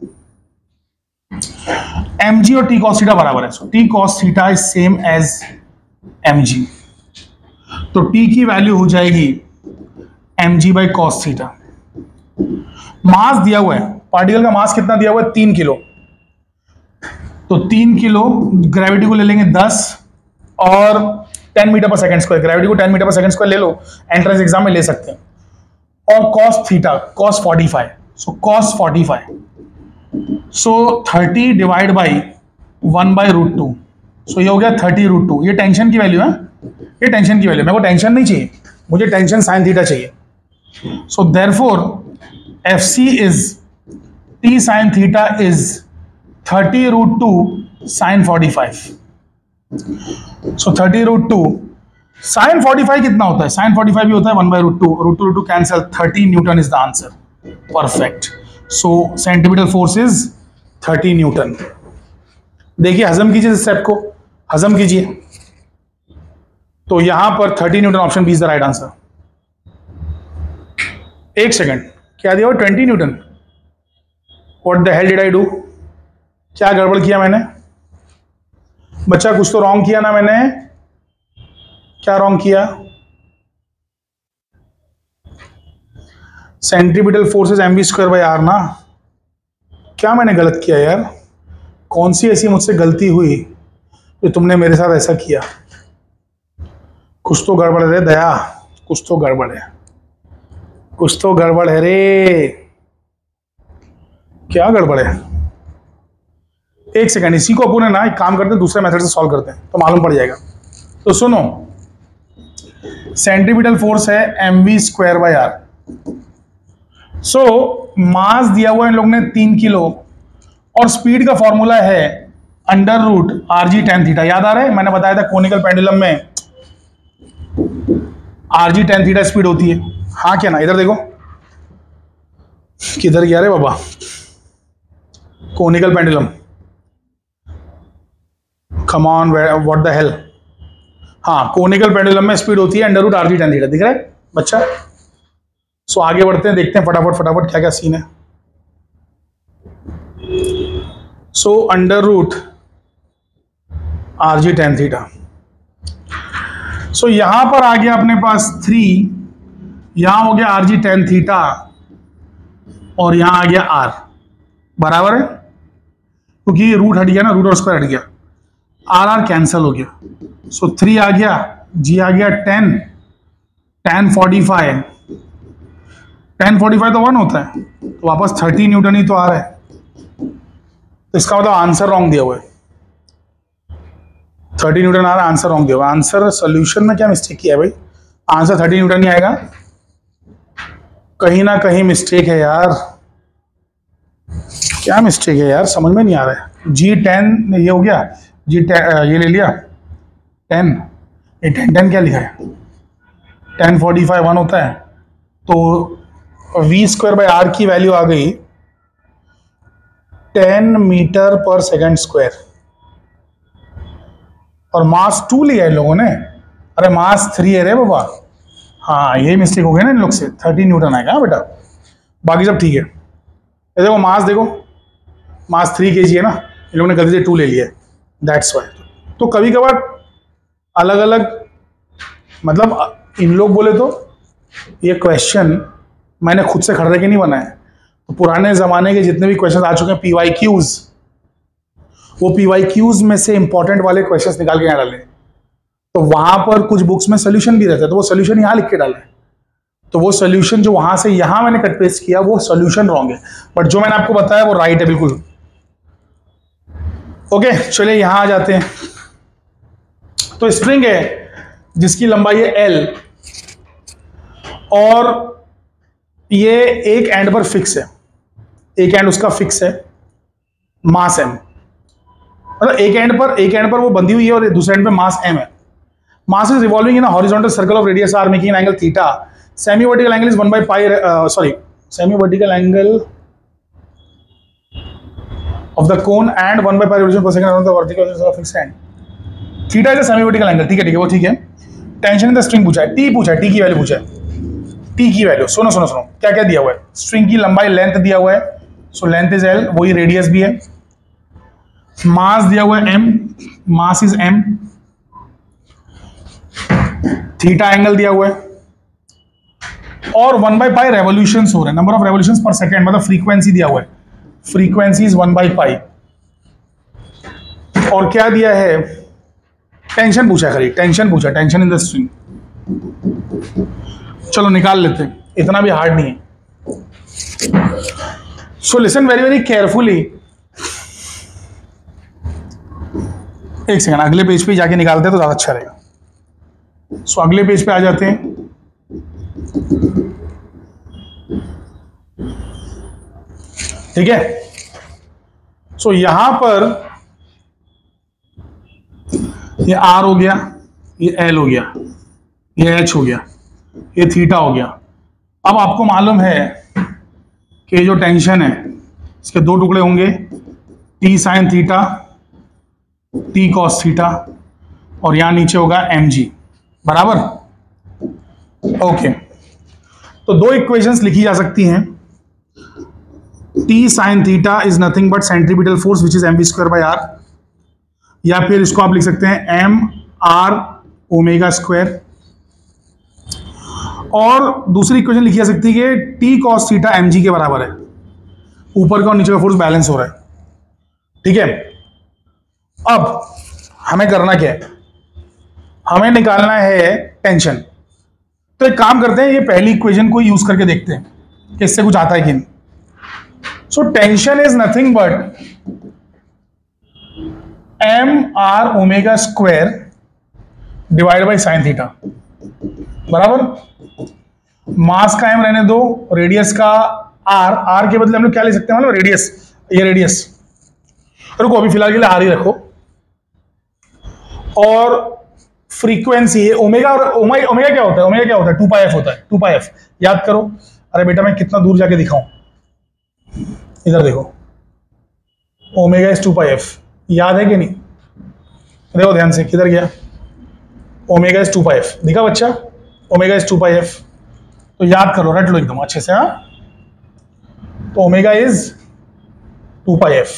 mg और t cos थीटा बराबर है, so t cos theta is same as mg। तो t की वैल्यू हो जाएगी mg बाई cos थीटा। मास दिया हुआ है, पार्टिकल का मास कितना दिया हुआ है? 3 किलो। तो 3 किलो, ग्रेविटी को ले लेंगे 10, और 10 metre per second square, gravity को 10 मीटर पर सेकंड स्क्वायर ले लो, एंट्रेंस एग्जाम में ले सकते हैं। और cos theta, cos 45, so cos 45, so 30 divide by 1/√2, so ये हो गया 30√2। ये टेंशन की वैल्यू है, ये टेंशन की वैल्यू, मेरे को टेंशन नहीं चाहिए, मुझे टेंशन साइन थीटा चाहिए। So therefore FC is T sine theta is 30√2 sine 45। So 30√2 sine 45 कितना होता है? साइन 45 भी होता है 1/√2, √2 cancel, 30 newton is the answer. Perfect. So centimetre force is 30 newton. देखिए हजम कीजिए इस स्टेप को, हजम कीजिए। तो यहां पर 30 newton, option B is the right answer. एक सेकंड, क्या दिया हुआ? 20 newton. What the hell did I do? क्या गड़बड़ किया मैंने? बच्चा कुछ तो रॉन्ग किया ना मैंने? क्या रॉन्ग किया? सेंट्रीपिटल फोर्स इज mv²/r ना? क्या मैंने गलत किया यार? कौन सी ऐसी मुझसे गलती हुई जो तुमने मेरे साथ ऐसा किया? कुछ तो गड़बड़ है रे दया, कुछ तो गड़बड़ है, कुछ तो गड़बड़ है रे। क्या गड़बड़ है? एक सेकंड, इसी को अपन ना एक काम करते हैं, दूसरे मेथड से सॉल्व करते हैं तो मालूम पड़ जाएगा। तो सुनो, सेंट्रीपिटल फोर्स है mv²/r। सो मास दिया हुआ इन लोग ने 3 किलो और स्पीड का फॉर्मूला है √rg tan थीटा। याद आ रहा है? मैंने बताया था कोनिकल पेंडुलम में rg tan थीटा स्पीड होती है। हाँ क्या ना? इधर देखो, किधर गया रे बाबा? Conical pendulum, come on, what the hell. हाँ, कोनिकल पेंडुलम में स्पीड होती है √rg tan थीटा। दिख रहा है बच्चा? सो आगे बढ़ते हैं, देखते हैं फटाफट फटाफट क्या क्या सीन है। So √rg tan theta. So यहां पर आ गया अपने पास 3, यहां हो गया rg tan थीटा और यहां आ गया r, बराबर है, क्योंकि रूट हट गया ना, रूट और स्क्वायर हट गया, r कैंसल हो गया। सो 3 आ गया, g आ गया 10, tan 45, tan 45 तो 1 होता है, तो वापस 30 न्यूटन ही तो आ रहा है। तो इसका मतलब आंसर रॉन्ग दिया हुआ है, 30 न्यूटन आ रहा है, आंसर रॉन्ग दिया हुआ है। आंसर सोल्यूशन में क्या मिस्टेक किया है भाई? आंसर 30 न्यूटन ही आएगा, कहीं ना कहीं मिस्टेक है यार। क्या मिस्टेक है यार, समझ में नहीं आ रहा है। G10 ये हो गया, ये ले लिया 10, ये 10 क्या लिखा है? tan 45 1 होता है, तो v²/r की वैल्यू आ गई 10 मीटर पर सेकंड स्क्वायर, और मास 2 लिया है इन लोगों ने। अरे मास 3 है रे बाबा। हाँ, यही मिस्टेक हो गया ना इन लोग से, 30 न्यूटन आएगा। हाँ बेटा, बाकी सब ठीक है। ये देखो मास, देखो मास 3 kg है ना, इन लोगों ने गलती से 2 ले लिया है, दैट्स वाई। तो कभी कभार अलग अलग, मतलब इन लोग बोले तो ये क्वेश्चन मैंने खुद से खड़े के नहीं बनाए, तो पुराने ज़माने के जितने भी क्वेश्चन आ चुके हैं PYQs, वो PYQs में से इंपॉर्टेंट वाले क्वेश्चंस निकाल के यहाँ डाले। तो वहां पर कुछ बुक्स में सोल्यूशन भी रहता है, तो वो सोल्यूशन यहाँ लिख के डाला है। तो वो सोल्यूशन जो वहां से यहाँ मैंने कट पेस्ट किया, वो सोल्यूशन रॉन्ग है, बट जो मैंने आपको बताया वो राइट है बिल्कुल। ओके, चलिए यहां आ जाते हैं। तो स्ट्रिंग है जिसकी लंबाई है L और ये एक एंड पर फिक्स है, एक एंड उसका फिक्स है, मास m, मतलब एक एंड पर वो बंधी हुई है और दूसरे एंड पे मास m है। Mass is revolving in a horizontal circle of radius r making an angle theta. Semi vertical angle is 1/π, semi vertical angle of the cone and 1/π revolution per second on the vertical of fix end. Theta is a semi vertical angle. ठीक है वो ठीक है। Tension in the string पूछा है, T पूछा है, T की वैल्यू पूछा है। टी की वैल्यू सुनो क्या क्या दिया हुआ है। स्ट्रिंग की लंबाई लेंथ दिया हुआ है, सो लेंथ इज L, वही रेडियस भी है। मास दिया हुआ है M, mass is M। Theta angle दिया हुआ है और 1/π रेवोल्यूशंस हो रहे हैं, number of revolutions per second, मतलब फ्रीक्वेंसी दिया हुआ है, फ्रीक्वेंसी इज 1/π। और क्या दिया है, टेंशन पूछा खरी, टेंशन पूछा, टेंशन इन द स्ट्रिंग। चलो निकाल लेते हैं, इतना भी हार्ड नहीं है। So listen very very carefully. एक सेकंड, अगले पेज पे जाके निकालते हैं तो ज्यादा अच्छा रहेगा। सो अगले पेज पे आ जाते हैं। ठीक है, सो यहां पर ये R हो गया, ये L हो गया, ये H हो गया, ये थीटा हो गया। अब आपको मालूम है कि जो टेंशन है इसके दो टुकड़े होंगे, T sine theta, T cos theta, और यहां नीचे होगा mg बराबर। ओके, तो दो इक्वेशंस लिखी जा सकती हैं। T sine theta is nothing but centripetal force which is mv square by r, या फिर इसको आप लिख सकते हैं m r ओमेगा स्क्वायर। और दूसरी इक्वेशन लिखी जा सकती है कि T कॉस थीटा mg के बराबर है, ऊपर का और नीचे का फोर्स बैलेंस हो रहा है। ठीक है, अब हमें करना क्या है, हमें निकालना है टेंशन। तो एक काम करते हैं, ये पहली इक्वेशन को यूज करके देखते हैं कि इससे कुछ आता है कि नहीं। So tension is nothing but M R omega square divide by sine theta बराबर। मास का एम रहने दो, रेडियस का आर, आर के बदले हम लोग क्या ले सकते हैं, मतलब रेडियस, ये रेडियस। रुको अभी फिलहाल के लिए आर ही रखो। और फ्रीक्वेंसी है ओमेगा, और ओमेगा क्या होता है, ओमेगा क्या होता है, 2 पाई एफ होता है, 2 पाई एफ याद करो। अरे बेटा मैं कितना दूर जाके दिखाऊं, इधर देखो, ओमेगा इज 2 पाई एफ, याद है कि नहीं, देखो ध्यान से, किधर गया, ओमेगा इज 2 पाई एफ, दिखा बच्चा, ओमेगा इज 2 पाई एफ, तो याद करो, रट लो एकदम अच्छे से। हाँ, तो omega is 2 pi F,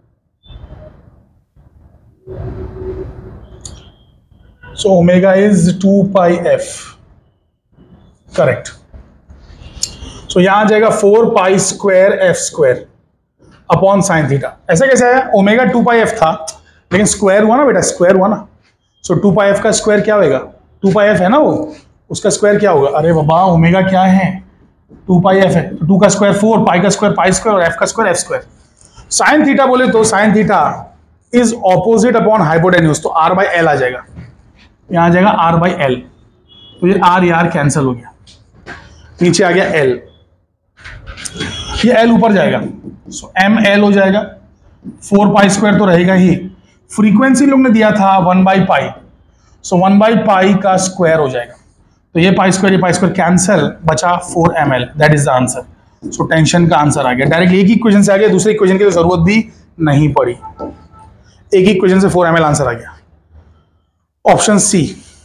so omega is 2 pi F, correct. So यहां आ जाएगा 4 pi square F square upon sine theta. ऐसा कैसे आया, ओमेगा 2 पाई एफ था लेकिन स्क्वायर हुआ ना बेटा, स्क्वायर हुआ ना। सो 2 पाई एफ का स्क्वायर क्या होगा, 2 पाई एफ है ना वो, उसका स्क्वायर क्या होगा, अरे बाबा ओमेगा क्या है, 2 पाई एफ है, तो 2 का स्क्वायर 4, पाई का स्क्वायर पाई स्क्वायर, और एफ का square F square. Sine theta बोले तो sine theta is opposite upon hypotenuse, तो आर बाई एल आ जाएगा, यहां आ जाएगा आर बाई एल, तो ये आर कैंसिल हो गया, नीचे आ गया एल, ये एल ऊपर जाएगा, सो एम एल हो जाएगा, 4 पाई स्क्वायर तो रहेगा ही, फ्रीक्वेंसी लोग ने दिया था 1 by pi, so 1 by pi का स्क्वायर हो जाएगा, तो ये पाई स्क्वायर कैंसिल, बचा 4 ml, that is the answer. So tension का आंसर आ गया, डायरेक्ट एक ही इक्वेशन से आ गया, दूसरे इक्वेशन की तो जरूरत भी नहीं पड़ी, एक ही इक्वेशन से 4 ml आंसर आ गया। Option C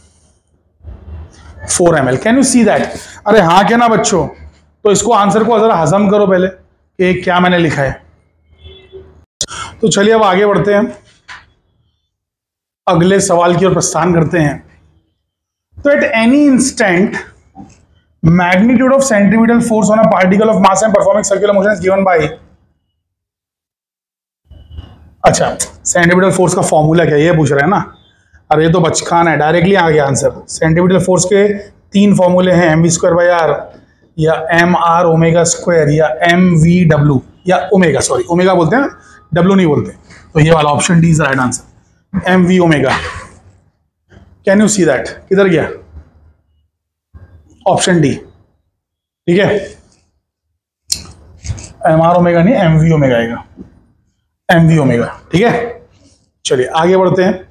4 ml, can you see that? अरे हाँ क्या ना बच्चों, तो इसको आंसर को जरा हजम करो पहले कि क्या मैंने लिखा है। तो चलिए अब आगे बढ़ते हैं, अगले सवाल की ओर प्रस्थान करते हैं। तो at any instant magnitude of centripetal force on a particle of mass and performing circular motion is given by, अच्छा सेंट्रीपिटल फोर्स का फॉर्मूला क्या, ये पूछ रहे हैं ना, अरे ये तो बचकान है, डायरेक्टली आ गया आंसर। सेंट्रीपिटल फोर्स के 3 फॉर्मूले हैं, M we square by R, या एम आर ओमेगा स्क्वायर, या एम वी डब्ल्यू, या ओमेगा, सॉरी ओमेगा बोलते हैं, डब्ल्यू नहीं बोलते, तो ये वाला option D is right answer, M V omega. Can you see that, किधर गया, ऑप्शन डी, ठीक है, एम आर ओमेगा नहीं, एम वी ओमेगा आएगा, एम वी ओमेगा, ठीक है। चलिए आगे बढ़ते हैं।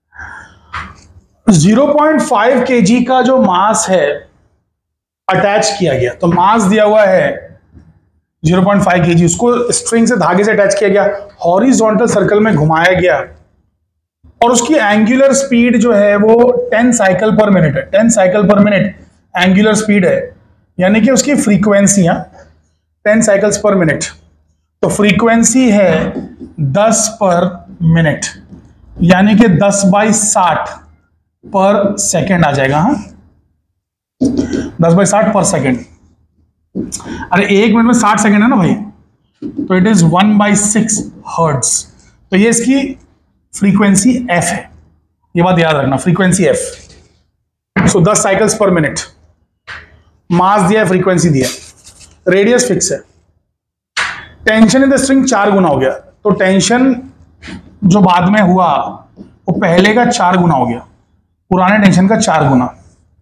0.5 kg का जो मास है अटैच किया गया, तो मास दिया हुआ है 0.5 kg, उसको स्ट्रिंग से धागे से अटैच किया गया, हॉरिजॉन्टल सर्कल में घुमाया गया, और उसकी एंगुलर स्पीड जो है वो 10 साइकिल पर मिनट है, 10 साइकिल पर मिनट एंगुलर स्पीड है, यानी कि उसकी फ्रीक्वेंसी 10 साइकिल्स पर मिनट, तो फ्रीक्वेंसी है 10 पर मिनट, यानी कि 10 बाई 60 पर सेकेंड आ जाएगा। हाँ 10 बाई 60 पर सेकेंड, अरे 1 मिनट में 60 सेकेंड है ना भाई, तो इट इज 1/6 हर्ट्ज, तो ये इसकी फ्रीक्वेंसी f है। ये बात याद रखना, frequency F. So 10 cycles per minute, mass दिया है, फ्रीक्वेंसी दिया है, रेडियस फिक्स है। टेंशन इन द स्ट्रिंग 4 गुना हो गया, तो टेंशन जो बाद में हुआ वो पहले का 4 गुना हो गया, पुराने टेंशन का 4 गुना।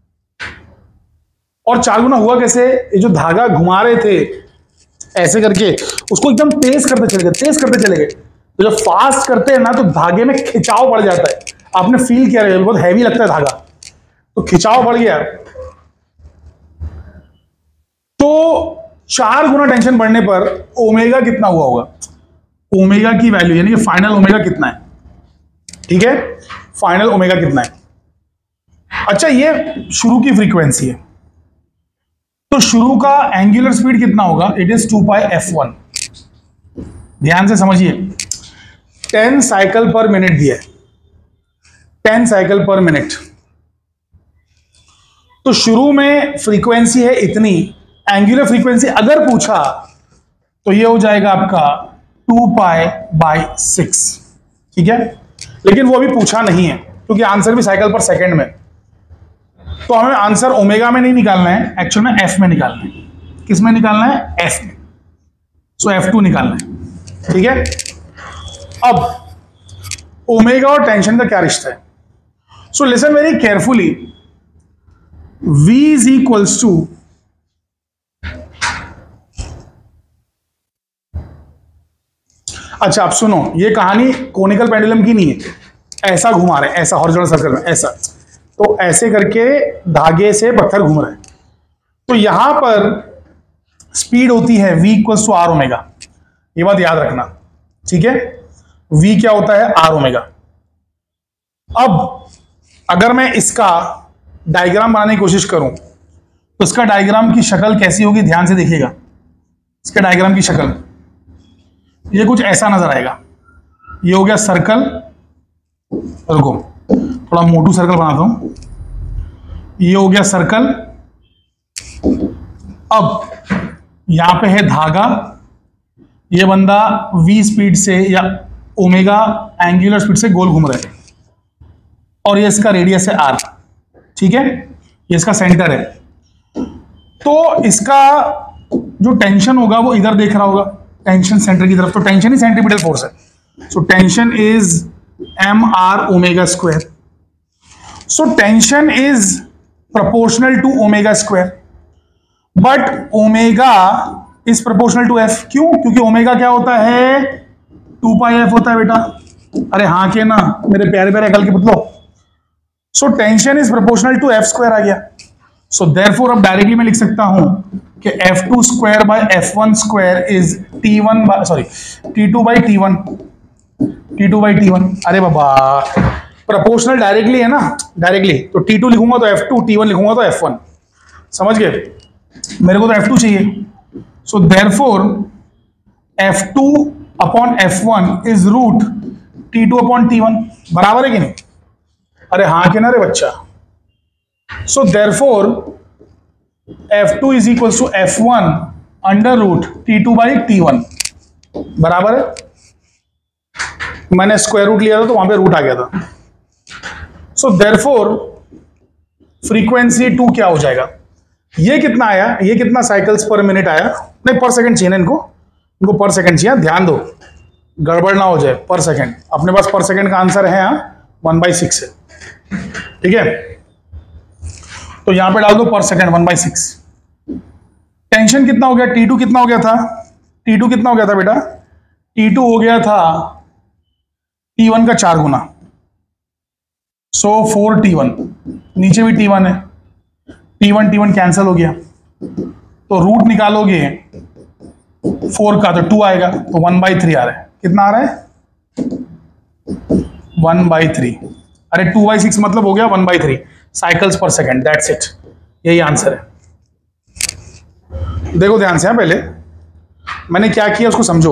और 4 गुना हुआ कैसे? ये जो धागा घुमा रहे थे ऐसे करके, उसको एकदम तेज करते चले गए, तेज करते चले गए। तो जब फास्ट करते हैं ना तो धागे में खिंचाव बढ़ जाता है। आपने फील किया रहेगा, बहुत हैवी लगता है धागा, तो खिंचाव बढ़ गया। तो 4 गुना टेंशन बढ़ने पर ओमेगा कितना हुआ होगा? ओमेगा की वैल्यू यानी कि फाइनल ओमेगा कितना है? ठीक है, फाइनल ओमेगा कितना है? अच्छा, ये शुरू की फ्रीक्वेंसी है, तो शुरू का एंगुलर स्पीड कितना होगा? It is 2 pi f1। ध्यान से समझिए, 10 साइकिल पर मिनट दिया है, 10 साइकिल पर मिनट। तो शुरू में फ्रीक्वेंसी है इतनी, एंगुलर फ्रीक्वेंसी अगर पूछा तो ये हो जाएगा आपका 2 पाई बाई 6। ठीक है, लेकिन वो अभी पूछा नहीं है क्योंकि आंसर भी साइकिल पर सेकंड में, तो हमें आंसर ओमेगा में नहीं निकालना है, एक्चुअल में एफ में निकालना है। किस में निकालना है? एफ में। सो F2 निकालना है। ठीक है, अब ओमेगा और टेंशन का क्या रिश्ता है? So listen very carefully, V is equals to अच्छा आप सुनो, ये कहानी कोनिकल पेंडुलम की नहीं है, ऐसा घुमा रहे हैं, ऐसा हॉरिजॉन्टल सर्कल में ऐसा, तो ऐसे करके धागे से पत्थर घूम रहे हैं। तो यहां पर स्पीड होती है v equals to are omega, ये बात याद रखना। ठीक है, v क्या होता है? R omega. अब अगर मैं इसका डायग्राम बनाने की कोशिश करूं तो इसका डायग्राम की शक्ल कैसी होगी? ध्यान से देखिएगा, इसके डायग्राम की शक्ल ये कुछ ऐसा नजर आएगा। ये हो गया सर्कल, रुको थोड़ा मोटू सर्कल बनाता हूं, ये हो गया सर्कल। अब यहां पे है धागा, ये बंदा v स्पीड से या ओमेगा एंगुलर स्पीड से गोल घूम रहा है, और ये इसका रेडियस है r। ठीक है, ये इसका सेंटर है। तो इसका जो टेंशन होगा वो इधर देख रहा होगा, टेंशन सेंटर की तरफ, तो टेंशन ही सेंट्रीपिटल फोर्स है। So tension is mr omega square. So tension is proportional to omega square, but omega is proportional to f। क्यों? क्योंकि ओमेगा क्या होता है? 2 पाई f होता है बेटा। अरे हाँ के ना मेरे प्यारे प्यारे अकल के पुतलो। So tension is proportional to f square आ गया। सो देयरफॉर अब डायरेक्टली मैं लिख सकता हूं कि f2 square by f1 square is t2 by t1। अरे बाबा, प्रोपोर्शनल डायरेक्टली है ना, डायरेक्टली, तो T2 लिखूंगा तो F2, T1 लिखूंगा तो F1। समझ गए? मेरे को तो F2 चाहिए। So therefore F2 upon F1 is root T2 upon T1। बराबर है कि नहीं? अरे हाँ के ना रे बच्चा। So therefore F2 is equal to F1 under root T2 by T1। बराबर है? मैंने स्क्वायर रूट लिया था तो वहां पे रूट आ गया था। सो देयरफॉर फ्रीक्वेंसी 2 क्या हो जाएगा? ये कितना आया? ये कितना साइकिल्स पर मिनट आया? नहीं, पर सेकंड चाहिए ना इनको पर सेकंड चाहिए। ध्यान दो, गड़बड़ ना हो जाए। पर सेकंड, अपने पास पर सेकंड का आंसर है यहाँ 1/6 है। ठीक है, तो यहां पे डाल दो पर सेकंड 1/6। टेंशन कितना हो गया? T2 कितना हो गया था? T2 कितना हो गया था बेटा? T2 हो गया था T1 का 4 गुना। सो 4T1, नीचे भी T1 है, T1 कैंसिल हो गया, तो रूट निकालोगे 4 का तो 2 आएगा, तो 1/3 आ रहा है। कितना आ रहा है? 1/3। अरे 2/6 मतलब हो गया 1/3 cycles per second. That's it, यही आंसर है। देखो ध्यान से, पहले मैंने क्या किया उसको समझो।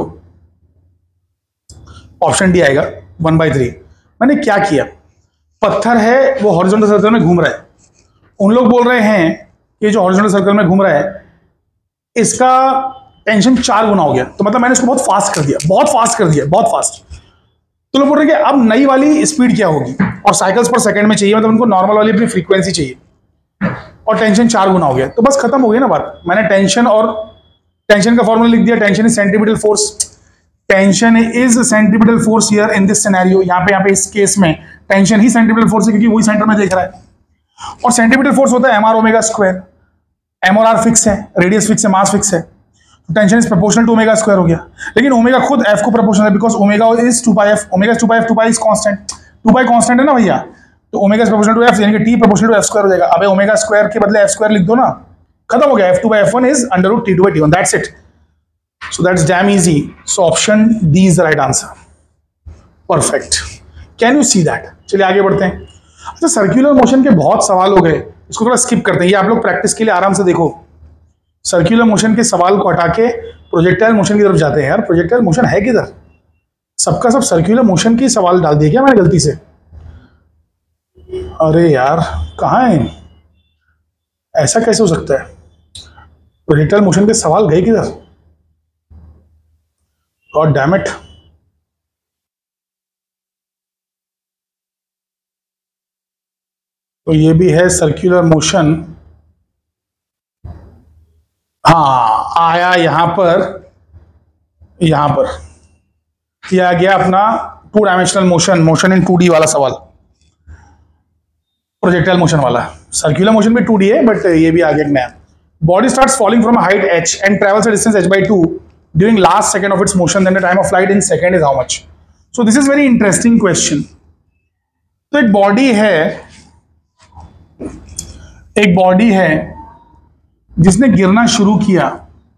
ऑप्शन डी आएगा 1/3। मैंने क्या किया? पत्थर है वो हॉरिजॉन्टल सर्कल में घूम रहा है, उन लोग बोल रहे हैं कि जो हॉरिजॉन्टल सर्कल में घूम रहा है इसका टेंशन 4 गुना हो गया, तो मतलब मैंने इसको बहुत फास्ट कर दिया, बहुत फास्ट। तो लोग बोल रहे हैं कि अब नई वाली स्पीड क्या होगी, और साइकिल्स पर सेकंड में चाहिए, मतलब उनको नॉर्मल वाली अपनी फ्रीक्वेंसी चाहिए, और टेंशन 4 गुना हो गया, तो बस खत्म हो गई ना बात। मैंने टेंशन का फॉर्मूला लिख दिया, tension is centimetre force, tension is centimetre force here in this scenario, यहाँ पे इस केस में टेंशन ही सेंटीमीटर फोर्स है, क्योंकि वही सेंटर में देख रहा है, और सेंटीमीटर फोर्स होता है M R omega square, M और आर फिक्स है, रेडियस फिक्स है, मास फिक्स है, तो tension is proportional to omega square हो गया। लेकिन ओमेगा खुद एफ को प्रोपोर्शनल है, because omega is 2 pi F, omega 2 pi F, 2 pi is constant, 2 pi constant है ना भैया, तो omega is proportional to F, यानी कि T proportional to F square हो जाएगा। अबे ओमेगा स्क्वायर के बदले एफ स्क्वायर लिख दो ना, खत्म हो गया, f2 by f1 is under root t2 by t1, that's it. So that's damn easy. So option D is the right answer. Perfect. Can you see that? चलिए आगे बढ़ते हैं। अच्छा, सर्कुलर मोशन के बहुत सवाल हो गए, इसको थोड़ा स्किप करते हैं, ये आप लोग प्रैक्टिस के लिए आराम से देखो। सर्कुलर मोशन के सवाल को हटा के प्रोजेक्टाइल मोशन की तरफ जाते हैं। यार प्रोजेक्टाइल मोशन है किधर? सबका सब सर्कुलर मोशन की सवाल डाल दिया क्या मैंने गलती से? अरे यार कहाँ है, ऐसा कैसे हो सकता है? प्रोजेक्टाइल मोशन के सवाल गए किधर? God damn it. तो ये भी है सर्कुलर मोशन, हाँ आया यहां पर ये आ गया अपना 2 dimensional motion, motion in 2D वाला सवाल, प्रोजेक्टाइल मोशन वाला। सर्कुलर मोशन भी 2D है, बट ये भी आ गया नया। Body starts falling from a height h and travels a distance h by 2 during last second of its motion. Then the time of flight in second is how much? So this is very interesting question. तो एक body है जिसने गिरना शुरू किया,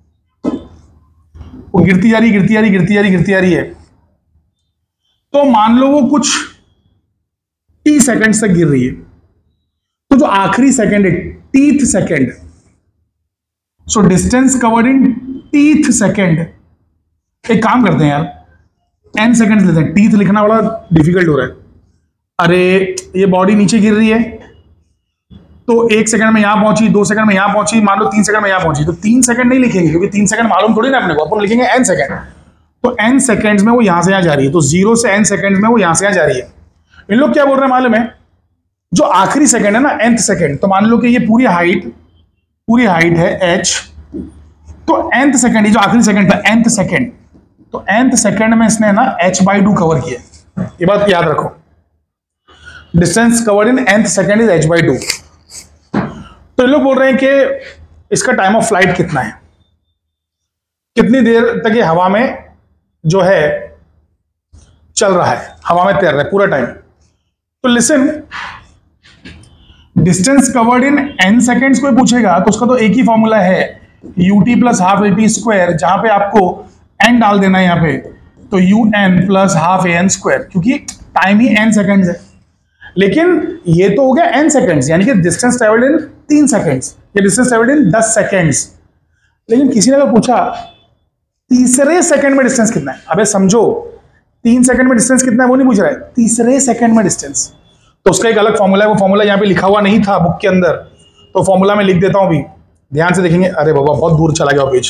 वो गिरती जा रही है। तो मान लो वो कुछ t सेकंड तक गिर रही है, तो जो आखिरी सेकंड है tth second, so distance covered in tth second. एक काम करते हैं यार, n सेकेंड लेते हैं, टीथ लिखना बड़ा डिफिकल्ट हो रहा है। अरे ये बॉडी नीचे गिर रही है, तो 1 सेकंड में यहां पहुंची, 2 सेकंड में यहां पहुंची, मान लो 3 सेकंड में यहां पहुंची, तो 3 सेकंड नहीं लिखेंगे क्योंकि 3 सेकंड मालूम थोड़ी ना अपने को, अपन लिखेंगे n सेकंड। तो n सेकंड्स में वो यहां से यहां जा रही है, तो 0 से n सेकंड में वो यहां से यहां जा रही है। इन लोग क्या बोल रहे हैं मालूम है, जो आखिरी सेकंड है ना nth सेकंड, तो मान लो कि ये पूरी हाइट है h, तो nth सेकंड, ये जो आखिरी सेकंड था nth सेकंड, तो nth सेकंड में इसने ना h/2 कवर किया। ये बात याद रखो, distance covered in nth second is h/2। तो ये लोग बोल रहे हैं कि इसका टाइम ऑफ फ्लाइट कितना है, कितनी देर तक ये हवा में जो है चल रहा है, हवा में तैर रहा है पूरा टाइम। तो listen, distance covered in n seconds कोई पूछेगा तो उसका तो एक ही फॉर्मूला है, ut plus half at square, जहां पे आपको n डाल देना है यहाँ पे, तो un plus half an square, क्योंकि टाइम ही n सेकेंड्स है। लेकिन ये तो हो गया n सेकेंड्स, यानी कि डिस्टेंस ट्रेवल्ड इन 3 सेकेंड्स, या डिस्टेंस ट्रेवल्ड इन 10 सेकेंड्स। लेकिन किसी ने अगर पूछा तीसरे सेकंड में डिस्टेंस कितना है, अबे समझो 3 सेकंड में डिस्टेंस कितना है वो नहीं पूछ रहा है, तीसरे सेकंड में डिस्टेंस, तो उसका एक अलग फॉर्मूला है। वो फॉर्मूला यहाँ पे लिखा हुआ नहीं था बुक के अंदर, तो फॉर्मूला में लिख देता हूं भी, ध्यान से देखेंगे। अरे बाबा बहुत दूर चला गया पेज।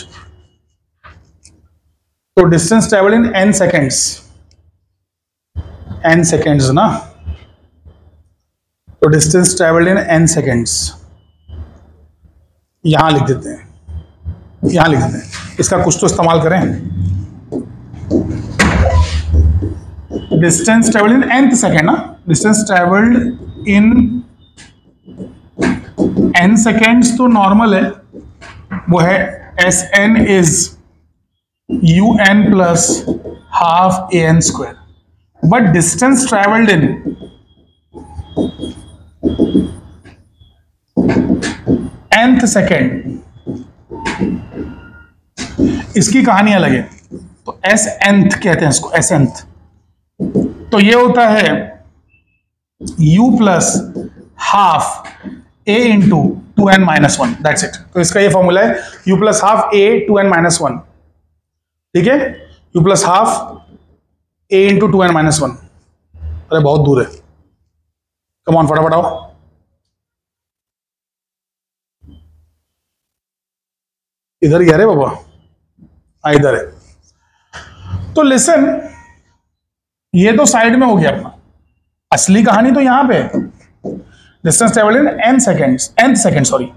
तो distance travel in n seconds ना, तो distance travelled in n seconds यहां लिख देते हैं, इसका कुछ तो इस्तेमाल करें। Distance travelled in nth second ना, distance travelled in n seconds तो नॉर्मल है, वो है Sn is un plus half an square, but distance travelled in nth second, इसकी कहानी अलग है। तो Snth कहते हैं इसको, Snth। तो ये होता है u plus half a into 2n minus 1, that's it. तो इसका ये फॉर्मूला है u plus half a 2n minus 1, ठीक है, u plus half a into 2n minus 1। अरे बहुत दूर है, कम ऑन फटाफट आओ। इधर ही है रे बाबा, इधर है। तो लिसन, ये तो साइड में हो गया अपना, असली कहानी तो यहां पे distance travel in nth second sorry.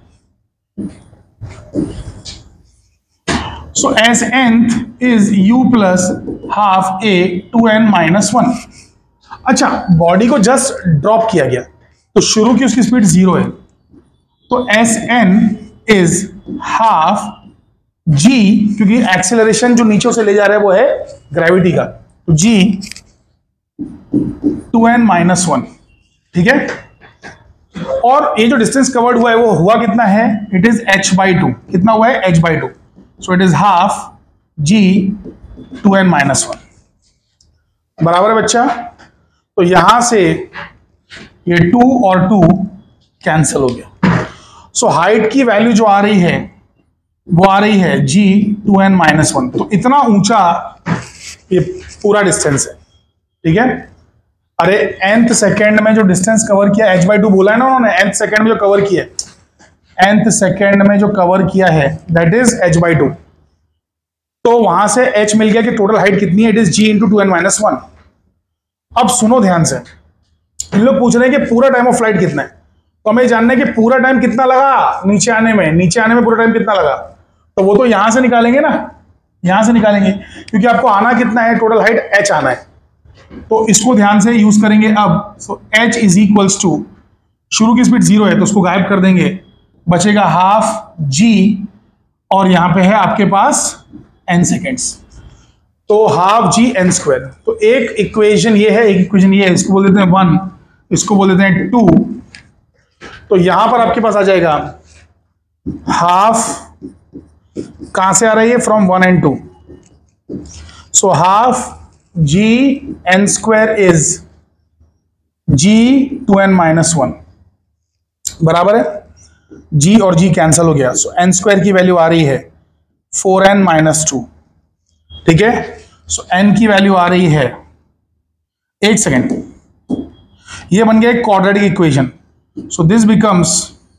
So S nth is u plus half a 2n-1। अच्छा, बॉडी को जस्ट ड्रॉप किया गया तो शुरू की उसकी स्पीड 0 है, तो S n is half g, क्योंकि एक्सेलरेशन जो नीचे से ले जा रहा है वो है ग्रेविटी का, तो g 2n-1, ठीक है। और ये जो डिस्टेंस कवर्ड हुआ है वो हुआ कितना है, इट इज h/2। कितना हुआ है, h/2, so it is half g 2n-1, बराबर है बच्चा। तो यहां से ये 2 और 2 कैंसिल हो गया। सो हाइट की वैल्यू जो आ रही है वो आ रही है g 2n-1। तो इतना ऊंचा ये पूरा डिस्टेंस है, ठीक है। अरे nth सेकेंड में जो डिस्टेंस कवर किया, h/2 बोला है ना उन्होंने, nth सेकेंड में जो कवर किया, nth सेकेंड में जो कवर किया है दैट इज h/2। तो वहां से h मिल गया कि टोटल हाइट कितनी है, इट इज g × 2n-1। अब सुनो ध्यान से, इन लोग पूछ रहे हैं कि पूरा टाइम ऑफ फ्लाइट कितना है, तो हमें जानना है कि पूरा टाइम कितना लगा नीचे आने में पूरा टाइम कितना लगा, तो वो तो यहां से निकालेंगे ना, यहां से निकालेंगे, क्योंकि आपको आना कितना है, टोटल हाइट h आना है, तो इसको ध्यान से यूज करेंगे अब। So h is equals to, शुरू की स्पीड 0 है तो उसको गायब कर देंगे, बचेगा हाफ g, और यहां पे है आपके पास n सेकेंड्स, तो हाफ g n²। तो एक इक्वेशन ये है, एक इक्वेशन ये है, इसको बोल देते हैं 1, इसको बोल देते हैं 2। तो यहां पर आपके पास आ जाएगा हाफ, कहां से आ रही है, from 1 and 2, so half g n² is g 2n-1, बराबर है। g और g कैंसल हो गया, सो n² की वैल्यू आ रही है 4n-2, ठीक है। सो n की वैल्यू आ रही है, एक सेकेंड, ये बन गया एक quadratic equation. So this becomes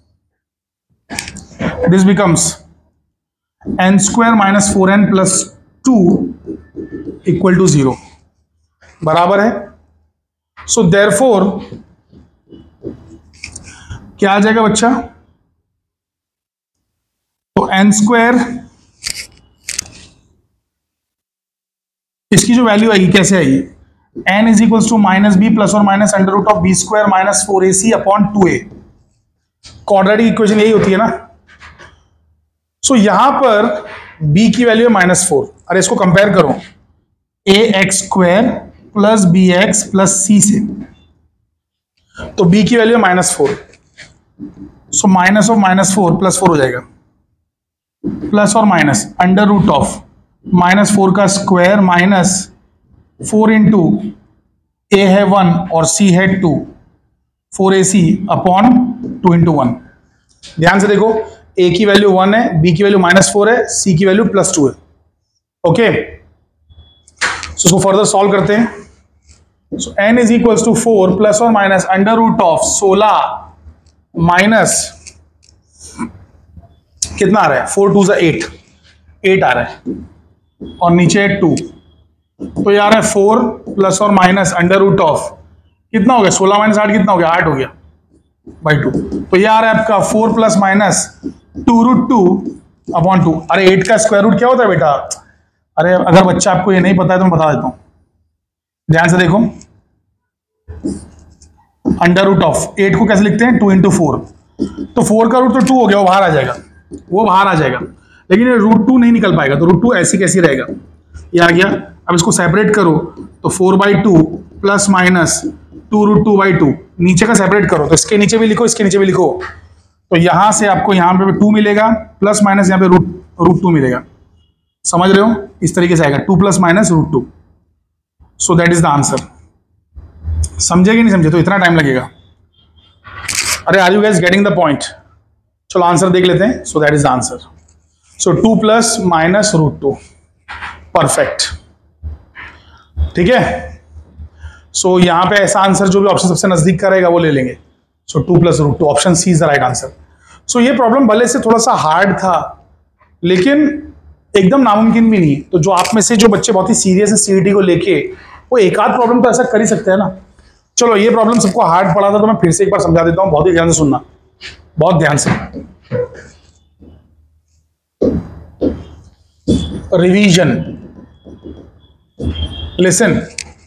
n² - 4n + 2 = 0, बराबर है। सो देयरफॉर क्या आ जाएगा बच्चा, तो n², इसकी जो वैल्यू आएगी कैसे आएगी, n is equals to -b + और minus √b² - 4ac/2a। Quadratic equation यही होती है ना। सो यहां पर b की वैल्यू है -4, अरे इसको कंपेयर करो ax² + bx + c से, तो b की वैल्यू है -4, सो -4 + 4 हो जाएगा, प्लस और माइनस √(-4 का स्क्वायर -4 इंटू a है 1 और c है 2, 4ac/2 × 1। ध्यान से देखो, a की वैल्यू 1 है, b की वैल्यू -4 है, c की वैल्यू +2 है, ओके। सो इसको फर्दर सॉल्व करते हैं। So n is equals to 4 + और माइनस √16 माइनस कितना आ रहा है, 4 2 8 आ रहा है, और नीचे 2, तो ये आ रहा है 4 + और माइनस √ कितना हो गया, 16 - 8 कितना हो गया, 8 हो गया / 2। तो ये आ रहा है आपका 4 + माइनस 2√2/2। अरे 8 का स्क्वायर रूट क्या होता है बेटा, अरे अगर बच्चा आपको ये नहीं पता है तो मैं बता देता हूं, ध्यान से देखो। √8 को कैसे लिखते हैं, 2 × 4, तो 4 का रूट तो 2 हो गया, वो बाहर आ जाएगा, लेकिन ये √2 नहीं निकल पाएगा, तो √2 ऐसी कैसी रहेगा, ये आ गया। अब इसको सेपरेट करो, तो 4/2 + माइनस 2√2/2, नीचे का सेपरेट करो, तो इसके नीचे भी लिखो, इसके नीचे भी लिखो, तो यहां से आपको यहां पे 2 मिलेगा, प्लस माइनस यहां पे √2 मिलेगा, समझ रहे हो, इस तरीके से आएगा 2 + minus √2। So that is the answer. समझे कि नहीं समझे, तो इतना टाइम लगेगा। अरे are you guys getting the point, चलो आंसर देख लेते हैं। So that is the answer, so 2 + minus √2, perfect, ठीक है। सो यहां पे ऐसा आंसर जो भी ऑप्शन सबसे नजदीक का रहेगा वो ले लेंगे। So 2 + √2, option C is the right answer. सो ये प्रॉब्लम भले से थोड़ा सा हार्ड था, लेकिन एकदम नामुमकिन भी नहीं। तो जो आप में से जो बच्चे बहुत ही सीरियस है सीईटी को लेके, वो एक आध प्रॉब्लम तो ऐसा कर ही सकते हैं ना। चलो ये प्रॉब्लम सबको हार्ड पड़ा था तो मैं फिर से एक बार समझा देता हूं, बहुत ही ध्यान से सुनना, बहुत ध्यान से। Revision, listen.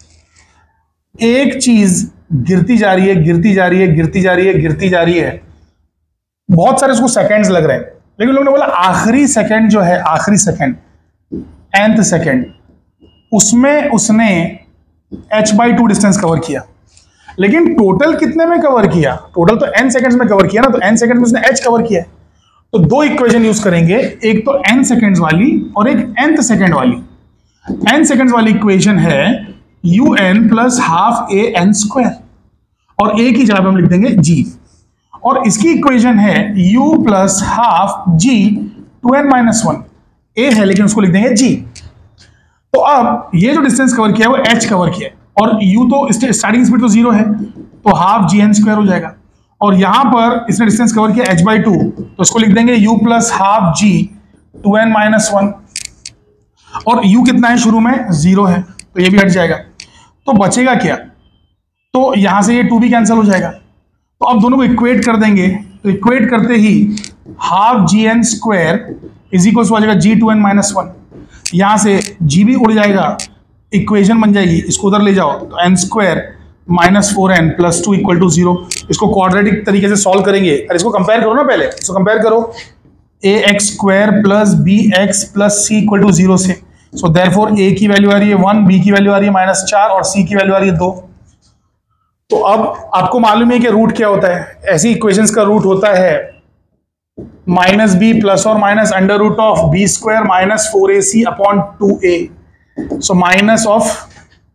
एक चीज गिरती जा रही है, गिरती जा रही है, गिरती जा रही है, गिरती जा रही है, बहुत सारे उसको सेकंड्स लग रहे हैं, लेकिन लोगों ने बोला आखिरी सेकंड जो है, आखिरी सेकंड, nth सेकंड, उसमें उसने h/2 डिस्टेंस कवर किया। लेकिन टोटल कितने में कवर किया? टोटल तो n सेकंड्स में कवर किया ना, तो n सेकंड में उसने h कवर किया है। तो दो इक्वेशन यूज करेंगे, एक तो n सेकंड्स वाली और एक nth सेकंड वाली। n सेकंड्स वाली इक्वेशन है un plus half a n square, और a की जगह पे हम लिख देंगे g, और इसकी इक्वेशन है u plus half g 2n-1। a है लेकिन उसको लिख देंगे g। तो अब ये जो डिस्टेंस कवर किया है वो h कवर किया है, और u तो स्टार्टिंग स्पीड तो 0 है, तो हाफ जी एन स्क्वायर हो जाएगा। और यहां पर इसने डिस्टेंस कवर किया h/2, तो इसको लिख देंगे u plus half g 2n-1। और u कितना है शुरू में? 0 है, तो ये भी हट जाएगा। तो बचेगा क्या? तो यहां से ये 2 भी कैंसिल हो जाएगा। तो अब दोनों को इक्वेट कर देंगे, तो इक्वेट करते ही half G N square is equal to आ जाएगा g 2n-1। यहां से g भी उड़ जाएगा, इक्वेशन बन जाएगी, इसको उधर ले जाओ तो n square -4n plus 2 equal to 0। इसको क्वाड्रेटिक तरीके से सॉल्व करेंगे, और इसको कंपेयर करो ना, पहले इसको कंपेयर करो ax square plus bx plus c equal to 0 से। सो देयरफॉर a की वैल्यू आ रही है 1, b की वैल्यू आ रही है -4 और c की वैल्यू आ रही है 2। तो अब आपको मालूम है कि रूट क्या होता है? ऐसी इक्वेशंस का रूट होता है -b प्लस और minus under root of b square -4ac upon 2a। So minus of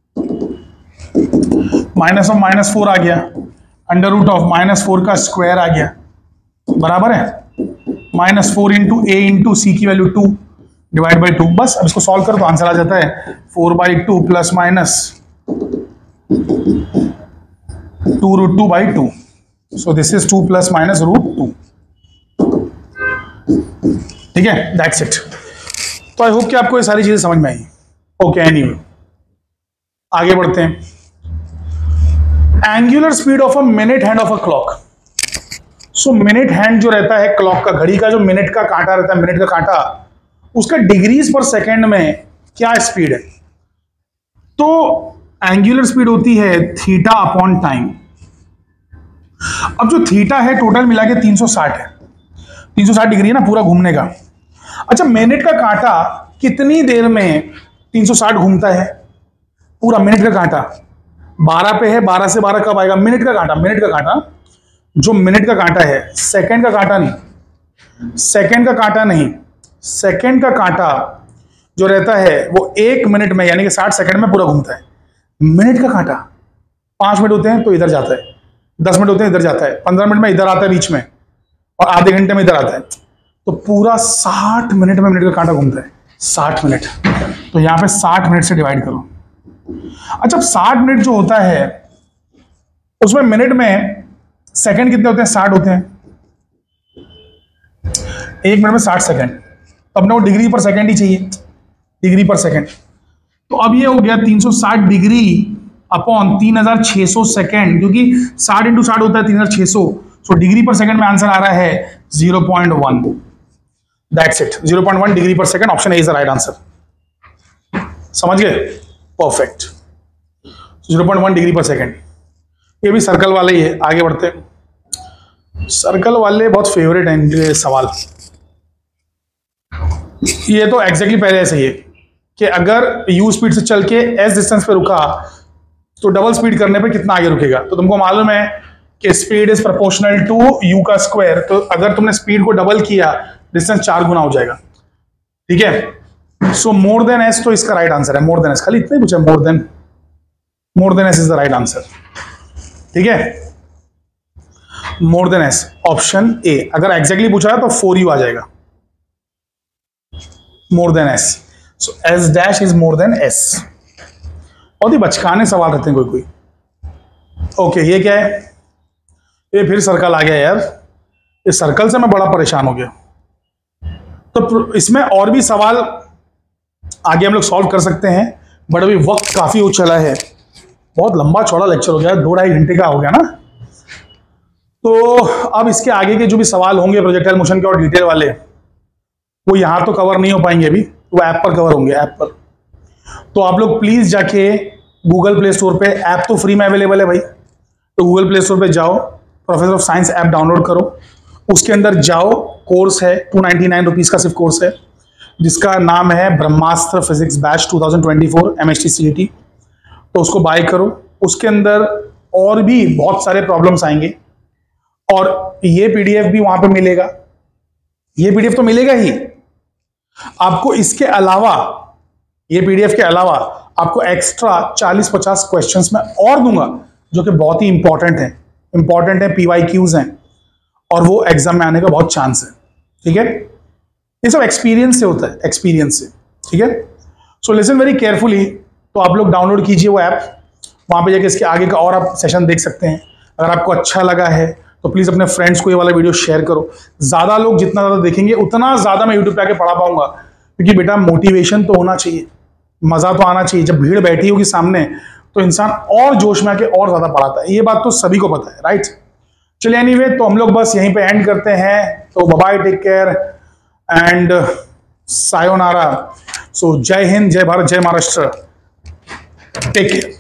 -4 आ गया, अंडर रूट ऑफ -4 का स्क्वायर आ गया, बराबर है -4 इंटू a इंटू सी की वैल्यू 2 डिवाइड बाई 2। बस अब इसको सॉल्व करो तो आंसर आ जाता है 4/2 plus minus 2√2/2। So this is 2 plus minus √2। ठीक है, दैट्स इट। तो आई होप कि आपको ये सारी चीजें समझ में आई। ओके, एनीवे आगे बढ़ते हैं। Angular speed of a minute hand of a clock. So minute hand जो रहता है क्लॉक का, घड़ी का जो मिनट का कांटा रहता है, मिनट का कांटा, उसका डिग्रीज पर सेकेंड में क्या स्पीड है? तो एंगुलर स्पीड होती है थीटा अपॉन टाइम। अब जो थीटा है टोटल मिला के 360 है, 360 डिग्री है ना पूरा घूमने का। अच्छा, मिनट का कांटा कितनी देर में 360 घूमता है? पूरा मिनट का कांटा 12 पे है, 12 से 12 कब आएगा? मिनट का कांटा, मिनट का कांटा, जो मिनट का कांटा है, सेकंड का कांटा नहीं, सेकंड का कांटा नहीं, सेकंड का कांटा जो रहता है वो 1 मिनट में यानी कि 60 सेकंड में पूरा घूमता है। मिनट का कांटा 5 मिनट होते हैं तो इधर जाता है, 10 मिनट होते हैं इधर जाता है, 15 मिनट में इधर आता है बीच में, और आधे घंटे में इधर आता है। तो पूरा 60 मिनट में मिनट का कांटा घूमता है, 60 मिनट। तो यहां पे 60 मिनट से डिवाइड करो। अच्छा, 60 मिनट जो होता है उसमें मिनट में सेकंड कितने होते हैं? 60 होते हैं। 1 मिनट में 60 सेकंड, तो अपने को डिग्री पर सेकंड ही चाहिए, डिग्री पर सेकंड। तो अब ये हो गया 360 डिग्री अपॉन 3600 सेकंड, क्योंकि 60 इंटू 60 होता है 3600। सो डिग्री पर सेकंड में आंसर आ रहा है 0.1। That's it, 0.1 degree per second. Option A is the right answer. समझ गए? परफेक्ट। 0.1 degree per second. ये भी सर्कल वाले ही है। आगे बढ़ते हैं। सर्कल वाले बहुत फेवरेट हैं इनके सवाल। ये तो एग्जैक्टली पहले ऐसे ही है कि अगर u स्पीड से चल के s डिस्टेंस पे रुका तो डबल स्पीड करने पे कितना आगे रुकेगा। तो तुमको मालूम है कि speed is proportional to u का स्क्वायर। तो अगर तुमने स्पीड को डबल किया, डिस्टेंस 4 गुना हो जाएगा। ठीक है, सो मोर देन s तो इसका राइट आंसर है। मोर देन s, खाली इतना ही पूछा, more than s is the right answer. ठीक है, more than s, option A. अगर एग्जैक्टली पूछा है तो 4u आ जाएगा, more than s। So s dash is more than s। बहुत ही बचकाने सवाल रहते हैं कोई कोई। ओके, ये क्या है? ये फिर सर्कल आ गया यार। इस सर्कल से मैं बड़ा परेशान हो गया। तो इसमें और भी सवाल आगे हम लोग सॉल्व कर सकते हैं, बट अभी वक्त काफ़ी हो चला है, बहुत लंबा चौड़ा लेक्चर हो गया, 2-2.5 घंटे का हो गया ना। तो अब इसके आगे के जो भी सवाल होंगे प्रोजेक्टाइल मोशन के और डिटेल वाले, वो यहाँ तो कवर नहीं हो पाएंगे अभी, वो ऐप पर कवर होंगे, ऐप पर। तो आप लोग प्लीज़ जाके गूगल प्ले स्टोर पे, ऐप तो फ्री में अवेलेबल है भाई, तो गूगल प्ले स्टोर पे जाओ, professor of science app download करो, उसके अंदर जाओ, कोर्स है 299 रुपीज़ का सिर्फ कोर्स है, जिसका नाम है Brahmastra physics batch 2024 MHT CET। तो उसको बाय करो। उसके अंदर और भी बहुत सारे प्रॉब्लम्स आएंगे और ये PDF भी वहां पे मिलेगा, ये PDF तो मिलेगा ही आपको। इसके अलावा, ये PDF के अलावा आपको एक्स्ट्रा 40-50 क्वेश्चंस मैं और दूंगा जो कि बहुत ही इंपॉर्टेंट है, PYQs हैं, और वो एग्जाम में आने का बहुत चांस है। ठीक है, ये सब एक्सपीरियंस से होता है, एक्सपीरियंस से। ठीक है, सो लिसन वेरी केयरफुली। तो आप लोग डाउनलोड कीजिए वो ऐप, वहां पे जाके इसके आगे का और आप सेशन देख सकते हैं। अगर आपको अच्छा लगा है तो प्लीज अपने फ्रेंड्स को ये वाला वीडियो शेयर करो। ज्यादा लोग जितना ज्यादा देखेंगे उतना ज्यादा मैं यूट्यूब पे आके पढ़ा पाऊंगा, क्योंकि बेटा मोटिवेशन तो होना चाहिए, मजा तो आना चाहिए। जब भीड़ बैठी होगी सामने तो इंसान और जोश में आके और ज्यादा पढ़ाता है, ये बात तो सभी को पता है, राइट। चलिए एनीवे, तो हम लोग बस यहीं पे एंड करते हैं। तो bye, take care and sayonara. So जय हिंद, जय भारत, जय महाराष्ट्र, टेक केयर।